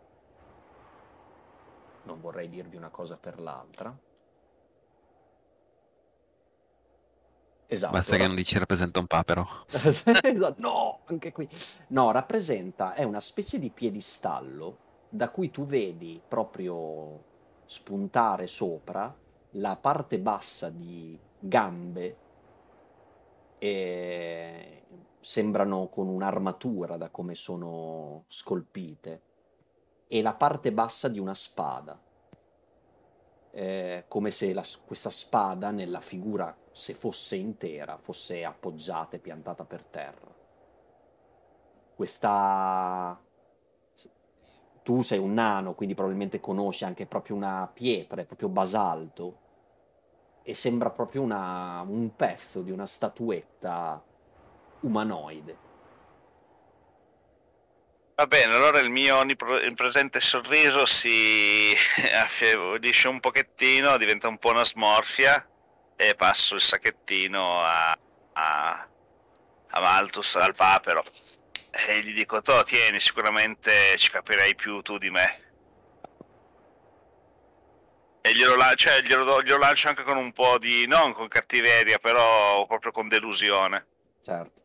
non vorrei dirvi una cosa per l'altra. Esatto, Basta che ra- non dici rappresenta un papero. Esatto, no, anche qui. No, rappresenta, è una specie di piedistallo da cui tu vedi proprio spuntare sopra la parte bassa di gambe e sembrano con un'armatura da come sono scolpite e la parte bassa di una spada. Eh, come se la- questa spada nella figura, se fosse intera, fosse appoggiata e piantata per terra. Questa... Tu sei un nano, quindi probabilmente conosci anche proprio una pietra, è proprio basalto, e sembra proprio una... un pezzo di una statuetta umanoide. Va bene, allora il mio onnipresente sorriso si affievolisce un pochettino, diventa un po' una smorfia e passo il sacchettino a, a, a Malthus, al papero, e gli dico: "To, tieni, sicuramente ci capirai più tu di me." E glielo, la- cioè, glielo, do- glielo lancio anche con un po' di, non con cattiveria, però proprio con delusione. Certo.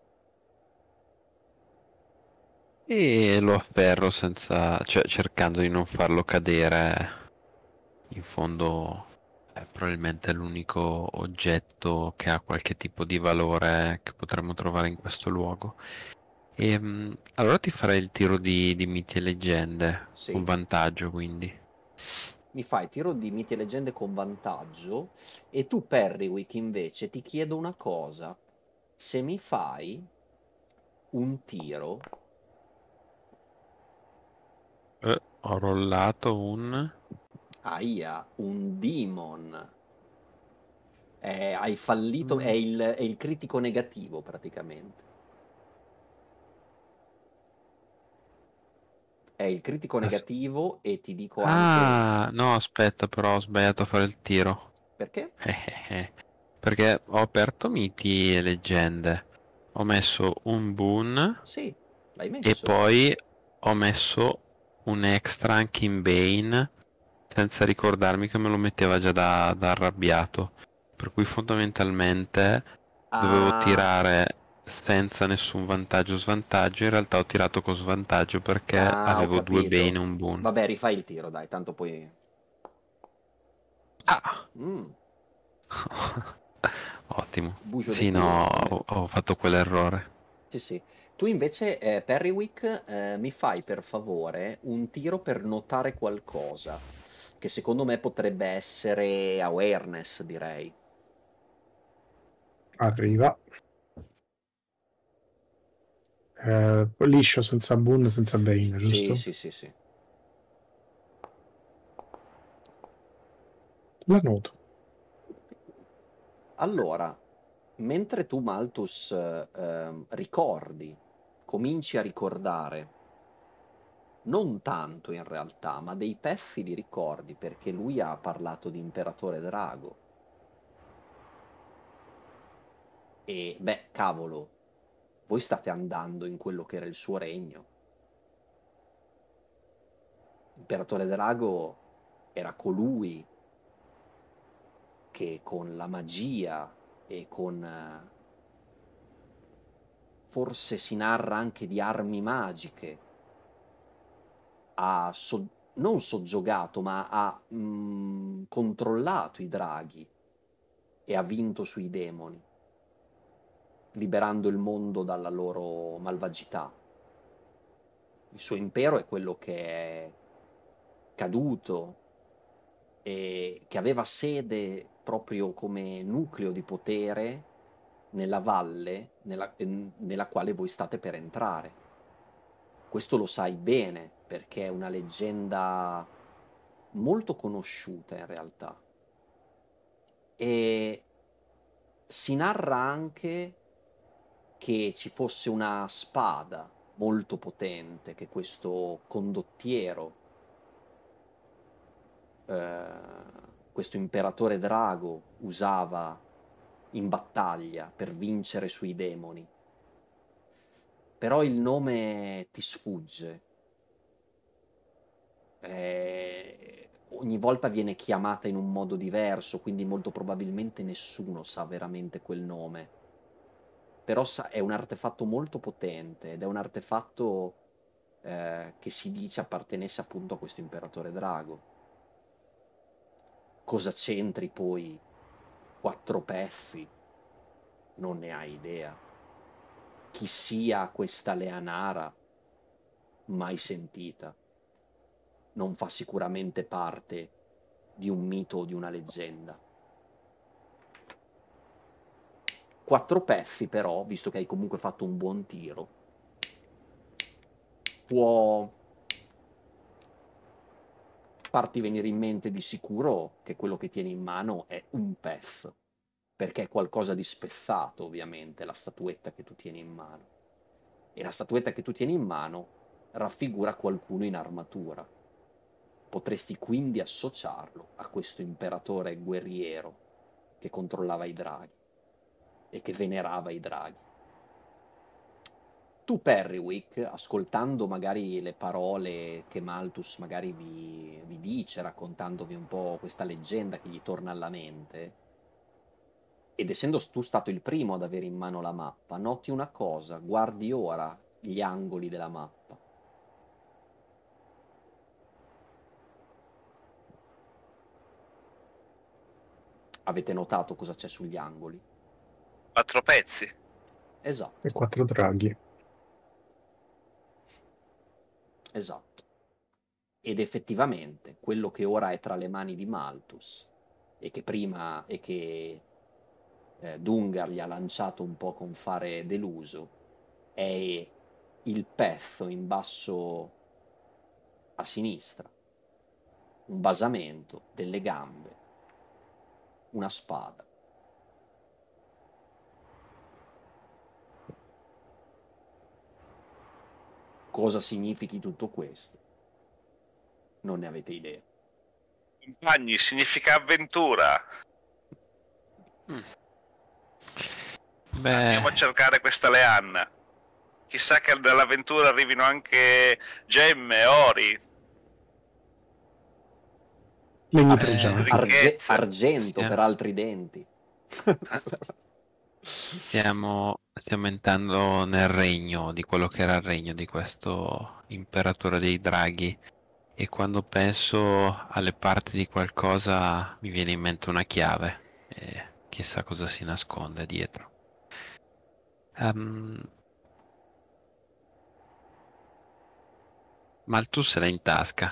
E lo afferro senza, cioè cercando di non farlo cadere. In fondo è probabilmente l'unico oggetto che ha qualche tipo di valore che potremmo trovare in questo luogo. E mh, allora ti farei il tiro di, di miti e leggende, con Sì. vantaggio quindi. Mi fai tiro di miti e leggende con vantaggio e tu, Perrywick, invece ti chiedo una cosa. Se mi fai un tiro, Eh, ho rollato un... aia, un demon. Eh, hai fallito, è Mm, il, è il critico negativo praticamente. È il critico adesso- negativo e ti dico anche Ah, no, aspetta, però ho sbagliato a fare il tiro. perché? Eh, eh, eh. Perché ho aperto miti e leggende, ho messo un boon Sì, l'hai e messo. poi ho messo un extra anche in Bane senza ricordarmi che me lo metteva già da, da arrabbiato. Per cui fondamentalmente dovevo Ah, tirare senza nessun vantaggio o svantaggio. In realtà ho tirato con svantaggio perché ah, ho avevo due Bane e capito. un boon. Vabbè, rifai il tiro, dai, tanto poi... Ah! Mm, Ottimo. bugio de Sì, no, culo, vabbè. ho, ho fatto quell'errore. Sì, sì. Tu invece, eh, Perrywick, eh, mi fai per favore un tiro per notare qualcosa, che secondo me potrebbe essere awareness, direi. Arriva. Eh, liscio, senza boon, senza bane, Sì, giusto? sì, sì, sì. La noto. Allora, mentre tu, Malthus, eh, ehm, ricordi, cominci a ricordare, non tanto in realtà, ma dei pezzi li ricordi, perché lui ha parlato di Imperatore Drago. E, beh, cavolo, voi state andando in quello che era il suo regno. Imperatore Drago era colui che con la magia e con... eh, forse si narra anche di armi magiche, ha so- non soggiogato, ma ha mm, controllato i draghi e ha vinto sui demoni, liberando il mondo dalla loro malvagità. Il suo impero è quello che è caduto e che aveva sede proprio come nucleo di potere nella valle nella, nella quale voi state per entrare. Questo lo sai bene perché è una leggenda molto conosciuta in realtà. E si narra anche che ci fosse una spada molto potente che questo condottiero, eh, questo imperatore drago, usava in battaglia per vincere sui demoni. Però il nome ti sfugge. Eh, ogni volta viene chiamata in un modo diverso, quindi molto probabilmente nessuno sa veramente quel nome. Però sa- è un artefatto molto potente ed è un artefatto eh, che si dice appartenesse appunto a questo imperatore drago. Cosa c'entri poi quattro pezzi? Non ne hai idea. Chi sia questa Leanara? Mai sentita. Non fa sicuramente parte di un mito o di una leggenda. Quattro pezzi però, visto che hai comunque fatto un buon tiro, può farti venire in mente di sicuro che quello che tieni in mano è un pezzo, perché è qualcosa di spezzato, ovviamente, la statuetta che tu tieni in mano. E la statuetta che tu tieni in mano raffigura qualcuno in armatura. Potresti quindi associarlo a questo imperatore guerriero che controllava i draghi e che venerava i draghi. Tu, Perrywick, ascoltando magari le parole che Malthus magari vi, vi dice, raccontandovi un po' questa leggenda che gli torna alla mente, ed essendo tu stato il primo ad avere in mano la mappa, noti una cosa, guardi ora gli angoli della mappa. Avete notato cosa c'è sugli angoli? Quattro pezzi. E Esatto, quattro draghi. esatto. Ed effettivamente quello che ora è tra le mani di Malthus e che prima e che eh, Dungar gli ha lanciato un po' con fare deluso è il pezzo in basso a sinistra, un basamento, delle gambe, una spada. Cosa significhi tutto questo? Non ne avete idea. Compagni, significa avventura. Mm. Beh, Andiamo a cercare questa Leanna. Chissà che dall'avventura arrivino anche gemme, ori. Legni Eh, pregiati. Arge- Ricchezze. argento Sì. per altri denti. stiamo, stiamo entrando nel regno di quello che era il regno di questo imperatore dei draghi. E quando penso alle parti di qualcosa mi viene in mente una chiave e chissà cosa si nasconde dietro. Ehm, ma il tu se l'ha in tasca.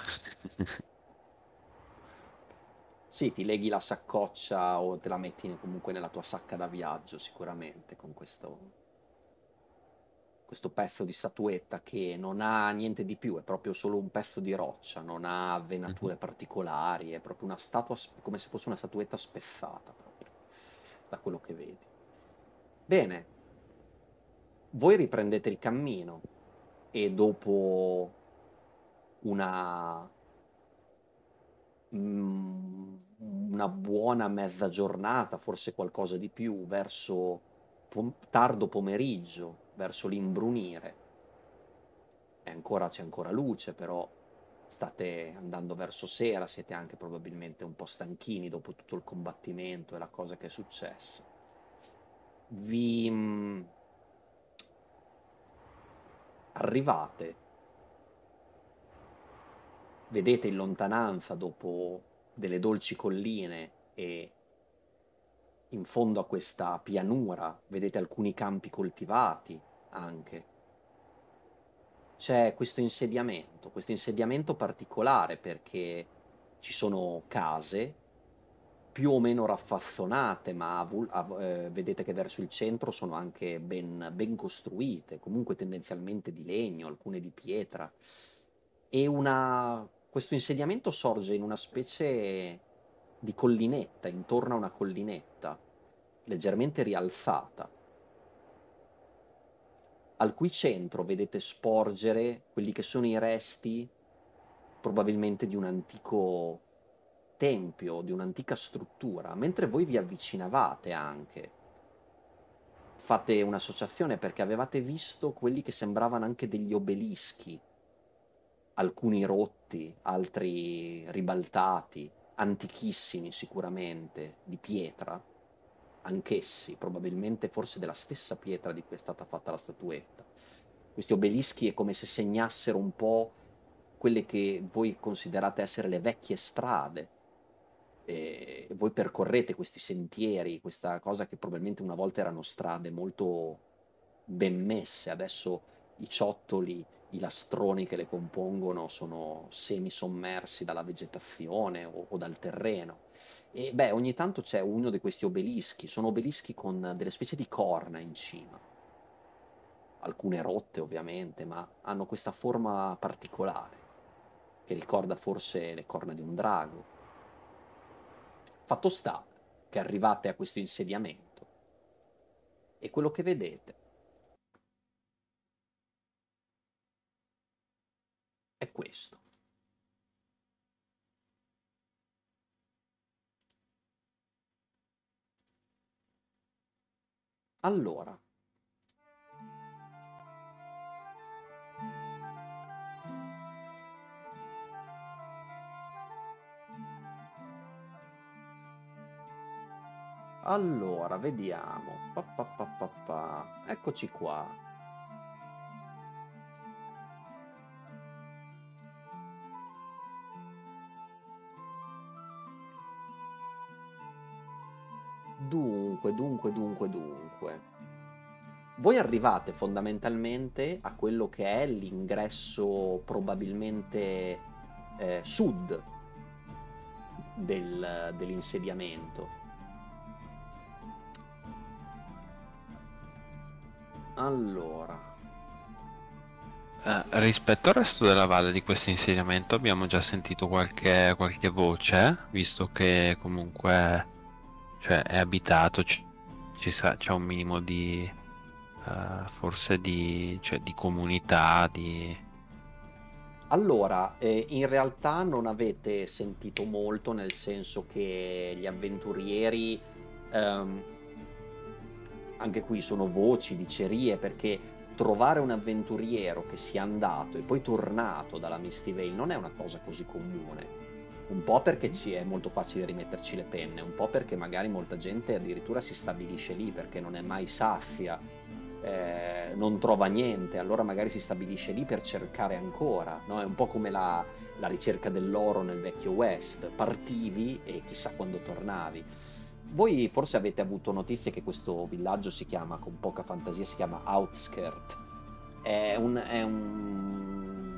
Sì, ti leghi la saccoccia o te la metti comunque nella tua sacca da viaggio, sicuramente, con questo, questo pezzo di statuetta che non ha niente di più, è proprio solo un pezzo di roccia, non ha venature particolari, è proprio una statua, s- come se fosse una statuetta spezzata, proprio, da quello che vedi. Bene, voi riprendete il cammino e dopo una mm, una buona mezza giornata, forse qualcosa di più, verso pom- tardo pomeriggio, verso l'imbrunire. È ancora, c'è ancora luce, però state andando verso sera, siete anche probabilmente un po' stanchini dopo tutto il combattimento e la cosa che è successa. Vi mm, arrivate, vedete in lontananza, dopo delle dolci colline e in fondo a questa pianura, vedete alcuni campi coltivati anche. C'è questo insediamento, questo insediamento particolare perché ci sono case più o meno raffazzonate, ma vul- av- eh, vedete che verso il centro sono anche ben, ben costruite, comunque tendenzialmente di legno, alcune di pietra. E una... questo insediamento sorge in una specie di collinetta, intorno a una collinetta, leggermente rialzata, al cui centro vedete sporgere quelli che sono i resti probabilmente di un antico tempio, di un'antica struttura, mentre voi vi avvicinavate anche. Fate un'associazione perché avevate visto quelli che sembravano anche degli obelischi, alcuni rotti, altri ribaltati, antichissimi sicuramente, di pietra, anch'essi, probabilmente forse della stessa pietra di cui è stata fatta la statuetta. Questi obelischi è come se segnassero un po' quelle che voi considerate essere le vecchie strade. E voi percorrete questi sentieri, questa cosa che probabilmente una volta erano strade molto ben messe, adesso i ciottoli, i lastroni che le compongono sono semi-sommersi dalla vegetazione o, o dal terreno. E beh, ogni tanto c'è uno di questi obelischi, sono obelischi con delle specie di corna in cima, alcune rotte ovviamente, ma hanno questa forma particolare, che ricorda forse le corna di un drago. Fatto sta che arrivate a questo insediamento e quello che vedete è questo. Allora, allora, vediamo. Pa, pa, pa, pa, pa. Eccoci qua. Dunque, dunque, dunque, dunque. Voi arrivate fondamentalmente a quello che è l'ingresso probabilmente eh, sud del, dell'insediamento. Allora, Eh, rispetto al resto della valle di questo insediamento abbiamo già sentito qualche, qualche voce, visto che comunque cioè, è abitato, ci, ci sa- c'è un minimo di eh, forse di, cioè, di comunità, di... allora, eh, in realtà non avete sentito molto, nel senso che gli avventurieri ehm, anche qui sono voci, dicerie, perché trovare un avventuriero che sia andato e poi tornato dalla Misty Vale non è una cosa così comune. Un po' perché ci è molto facile rimetterci le penne, un po' perché magari molta gente addirittura si stabilisce lì perché non è mai saffia, eh, non trova niente, allora magari si stabilisce lì per cercare ancora, no? È un po' come la, la ricerca dell'oro nel vecchio West, partivi e chissà quando tornavi. Voi forse avete avuto notizie che questo villaggio si chiama, con poca fantasia, si chiama Outskirt. È un... È un...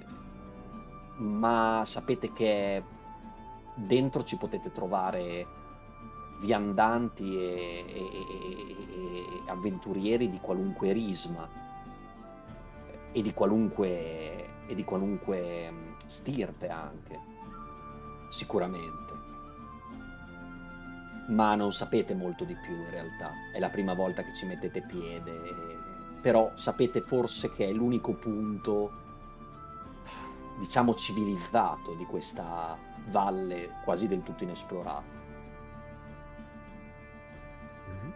ma sapete che dentro ci potete trovare viandanti e, e, e, e avventurieri di qualunque risma e di qualunque, e di qualunque stirpe anche, sicuramente. Ma non sapete molto di più in realtà, è la prima volta che ci mettete piede, però sapete forse che è l'unico punto, diciamo, civilizzato di questa valle quasi del tutto inesplorata. Mhm.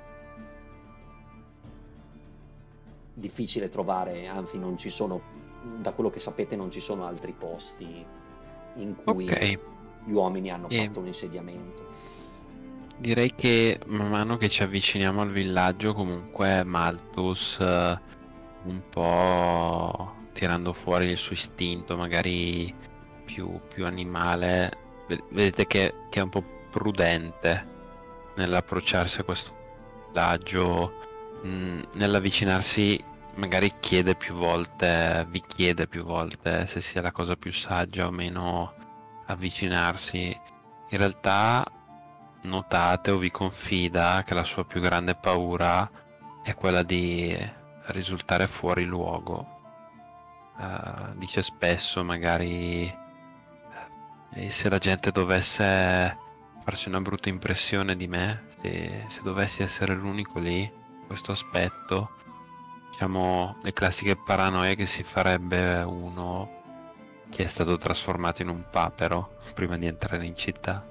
Difficile trovare, anzi non ci sono, da quello che sapete non ci sono altri posti in cui Ok, gli uomini hanno E- fatto un insediamento. direi che man mano che ci avviciniamo al villaggio, comunque Malthus, eh, un po' tirando fuori il suo istinto, magari più, più animale, ve- vedete che, che è un po' prudente nell'approcciarsi a questo villaggio, mh, nell'avvicinarsi, magari chiede più volte, vi chiede più volte se sia la cosa più saggia o meno avvicinarsi. In realtà notate o vi confida che la sua più grande paura è quella di risultare fuori luogo. Eh, dice spesso, magari, eh, se la gente dovesse farsi una brutta impressione di me, se, se dovessi essere l'unico lì, questo aspetto, diciamo, le classiche paranoie che si farebbe uno che è stato trasformato in un papero prima di entrare in città.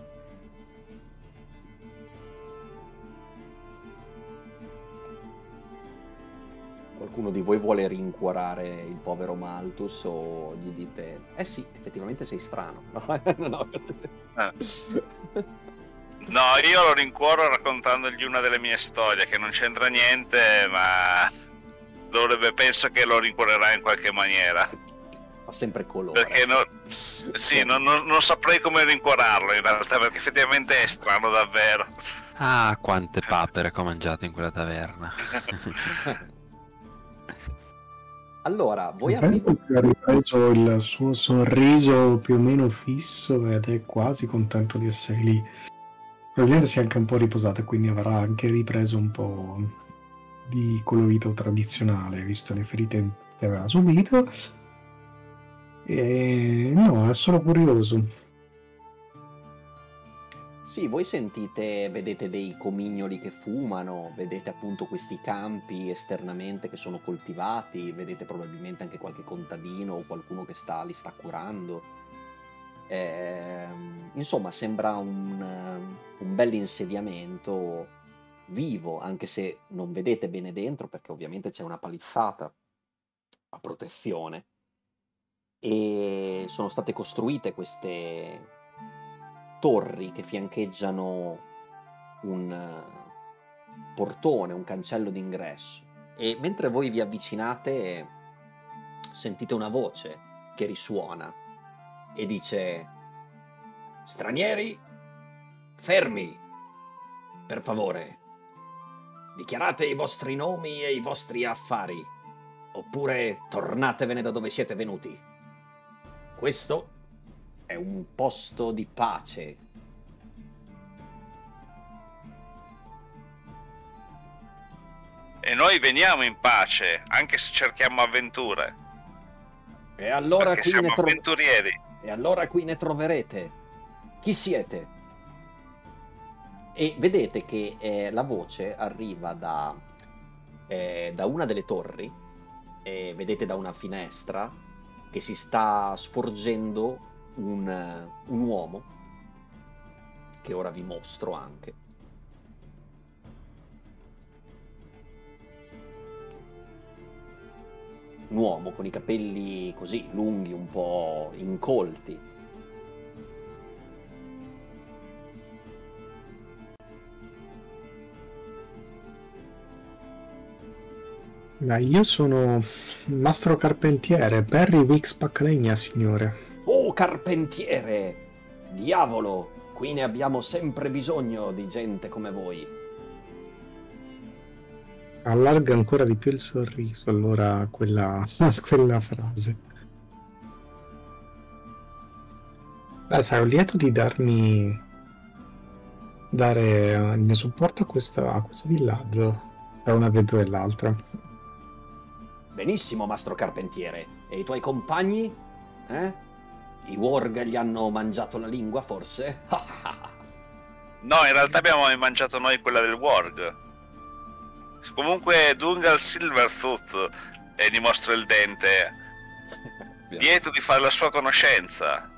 Qualcuno di voi vuole rincuorare il povero Malthus o gli dite eh sì, effettivamente sei strano? No, no. Eh. No, io lo rincuoro raccontandogli una delle mie storie che non c'entra niente, ma dovrebbe, penso che lo rincuorerà in qualche maniera. Fa sempre colore. Perché no, sì, non, non, non saprei come rincuorarlo in realtà, perché effettivamente è strano davvero. Ah, quante papere che ho mangiato in quella taverna. Allora, voi Intanto avete... che ha ripreso il suo sorriso più o meno fisso ed è quasi contento di essere lì. Probabilmente si è anche un po' riposato e quindi avrà anche ripreso un po' di colorito tradizionale, visto le ferite che aveva subito. E no, è solo curioso. Sì, voi sentite, vedete dei comignoli che fumano, vedete appunto questi campi esternamente che sono coltivati, vedete probabilmente anche qualche contadino o qualcuno che sta, li sta curando. Ehm, insomma, sembra un, un bel insediamento vivo, anche se non vedete bene dentro perché ovviamente c'è una palizzata a protezione. E sono state costruite queste torri che fiancheggiano un eh, portone, un cancello d'ingresso. E mentre voi vi avvicinate, sentite una voce che risuona e dice: stranieri, fermi, per favore, dichiarate i vostri nomi e i vostri affari, oppure tornatevene da dove siete venuti. Questo è un posto di pace. E noi veniamo in pace, anche se cerchiamo avventure. E allora, Perché qui siamo ne tro- avventurieri. e allora qui ne troverete. Chi siete? E vedete che eh, la voce arriva da, eh, da una delle torri, e vedete da una finestra che si sta sporgendo un, uh, un uomo, che ora vi mostro anche. un uomo con i capelli così lunghi, un po' incolti. Ma io sono Mastro Carpentiere, Perry Wicks Paclegna, signore. Oh, carpentiere! Diavolo! Qui ne abbiamo sempre bisogno di gente come voi. Allarga ancora di più il sorriso, allora, quella, quella frase. Beh, sarò lieto di darmi... dare il mio supporto a, questa, a questo villaggio, tra un'avventura e l'altra. Benissimo, mastro carpentiere. E i tuoi compagni? Eh? I warg gli hanno mangiato la lingua, forse? No, in realtà abbiamo mangiato noi quella del warg. Comunque Dungal Silvertooth, e gli mostro il dente, lieto di fare la sua conoscenza.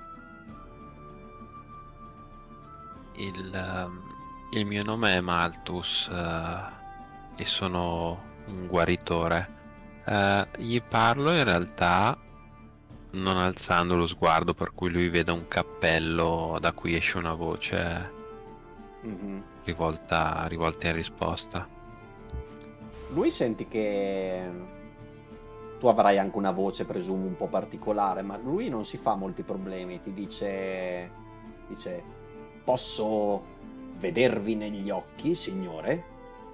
Il, um, il mio nome è Malthus uh, e sono un guaritore. Uh, gli parlo in realtà non alzando lo sguardo, per cui lui vede un cappello da cui esce una voce Mm-hmm. rivolta, rivolta in risposta. Lui senti che tu avrai anche una voce, presumo, un po' particolare, ma lui non si fa molti problemi. Ti dice, dice, posso vedervi negli occhi, signore?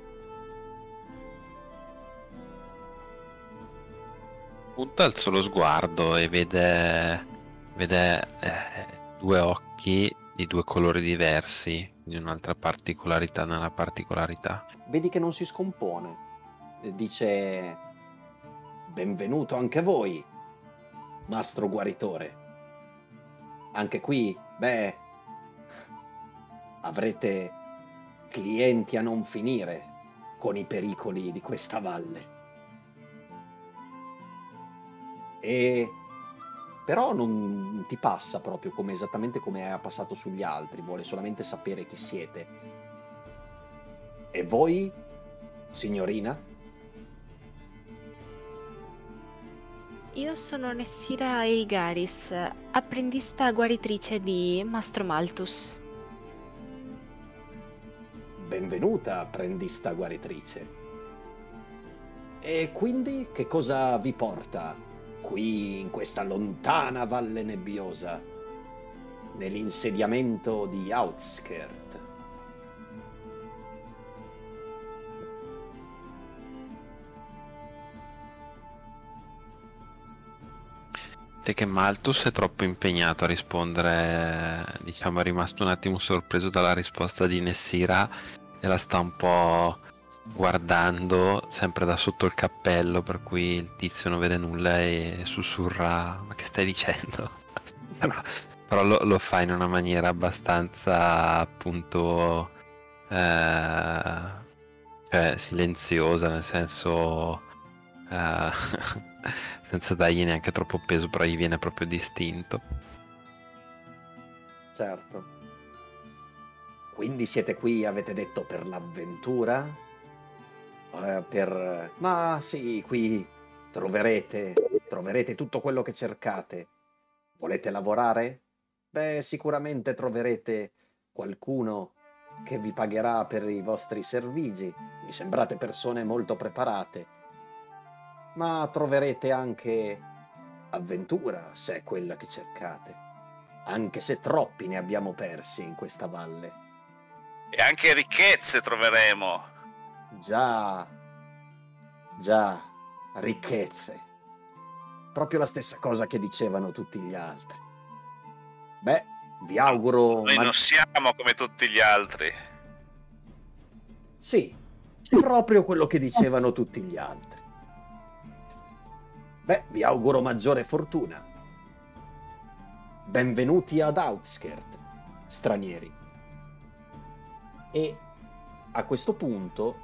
Punta il solo sguardo e vede, vede eh, due occhi di due colori diversi, di un'altra particolarità nella particolarità. Vedi che non si scompone. Dice, benvenuto anche voi, mastro guaritore. Anche qui, beh, avrete clienti a non finire con i pericoli di questa valle. E però non ti passa proprio come esattamente come è passato sugli altri, vuole solamente sapere chi siete. E voi, signorina? Io sono Nessira Eigaris, apprendista guaritrice di Mastro Malthus. Benvenuta, apprendista guaritrice. E quindi che cosa vi porta qui in questa lontana valle nebbiosa, nell'insediamento di Outskirt? Te che Malthus è troppo impegnato a rispondere, diciamo è rimasto un attimo sorpreso dalla risposta di Nessira e la sta un po' guardando sempre da sotto il cappello, per cui il tizio non vede nulla e sussurra: ma che stai dicendo? però però lo, lo fa in una maniera abbastanza appunto eh, cioè silenziosa, nel senso eh, senza dargli neanche troppo peso, però gli viene proprio distinto. Certo. Quindi siete qui, avete detto, per l'avventura? Eh, per... Ma sì, qui troverete, troverete tutto quello che cercate. Volete lavorare? Beh, sicuramente troverete qualcuno che vi pagherà per i vostri servigi. Mi sembrate persone molto preparate. Ma troverete anche avventura, se è quella che cercate. Anche se troppi ne abbiamo persi in questa valle. E anche ricchezze troveremo. Già, già, ricchezze. Proprio la stessa cosa che dicevano tutti gli altri. Beh, vi auguro... Noi ma- non siamo come tutti gli altri. Sì, proprio quello che dicevano tutti gli altri. Beh, vi auguro maggiore fortuna. Benvenuti ad Outskirt, stranieri. E a questo punto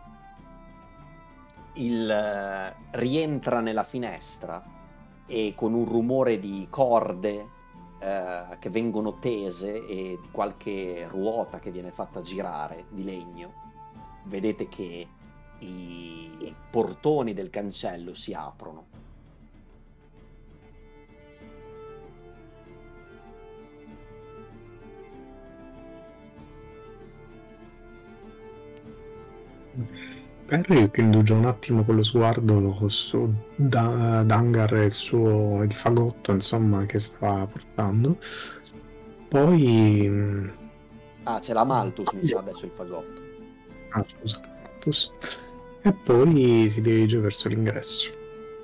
il eh, rientra nella finestra e con un rumore di corde eh, che vengono tese e di qualche ruota che viene fatta girare di legno, vedete che i portoni del cancello si aprono Perry che indugia un attimo con lo sguardo su da- Dangar e il suo il fagotto, insomma, che stava portando. Poi mm, Ah, c'è la Malthus, mi sa, adesso il fagotto. ah, scusa, Malthus. E poi si dirige verso l'ingresso.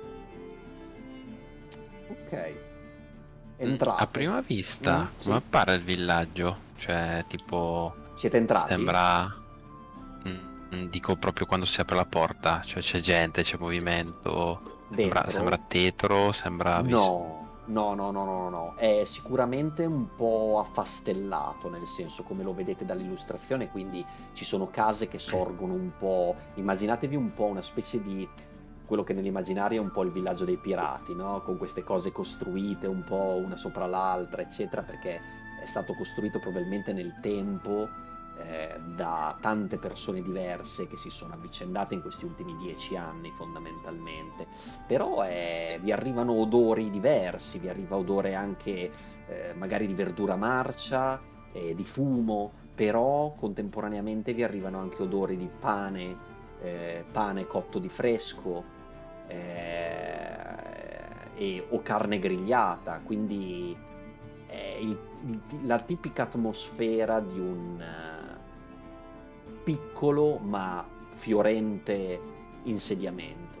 Ok. Entrate. A prima vista, Mm, sì. come appare il villaggio? Cioè, tipo, Siete entrati? sembra... mm, dico proprio quando si apre la porta, cioè c'è gente, c'è movimento, sembra, Dentro? sembra tetro, sembra... vis- No, no, no, no, no, no. È sicuramente un po' affastellato, nel senso come lo vedete dall'illustrazione, quindi ci sono case che sorgono un po'. Immaginatevi un po' una specie di quello che nell'immaginario è un po' il villaggio dei pirati, no? Con queste cose costruite un po' una sopra l'altra, eccetera, perché è stato costruito probabilmente nel tempo eh, da tante persone diverse che si sono avvicendate in questi ultimi dieci anni fondamentalmente. Però eh, vi arrivano odori diversi, vi arriva odore anche eh, magari di verdura marcia, eh, di fumo, però contemporaneamente vi arrivano anche odori di pane, eh, pane cotto di fresco, eh, e, o carne grigliata, quindi è il- il- la tipica atmosfera di un eh, piccolo ma fiorente insediamento.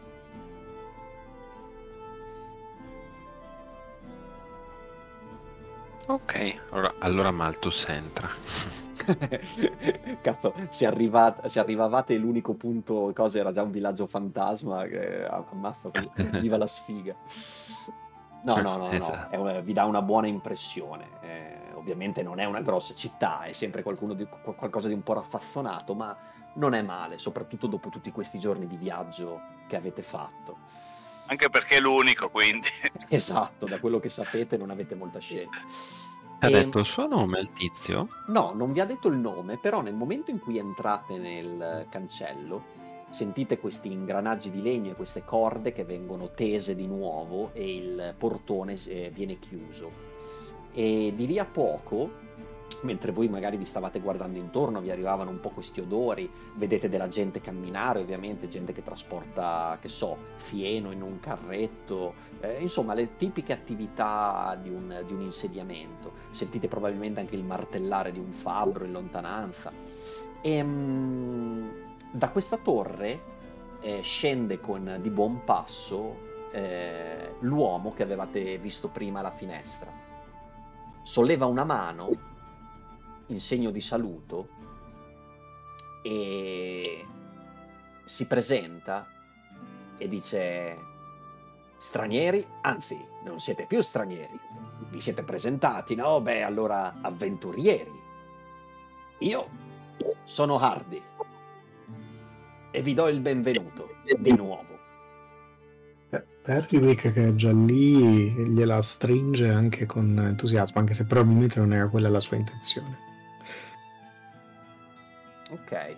Ok, allora, allora Malthus entra. Cazzo, se, arriva- se arrivavate l'unico punto, cosa era già un villaggio fantasma, che ammazza, viva la sfiga. No, no, no, no, Esatto. è un- vi dà una buona impressione. Eh, ovviamente non è una grossa città, è sempre qualcuno di, qual- qualcosa di un po' raffazzonato, ma non è male, soprattutto dopo tutti questi giorni di viaggio che avete fatto. Anche perché è l'unico, quindi. Esatto, da quello che sapete non avete molta scelta. Ha E- detto il suo nome il tizio? No, non vi ha detto il nome, però nel momento in cui entrate nel cancello, sentite questi ingranaggi di legno e queste corde che vengono tese di nuovo e il portone eh, viene chiuso. E di lì a poco, mentre voi magari vi stavate guardando intorno, vi arrivavano un po' questi odori, vedete della gente camminare, ovviamente, gente che trasporta, che so, fieno in un carretto, eh, insomma, le tipiche attività di un, di un insediamento. Sentite probabilmente anche il martellare di un fabbro in lontananza. E mm, da questa torre eh, scende con di buon passo eh, l'uomo che avevate visto prima alla finestra. Solleva una mano in segno di saluto e si presenta e dice: stranieri? Anzi, non siete più stranieri, vi siete presentati, no? Beh, allora avventurieri. Io sono Hardy e vi do il benvenuto di nuovo. Eh, Perrywick, che è già lì, gliela stringe anche con entusiasmo, anche se probabilmente non era quella la sua intenzione. Ok.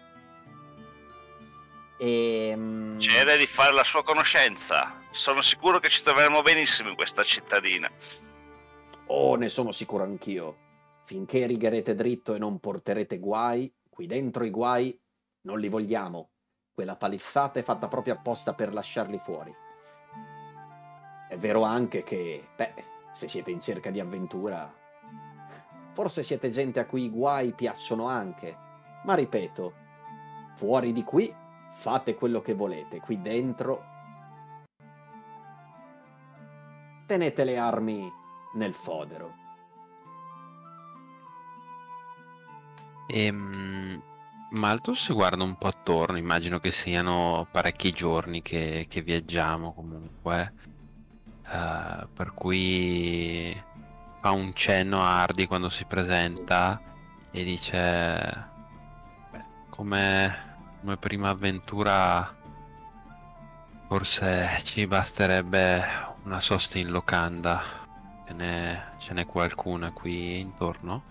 E C'era di fare la sua conoscenza. Sono sicuro che ci troveremo benissimo in questa cittadina. oh, ne sono sicuro anch'io. Finché righerete dritto e non porterete guai, qui dentro i guai non li vogliamo. Quella palizzata è fatta proprio apposta per lasciarli fuori. È vero anche che, beh, se siete in cerca di avventura, forse siete gente a cui i guai piacciono anche. Ma ripeto, fuori di qui fate quello che volete. Qui dentro tenete le armi nel fodero. Ehm, Malthus si guarda un po' attorno, immagino che siano parecchi giorni che, che viaggiamo comunque, eh, per cui fa un cenno a Hardy quando si presenta e dice: "Beh, come, come prima avventura forse ci basterebbe una sosta in locanda, ce n'è, ce n'è qualcuna qui intorno?"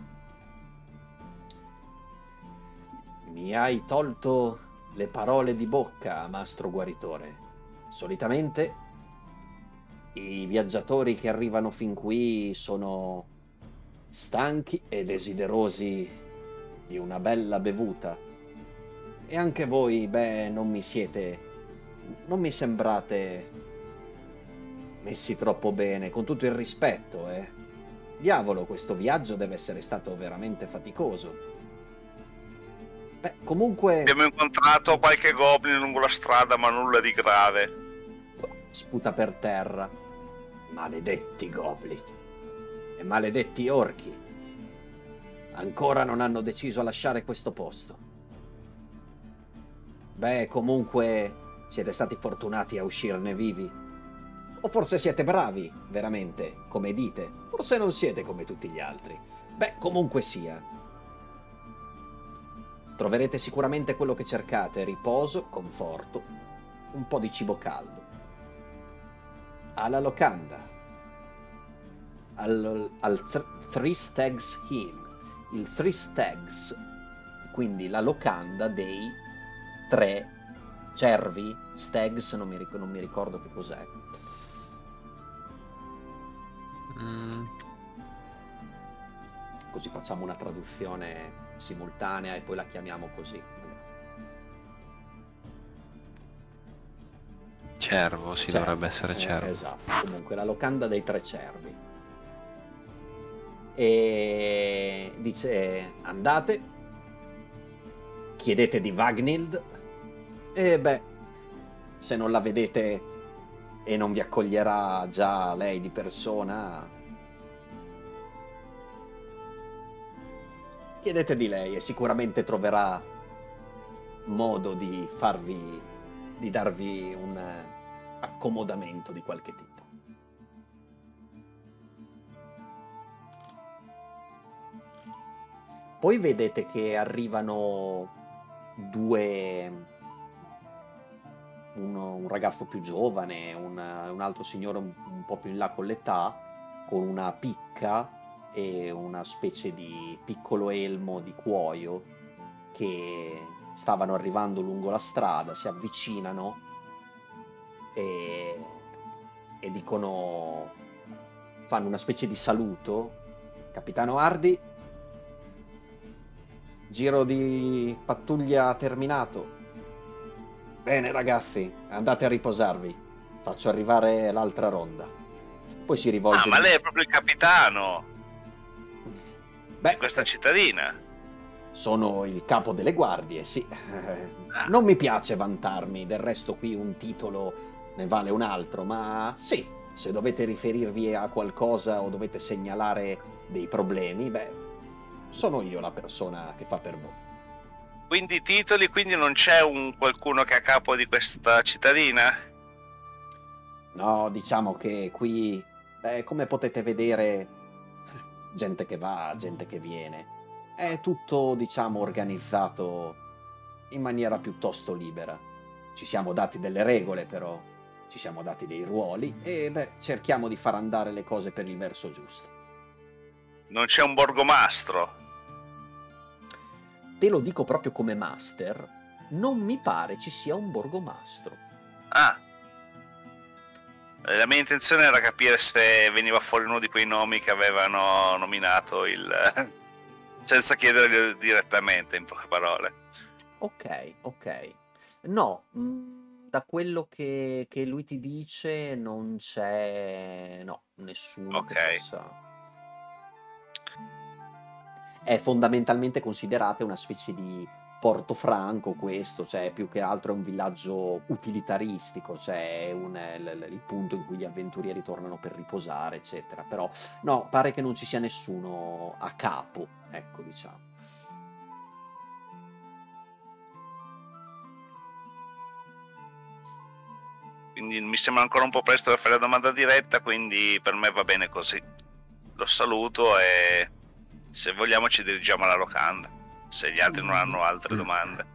Mi hai tolto le parole di bocca, mastro guaritore. Solitamente i viaggiatori che arrivano fin qui sono stanchi e desiderosi di una bella bevuta. E anche voi, beh, non mi siete... non mi sembrate messi troppo bene, con tutto il rispetto, eh. Diavolo, questo viaggio deve essere stato veramente faticoso. Beh, comunque... Abbiamo incontrato qualche goblin lungo la strada, ma nulla di grave. Sputa per terra. Maledetti goblin. E maledetti orchi. Ancora non hanno deciso a lasciare questo posto. Beh, comunque siete stati fortunati a uscirne vivi. O forse siete bravi, veramente, come dite. Forse non siete come tutti gli altri. Beh, comunque sia. Troverete sicuramente quello che cercate: riposo, conforto, un po' di cibo caldo. Alla locanda. Al, al th- Three Stags Inn. Il Three Stags, quindi la locanda dei tre cervi. Stags, non mi, ric- non mi ricordo che cos'è. Mm. Così facciamo una traduzione simultanea e poi la chiamiamo così. Cervo, si Cervo, dovrebbe essere eh, cervo. esatto, comunque la locanda dei tre cervi. E dice: andate, chiedete di Vagnild, e beh, se non la vedete e non vi accoglierà già lei di persona, chiedete di lei e sicuramente troverà modo di farvi, di darvi un accomodamento di qualche tipo. Poi vedete che arrivano due, uno, un ragazzo più giovane, un, un altro signore un, un po' più in là con l'età, con una picca e una specie di piccolo elmo di cuoio, che stavano arrivando lungo la strada, si avvicinano e, e dicono, fanno una specie di saluto. Capitano Hardy, giro di pattuglia terminato. Bene ragazzi, andate a riposarvi, faccio arrivare l'altra ronda. Poi si rivolge... Ah, ma lei è proprio il capitano Beh, di questa cittadina? Sono il capo delle guardie, sì. Non mi piace vantarmi, del resto qui un titolo ne vale un altro, ma sì, se dovete riferirvi a qualcosa o dovete segnalare dei problemi, beh, sono io la persona che fa per voi. Quindi titoli, quindi non c'è un qualcuno che è a capo di questa cittadina? No, diciamo che qui, beh, come potete vedere, gente che va, gente che viene. È tutto, diciamo, organizzato in maniera piuttosto libera. Ci siamo dati delle regole, però, ci siamo dati dei ruoli e, beh, cerchiamo di far andare le cose per il verso giusto. Non c'è un borgomastro? Te lo dico proprio come master, non mi pare ci sia un borgomastro. Ah. La mia intenzione era capire se veniva fuori uno di quei nomi che avevano nominato il... senza chiederglielo direttamente, in poche parole. Ok, ok. No, mh, da quello che, che lui ti dice non c'è... no, nessuno Ok. che possa... È fondamentalmente considerata una specie di Portofranco questo, cioè più che altro è un villaggio utilitaristico, cioè un, il, il punto in cui gli avventurieri tornano per riposare, eccetera. Però no, pare che non ci sia nessuno a capo, ecco, diciamo. Quindi mi sembra ancora un po' presto per fare la domanda diretta, quindi per me va bene così. Lo saluto e se vogliamo ci dirigiamo alla locanda, se gli altri non hanno altre domande.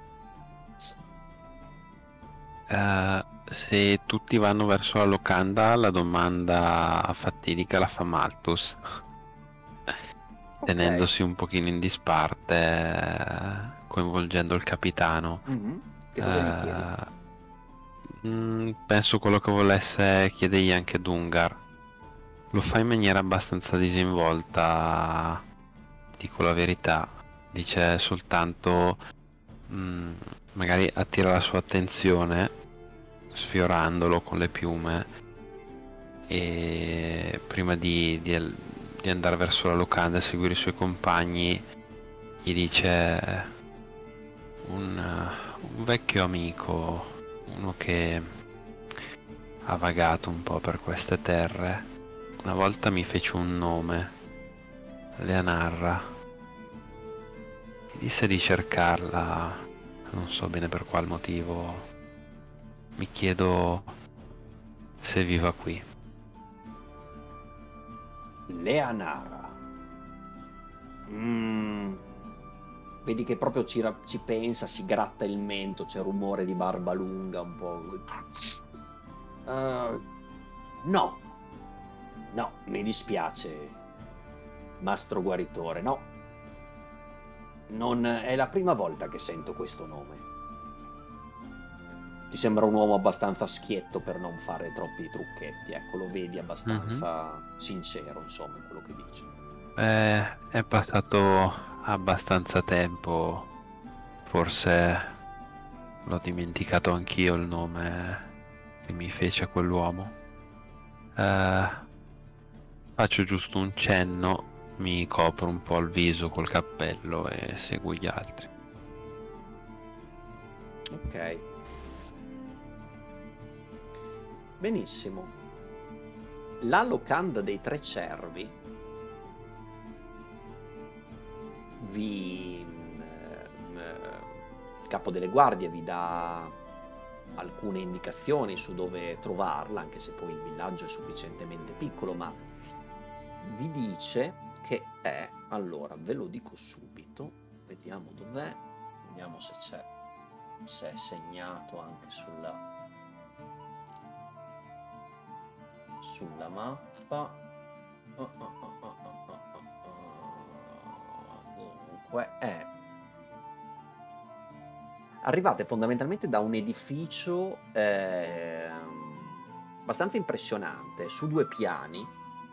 Uh, se tutti vanno verso la locanda, la domanda fatidica la fa Malthus, tenendosi un pochino in disparte, coinvolgendo il capitano. Mm-hmm. Che cosa gli chiedi? Uh, Mm, penso quello che volesse chiedergli anche Dungar. Lo fa in maniera abbastanza disinvolta, dico la verità. Dice soltanto: mh, magari attira la sua attenzione sfiorandolo con le piume, e prima di, di, di andare verso la locanda e seguire i suoi compagni gli dice: un, un vecchio amico, uno che ha vagato un po' per queste terre, una volta mi fece un nome, Leanarra, mi disse di cercarla, non so bene per qual motivo, mi chiedo se è viva qui. Leanara. Mm. Vedi che proprio ci, ra- ci pensa, si gratta il mento, c'è rumore di barba lunga un po'. Uh, no, no, mi dispiace, mastro guaritore, no. Non è la prima volta che sento questo nome. Ti sembra un uomo abbastanza schietto per non fare troppi trucchetti, ecco, lo vedi abbastanza mm-hmm. sincero, insomma, in quello che dice. Eh, è passato abbastanza tempo, forse l'ho dimenticato anch'io il nome che mi fece quell'uomo. Eh, faccio giusto un cenno, mi copro un po' il viso col cappello e seguo gli altri. Ok. Benissimo. La locanda dei Tre Cervi vi il capo delle guardie vi dà alcune indicazioni su dove trovarla, anche se poi il villaggio è sufficientemente piccolo, ma vi dice che è, allora ve lo dico subito, vediamo dov'è, vediamo se c'è, se è segnato anche sulla sulla mappa. Oh, oh, oh, oh, oh, oh, oh. Dunque è, arrivate fondamentalmente da un edificio eh, abbastanza impressionante, su due piani,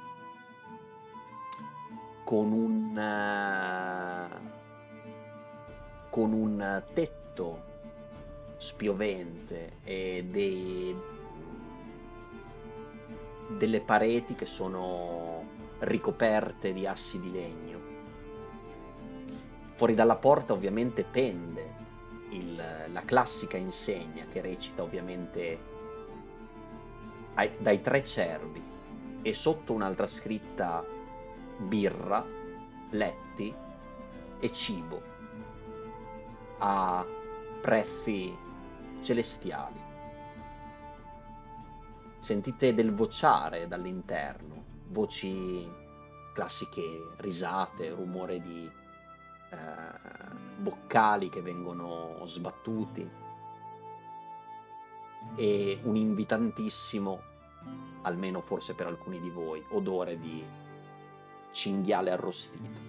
con un uh, con un tetto spiovente e dei, delle pareti che sono ricoperte di assi di legno. Fuori dalla porta ovviamente pende il, la classica insegna che recita ovviamente ai, dai Tre Cervi, e sotto un'altra scritta: birra, letti e cibo a prezzi celestiali. Sentite del vociare dall'interno, voci classiche, risate, rumore di eh, boccali che vengono sbattuti, e un invitantissimo, almeno forse per alcuni di voi, odore di cinghiale arrostito.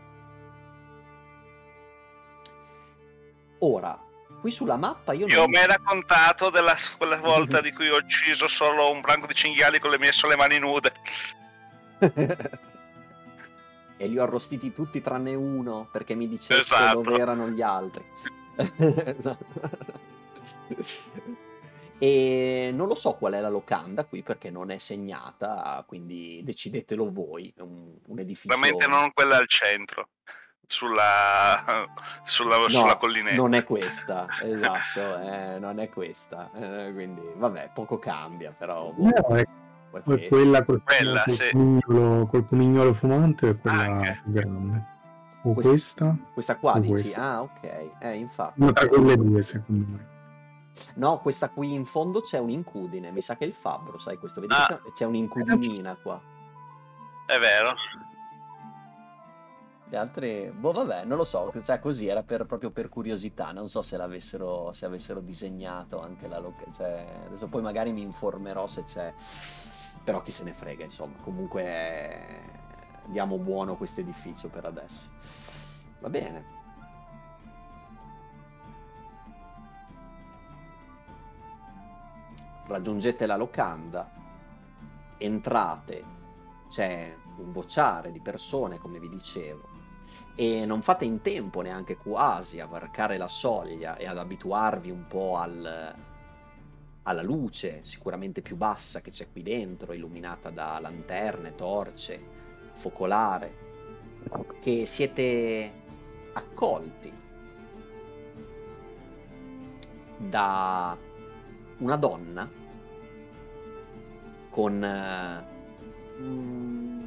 Ora, qui sulla mappa io, io non... mi hai raccontato della quella volta di cui ho ucciso solo un branco di cinghiali con le mie sole mani nude. E li ho arrostiti tutti tranne uno, perché mi dicesse esatto. dove erano gli altri. E non lo so qual è la locanda qui, perché non è segnata, quindi decidetelo voi. Un, un edificio... Veramente non quella al centro, sulla, sulla, no, sulla collinetta. Non è questa, esatto, eh, non è questa. Eh, quindi, vabbè, poco cambia, però... Boh, no, è, è quella col, quella, col, sì. pumignolo, col pumignolo fumante, è quella grande. O questa? Questa, questa qua, o dici? Questa. Ah, ok. Eh, infatti. Una tra quelle due, secondo me. No, questa qui in fondo c'è un'incudine, mi sa che è il fabbro, sai questo? Vedi ah. che c'è un'incudinina qua. È vero. Le altre, boh, vabbè, non lo so, cioè così era per, proprio per curiosità, non so se l'avessero, se avessero disegnato anche la loc- cioè, adesso poi magari mi informerò se c'è, però chi se ne frega, insomma, comunque eh, diamo buono questo edificio per adesso. Va bene. Raggiungete la locanda, entrate, c'è un vociare di persone, come vi dicevo, e non fate in tempo neanche quasi a varcare la soglia e ad abituarvi un po' al, alla luce sicuramente più bassa che c'è qui dentro, illuminata da lanterne, torce, focolare, che siete accolti da una donna con uh, mm,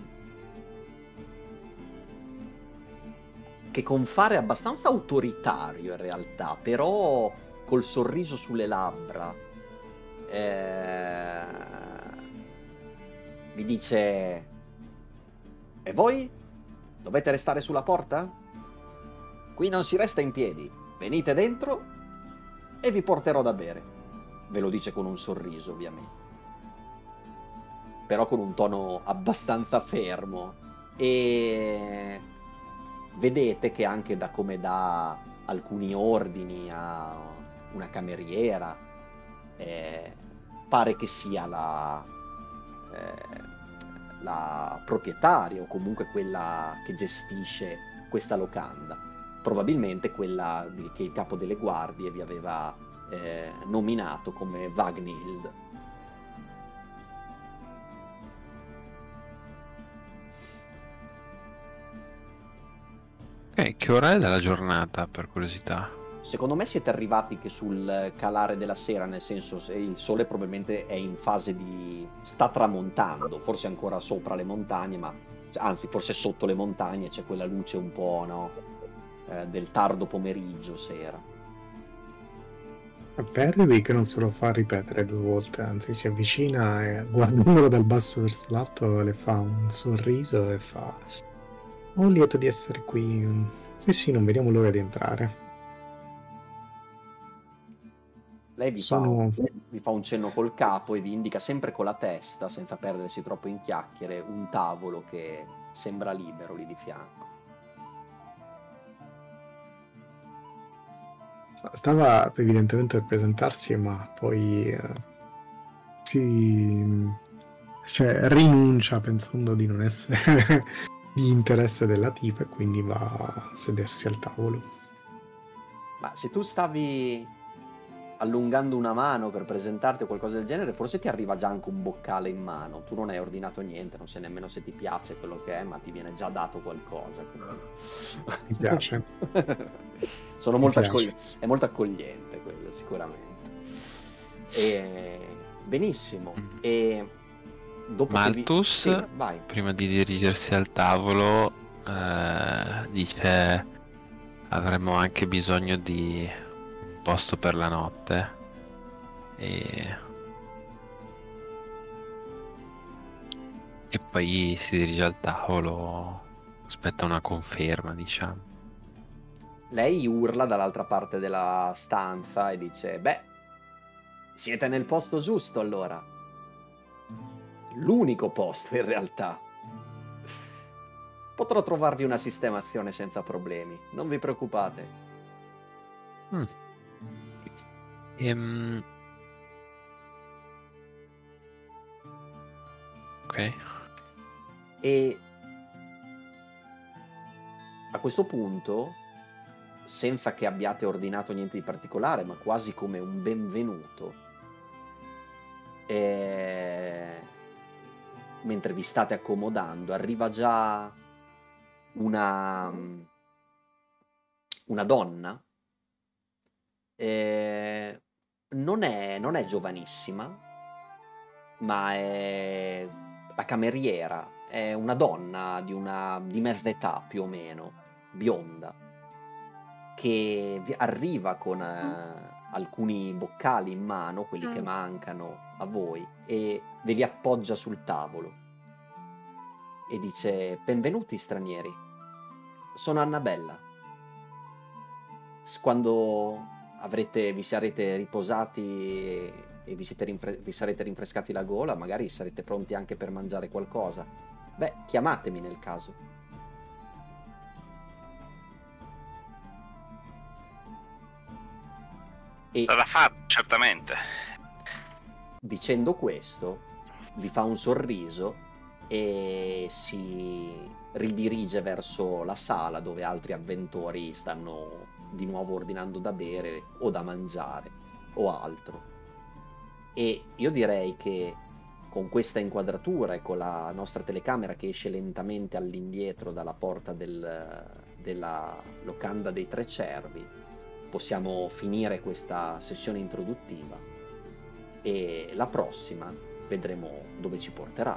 che con fare abbastanza autoritario in realtà, però col sorriso sulle labbra, eh, vi dice: e voi dovete restare sulla porta? Qui non si resta in piedi, venite dentro e vi porterò da bere. Ve lo dice con un sorriso, ovviamente, però con un tono abbastanza fermo, e vedete che anche da come dà alcuni ordini a una cameriera, eh, pare che sia la, eh, la proprietaria o comunque quella che gestisce questa locanda, probabilmente quella di, che il capo delle guardie vi aveva eh, nominato come Vagnhild. Ok, che ora è della giornata, per curiosità? Secondo me siete arrivati che sul calare della sera, nel senso se il sole probabilmente è in fase di... sta tramontando, forse ancora sopra le montagne, ma anzi forse sotto le montagne c'è quella luce un po', no? Eh, del tardo pomeriggio, sera. Perrivi che non se lo fa ripetere due volte, anzi si avvicina e guardandolo dal basso verso l'alto le fa un sorriso e fa: ho lieto di essere qui. Sì sì, non vediamo l'ora di entrare. Lei vi, Sono... fa, vi fa un cenno col capo e vi indica sempre con la testa, senza perdersi troppo in chiacchiere, un tavolo che sembra libero lì di fianco. Stava evidentemente per presentarsi, ma poi eh, si cioè, rinuncia pensando di non essere di interesse della tipa e quindi va a sedersi al tavolo. Ma se tu stavi allungando una mano per presentarti o qualcosa del genere, forse ti arriva già anche un boccale in mano. Tu non hai ordinato niente, non sai nemmeno se ti piace quello che è, ma ti viene già dato qualcosa. Mi piace. Sono Mi molto piace. accogli- è molto accogliente quello, sicuramente. E... benissimo. E dopo Malthus, che vi... sì, vai. prima di dirigersi al tavolo, eh, dice: avremmo anche bisogno di un posto per la notte. E... e poi si dirige al tavolo, aspetta una conferma, diciamo. Lei urla dall'altra parte della stanza e dice: beh, siete nel posto giusto allora. L'unico posto in realtà. Potrò trovarvi una sistemazione senza problemi, non vi preoccupate. Mm. Ehm... Ok. E a questo punto, senza che abbiate ordinato niente di particolare, ma quasi come un benvenuto, e... mentre vi state accomodando, arriva già una una donna. E... non è non è giovanissima, ma è la cameriera, è una donna di una di mezza età più o meno, bionda, che vi arriva con eh, alcuni boccali in mano, quelli che mancano a voi, e ve li appoggia sul tavolo e dice: benvenuti stranieri, sono Annabella. S- quando avrete vi sarete riposati e, e vi, siete rinfre- vi sarete rinfrescati la gola, magari sarete pronti anche per mangiare qualcosa, beh, chiamatemi nel caso. E Sarà fatto, certamente. dicendo questo vi fa un sorriso e si ridirige verso la sala dove altri avventori stanno di nuovo ordinando da bere o da mangiare o altro. E io direi che con questa inquadratura e con la nostra telecamera che esce lentamente all'indietro dalla porta del, della locanda dei Tre Cervi, possiamo finire questa sessione introduttiva e la prossima vedremo dove ci porterà.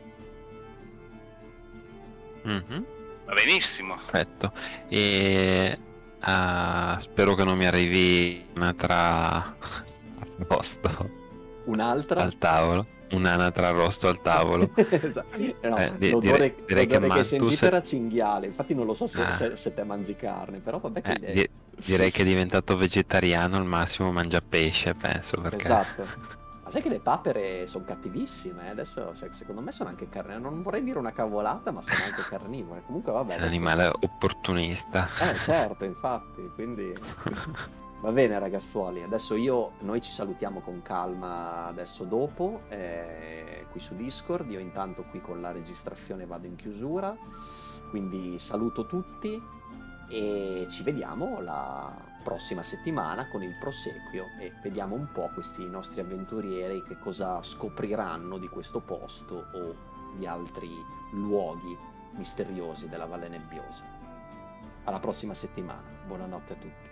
Mhm. Va benissimo. Perfetto. E ah, spero che non mi arrivi un'altra arrosto Un'altra? al tavolo. Un'anatra arrosto al tavolo. Esatto. No, Eh, di- l'odore, direi- direi che l'odore che, Mantus- sentite era cinghiale, infatti non lo so se, Ah. se, se te mangi carne, però vabbè che Eh, di- direi che è diventato vegetariano, al massimo mangia pesce, penso, perché Esatto. Ma sai che le papere sono cattivissime? eh? Adesso se- secondo me sono anche carnivore. Non vorrei dire una cavolata, ma sono anche carnivore. Comunque vabbè. è un adesso- animale opportunista. Eh certo, infatti, quindi va bene ragazzuoli, adesso io, noi ci salutiamo con calma adesso dopo, eh, qui su Discord, io intanto qui con la registrazione vado in chiusura, quindi saluto tutti e ci vediamo la prossima settimana con il proseguio e vediamo un po' questi nostri avventurieri che cosa scopriranno di questo posto o di altri luoghi misteriosi della Valle Nebbiosa. Alla prossima settimana, buonanotte a tutti.